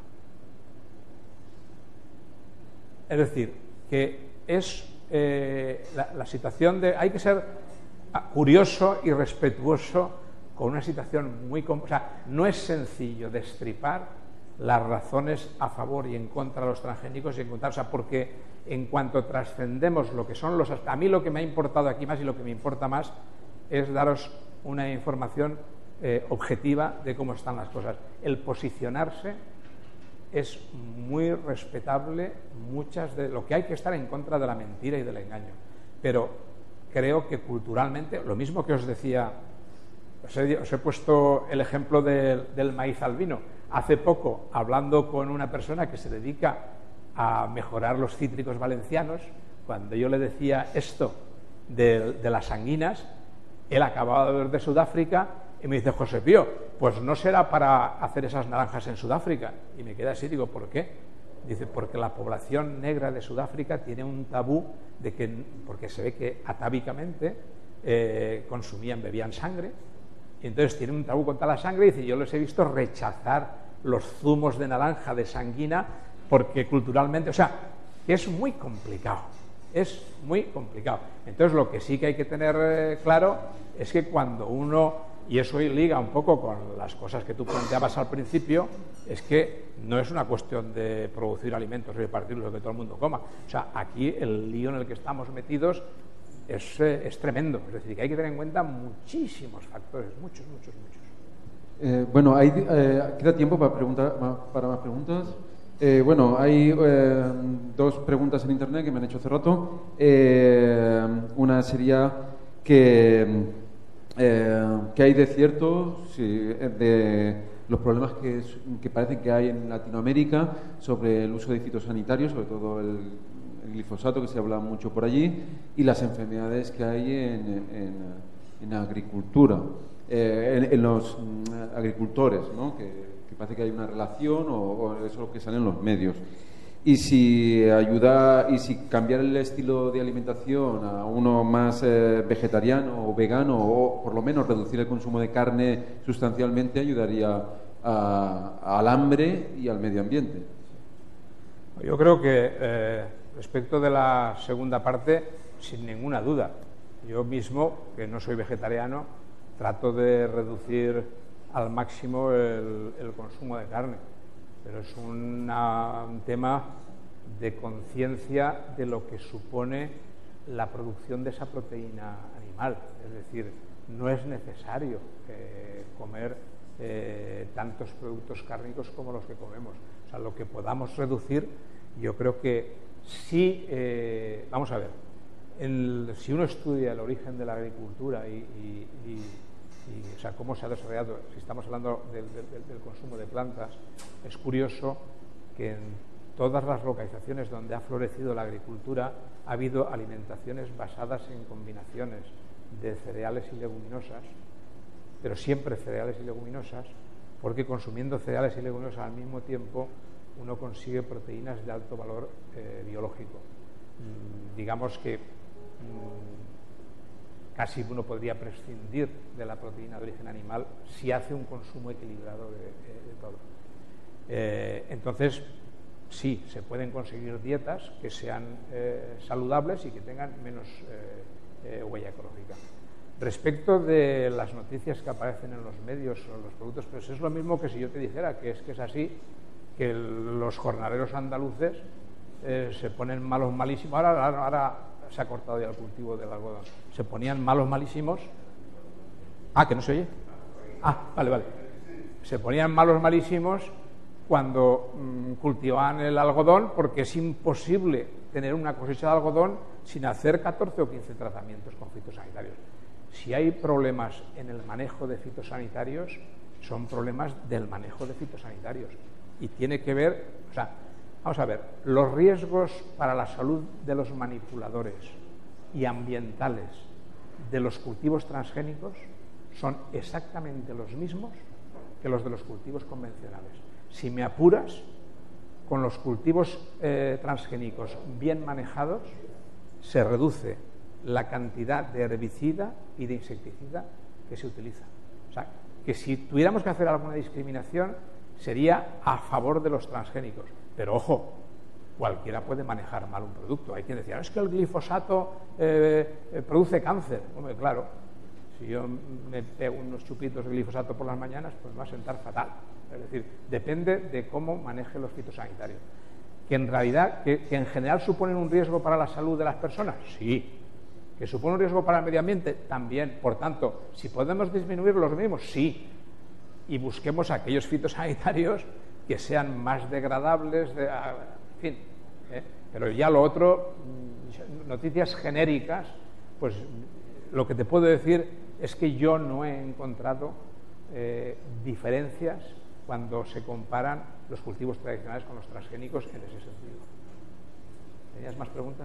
Es decir, que es eh, la, la situación de... Hay que ser curioso y respetuoso con una situación muy... O sea, no es sencillo destripar las razones a favor y en contra de los transgénicos y encontrar... O sea, porque... en cuanto trascendemos lo que son los... A mí lo que me ha importado aquí más y lo que me importa más es daros una información eh, objetiva de cómo están las cosas. El posicionarse es muy respetable, muchas de lo que hay que estar en contra de la mentira y del engaño. Pero creo que culturalmente, lo mismo que os decía, os he, os he puesto el ejemplo de, del maíz albino. Hace poco, hablando con una persona que se dedica a mejorar los cítricos valencianos, cuando yo le decía esto de, de las anguinas, él acababa de ver de Sudáfrica y me dice, José Pío, pues no será para hacer esas naranjas en Sudáfrica. Y me queda así, digo, ¿por qué? Dice, porque la población negra de Sudáfrica tiene un tabú de que, porque se ve que atávicamente eh, consumían, bebían sangre, y entonces tiene un tabú contra la sangre, y dice, yo les he visto rechazar los zumos de naranja de sanguina porque culturalmente, o sea, que es muy complicado, es muy complicado. Entonces lo que sí que hay que tener eh, claro es que cuando uno, y eso liga un poco con las cosas que tú planteabas al principio, es que no es una cuestión de producir alimentos y repartirlos, lo que todo el mundo coma. O sea, aquí el lío en el que estamos metidos es, eh, es tremendo, es decir, que hay que tener en cuenta muchísimos factores, muchos, muchos, muchos. Eh, bueno, hay, eh, ¿queda tiempo para, preguntar, para más preguntas? Eh, bueno, hay eh, dos preguntas en internet que me han hecho hace rato. Eh, una sería que, eh, ¿qué hay de cierto sí, de los problemas que, que parece que hay en Latinoamérica sobre el uso de fitosanitarios, sobre todo el, el glifosato, que se habla mucho por allí, y las enfermedades que hay en, en, en agricultura, eh, en, en los mm, agricultores, ¿no? Que, que parece que hay una relación o, o eso es lo que sale en los medios. Y si ayuda y si cambiar el estilo de alimentación a uno más eh, vegetariano o vegano, o por lo menos reducir el consumo de carne sustancialmente, ayudaría a, al hambre y al medio ambiente. Yo creo que eh, respecto de la segunda parte, sin ninguna duda, yo mismo, que no soy vegetariano, trato de reducir al máximo el, el consumo de carne, pero es una, un tema de conciencia de lo que supone la producción de esa proteína animal. Es decir, no es necesario eh, comer eh, tantos productos cárnicos como los que comemos. O sea, lo que podamos reducir, yo creo que sí, eh, vamos a ver, el, si uno estudia el origen de la agricultura y, y, y, y o sea, cómo se ha desarrollado, si estamos hablando del, del, del consumo de plantas, es curioso que en todas las localizaciones donde ha florecido la agricultura ha habido alimentaciones basadas en combinaciones de cereales y leguminosas, pero siempre cereales y leguminosas, porque consumiendo cereales y leguminosas al mismo tiempo uno consigue proteínas de alto valor eh, biológico. Mm, digamos que mm, casi uno podría prescindir de la proteína de origen animal si hace un consumo equilibrado de, de, de todo. Eh, entonces, sí, se pueden conseguir dietas que sean eh, saludables y que tengan menos eh, eh, huella ecológica. Respecto de las noticias que aparecen en los medios o los productos, pues es lo mismo que si yo te dijera que es que es así, que el, los jornaleros andaluces eh, se ponen malos malísimos. Ahora, ahora, ahora se ha cortado ya el cultivo del algodón. Se ponían malos malísimos. Ah, que no se oye. Ah, vale, vale. Se ponían malos malísimos cuando mmm, cultivaban el algodón, porque es imposible tener una cosecha de algodón sin hacer catorce o quince tratamientos con fitosanitarios. Si hay problemas en el manejo de fitosanitarios, son problemas del manejo de fitosanitarios. Y tiene que ver, o sea, vamos a ver, los riesgos para la salud de los manipuladores y ambientales de los cultivos transgénicos son exactamente los mismos que los de los cultivos convencionales. Si me apuras, con los cultivos eh, transgénicos bien manejados, se reduce la cantidad de herbicida y de insecticida que se utiliza. O sea, que si tuviéramos que hacer alguna discriminación, sería a favor de los transgénicos. Pero ojo, cualquiera puede manejar mal un producto. Hay quien decía, es que el glifosato eh, eh, produce cáncer. Hombre, claro, si yo me pego unos chupitos de glifosato por las mañanas, pues me va a sentar fatal. Es decir, depende de cómo maneje los fitosanitarios. Que en realidad, que, que en general suponen un riesgo para la salud de las personas, sí. Que supone un riesgo para el medio ambiente, también. Por tanto, si podemos disminuir los mismos, sí. Y busquemos aquellos fitosanitarios que sean más degradables, de, en fin. ¿eh? Pero ya lo otro, noticias genéricas, pues lo que te puedo decir es que yo no he encontrado eh, diferencias cuando se comparan los cultivos tradicionales con los transgénicos en ese sentido. ¿Tenías más preguntas?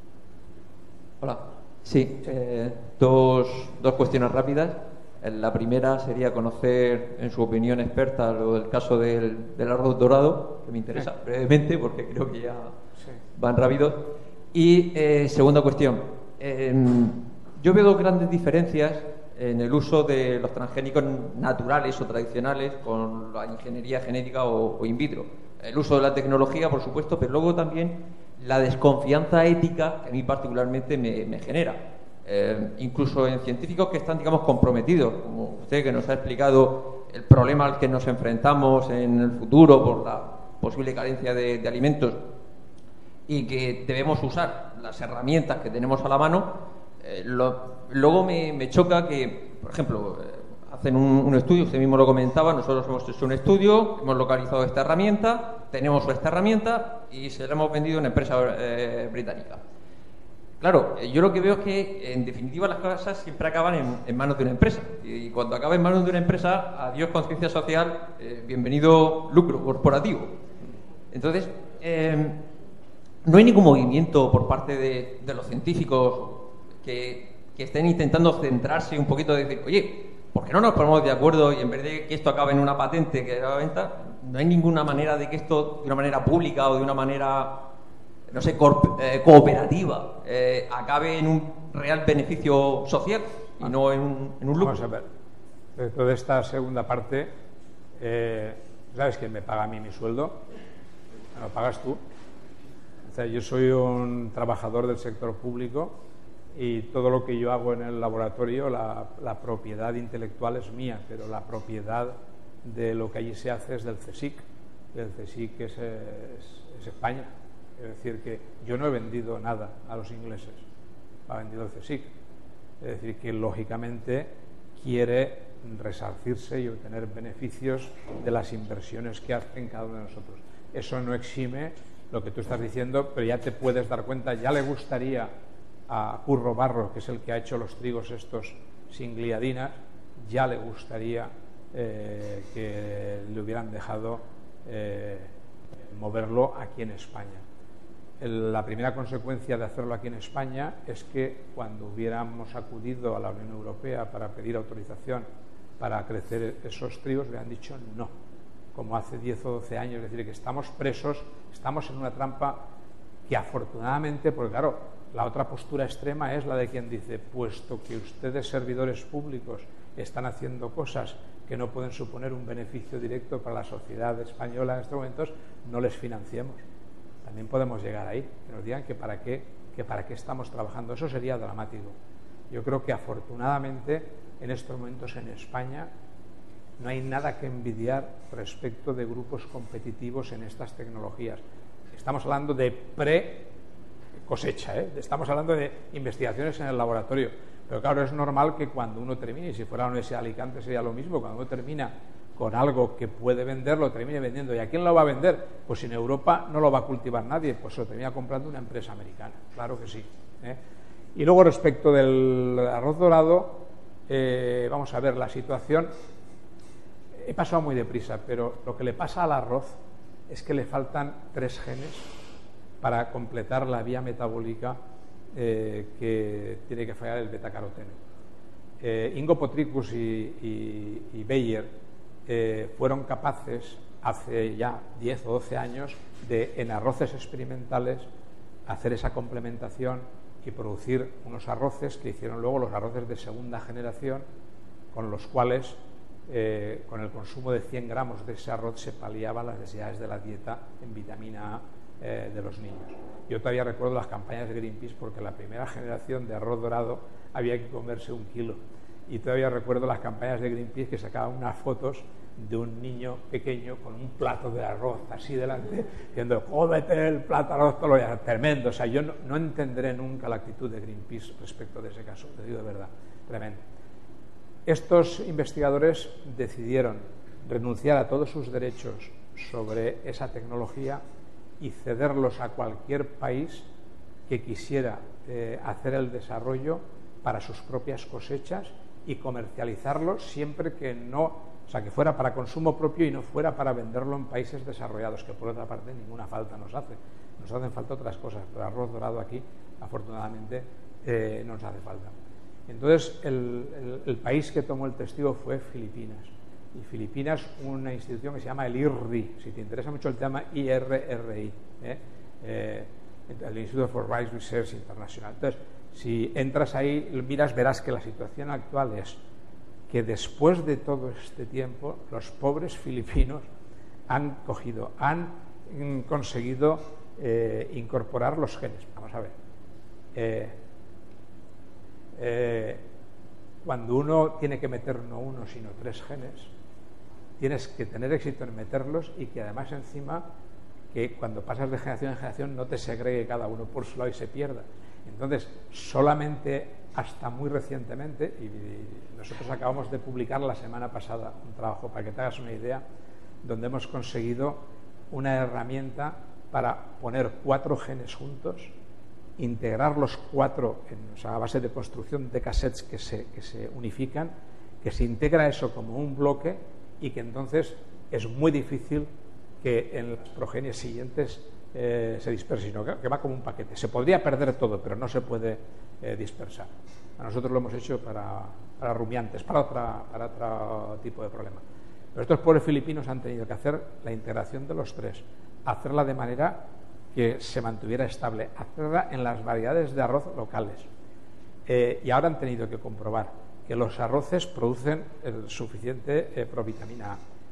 ¿O? Hola. Sí, eh, dos, dos cuestiones rápidas. La primera sería conocer, en su opinión experta, lo del caso del, del arroz dorado, que me interesa sí. brevemente, porque creo que ya sí. van rápidos. Y eh, segunda cuestión, eh, yo veo dos grandes diferencias en el uso de los transgénicos naturales o tradicionales con la ingeniería genética o, o in vitro. El uso de la tecnología, por supuesto, pero luego también la desconfianza ética que a mí particularmente me, me genera. Eh, incluso en científicos que están, digamos, comprometidos, como usted que nos ha explicado el problema al que nos enfrentamos en el futuro por la posible carencia de, de alimentos y que debemos usar las herramientas que tenemos a la mano. Eh, lo, luego me, me choca que, por ejemplo, eh, hacen un, un estudio, usted mismo lo comentaba, nosotros hemos hecho un estudio, hemos localizado esta herramienta, tenemos esta herramienta y se la hemos vendido a una empresa eh, británica. Claro, yo lo que veo es que, en definitiva, las cosas siempre acaban en, en manos de una empresa. Y cuando acaba en manos de una empresa, adiós conciencia social, eh, bienvenido lucro corporativo. Entonces, eh, no hay ningún movimiento por parte de, de los científicos que, que estén intentando centrarse un poquito de decir, oye, ¿por qué no nos ponemos de acuerdo y en vez de que esto acabe en una patente que da venta, no hay ninguna manera de que esto, de una manera pública o de una manera, no sé, eh, cooperativa, eh, acabe en un real beneficio social y no en un, en un lucro? Vamos a ver, de toda esta segunda parte, Eh, ¿Sabes quién me paga a mí mi sueldo? ¿Me lo pagas tú? O sea, yo soy un trabajador del sector público y todo lo que yo hago en el laboratorio, la, la propiedad intelectual es mía, pero la propiedad de lo que allí se hace es del CSIC. El CSIC es, es, es España. Es decir, que yo no he vendido nada a los ingleses, lo ha vendido el CSIC. Es decir, que lógicamente quiere resarcirse y obtener beneficios de las inversiones que hacen cada uno de nosotros. Eso no exime lo que tú estás diciendo, pero ya te puedes dar cuenta, ya le gustaría a Curro Barro, que es el que ha hecho los trigos estos sin gliadinas, ya le gustaría eh, que le hubieran dejado eh, moverlo aquí en España. El, la primera consecuencia de hacerlo aquí en España es que cuando hubiéramos acudido a la Unión Europea para pedir autorización para crecer esos trigos, le han dicho no, como hace diez o doce años, es decir, que estamos presos, estamos en una trampa que afortunadamente, porque claro, la otra postura extrema es la de quien dice, puesto que ustedes, servidores públicos, están haciendo cosas que no pueden suponer un beneficio directo para la sociedad española en estos momentos, no les financiemos. También podemos llegar ahí, que nos digan que para qué, que para qué estamos trabajando. Eso sería dramático. Yo creo que afortunadamente en estos momentos en España no hay nada que envidiar respecto de grupos competitivos en estas tecnologías. Estamos hablando de pre-cosecha, ¿eh? Estamos hablando de investigaciones en el laboratorio. Pero claro, es normal que cuando uno termine, y si fuera la Universidad de Alicante sería lo mismo, cuando uno termina con algo que puede vender, lo termine vendiendo. ¿Y a quién lo va a vender? Pues en Europa no lo va a cultivar nadie, pues lo termina comprando una empresa americana. Claro que sí, ¿eh? Y luego respecto del arroz dorado, eh, vamos a ver la situación. He pasado muy deprisa, pero lo que le pasa al arroz es que le faltan tres genes para completar la vía metabólica eh, que tiene que fallar el betacaroteno. Eh, Ingo Potricus y, y, y Bayer eh, fueron capaces hace ya diez o doce años de, en arroces experimentales, hacer esa complementación y producir unos arroces que hicieron luego los arroces de segunda generación, con los cuales Eh, con el consumo de cien gramos de ese arroz se paliaban las necesidades de la dieta en vitamina A eh, de los niños. Yo todavía recuerdo las campañas de Greenpeace, porque la primera generación de arroz dorado había que comerse un kilo, y todavía recuerdo las campañas de Greenpeace que sacaban unas fotos de un niño pequeño con un plato de arroz así delante, diciendo, cómete el plato de arroz todos los días. Tremendo. O sea, yo no, no entenderé nunca la actitud de Greenpeace respecto de ese caso, te digo de verdad, tremendo. Estos investigadores decidieron renunciar a todos sus derechos sobre esa tecnología y cederlos a cualquier país que quisiera eh, hacer el desarrollo para sus propias cosechas y comercializarlo siempre que no, o sea, que fuera para consumo propio y no fuera para venderlo en países desarrollados, que por otra parte ninguna falta nos hace. Nos hacen falta otras cosas, pero arroz dorado aquí, afortunadamente, eh, no nos hace falta. Entonces, el, el, el país que tomó el testigo fue Filipinas. Y Filipinas, una institución que se llama el I R R I. Si te interesa mucho el tema, I R R I. ¿eh? Eh, el Institute for Rice Research International. Entonces, si entras ahí, miras, verás que la situación actual es que después de todo este tiempo, los pobres filipinos han cogido, han mm, conseguido eh, incorporar los genes. Vamos a ver. Eh, Eh, cuando uno tiene que meter no uno sino tres genes, tienes que tener éxito en meterlos, y que además encima que cuando pasas de generación en generación no te segregue cada uno por su lado y se pierda. Entonces, solamente hasta muy recientemente, y nosotros acabamos de publicar la semana pasada un trabajo, para que te hagas una idea, donde hemos conseguido una herramienta para poner cuatro genes juntos, integrar los cuatro, en, o sea, a base de construcción de cassettes que se, que se unifican, que se integra eso como un bloque, y que entonces es muy difícil que en las progenies siguientes eh, se disperse, sino que, que va como un paquete. Se podría perder todo, pero no se puede eh, dispersar. A nosotros lo hemos hecho para, para rumiantes, para, otra, para otro tipo de problema. Pero estos pobres filipinos han tenido que hacer la integración de los tres, hacerla de manera que se mantuviera estable, hacerla en las variedades de arroz locales. Eh, y ahora han tenido que comprobar que los arroces producen el suficiente eh, provitamina A,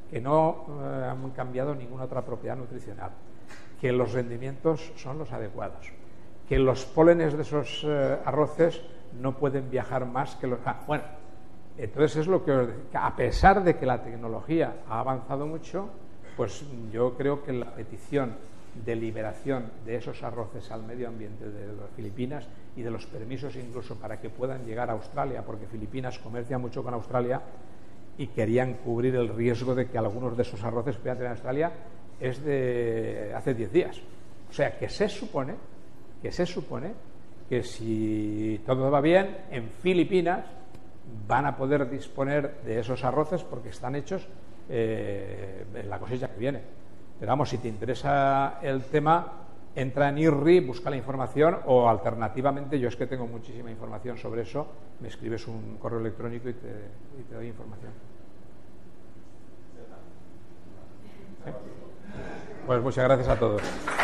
que no eh, han cambiado ninguna otra propiedad nutricional, que los rendimientos son los adecuados, que los pólenes de esos eh, arroces no pueden viajar más que los... Ah, bueno, entonces es lo que os decía, a pesar de que la tecnología ha avanzado mucho, pues yo creo que la petición de liberación de esos arroces al medio ambiente de las Filipinas y de los permisos incluso para que puedan llegar a Australia, porque Filipinas comercia mucho con Australia y querían cubrir el riesgo de que algunos de esos arroces pudieran tener en Australia, es de hace diez días. O sea que se supone que se supone que si todo va bien, en Filipinas van a poder disponer de esos arroces porque están hechos eh, en la cosecha que viene. Pero vamos, si te interesa el tema, entra en I R R I, busca la información, o alternativamente, yo es que tengo muchísima información sobre eso, me escribes un correo electrónico y te, y te doy información. ¿Eh? Pues muchas gracias a todos.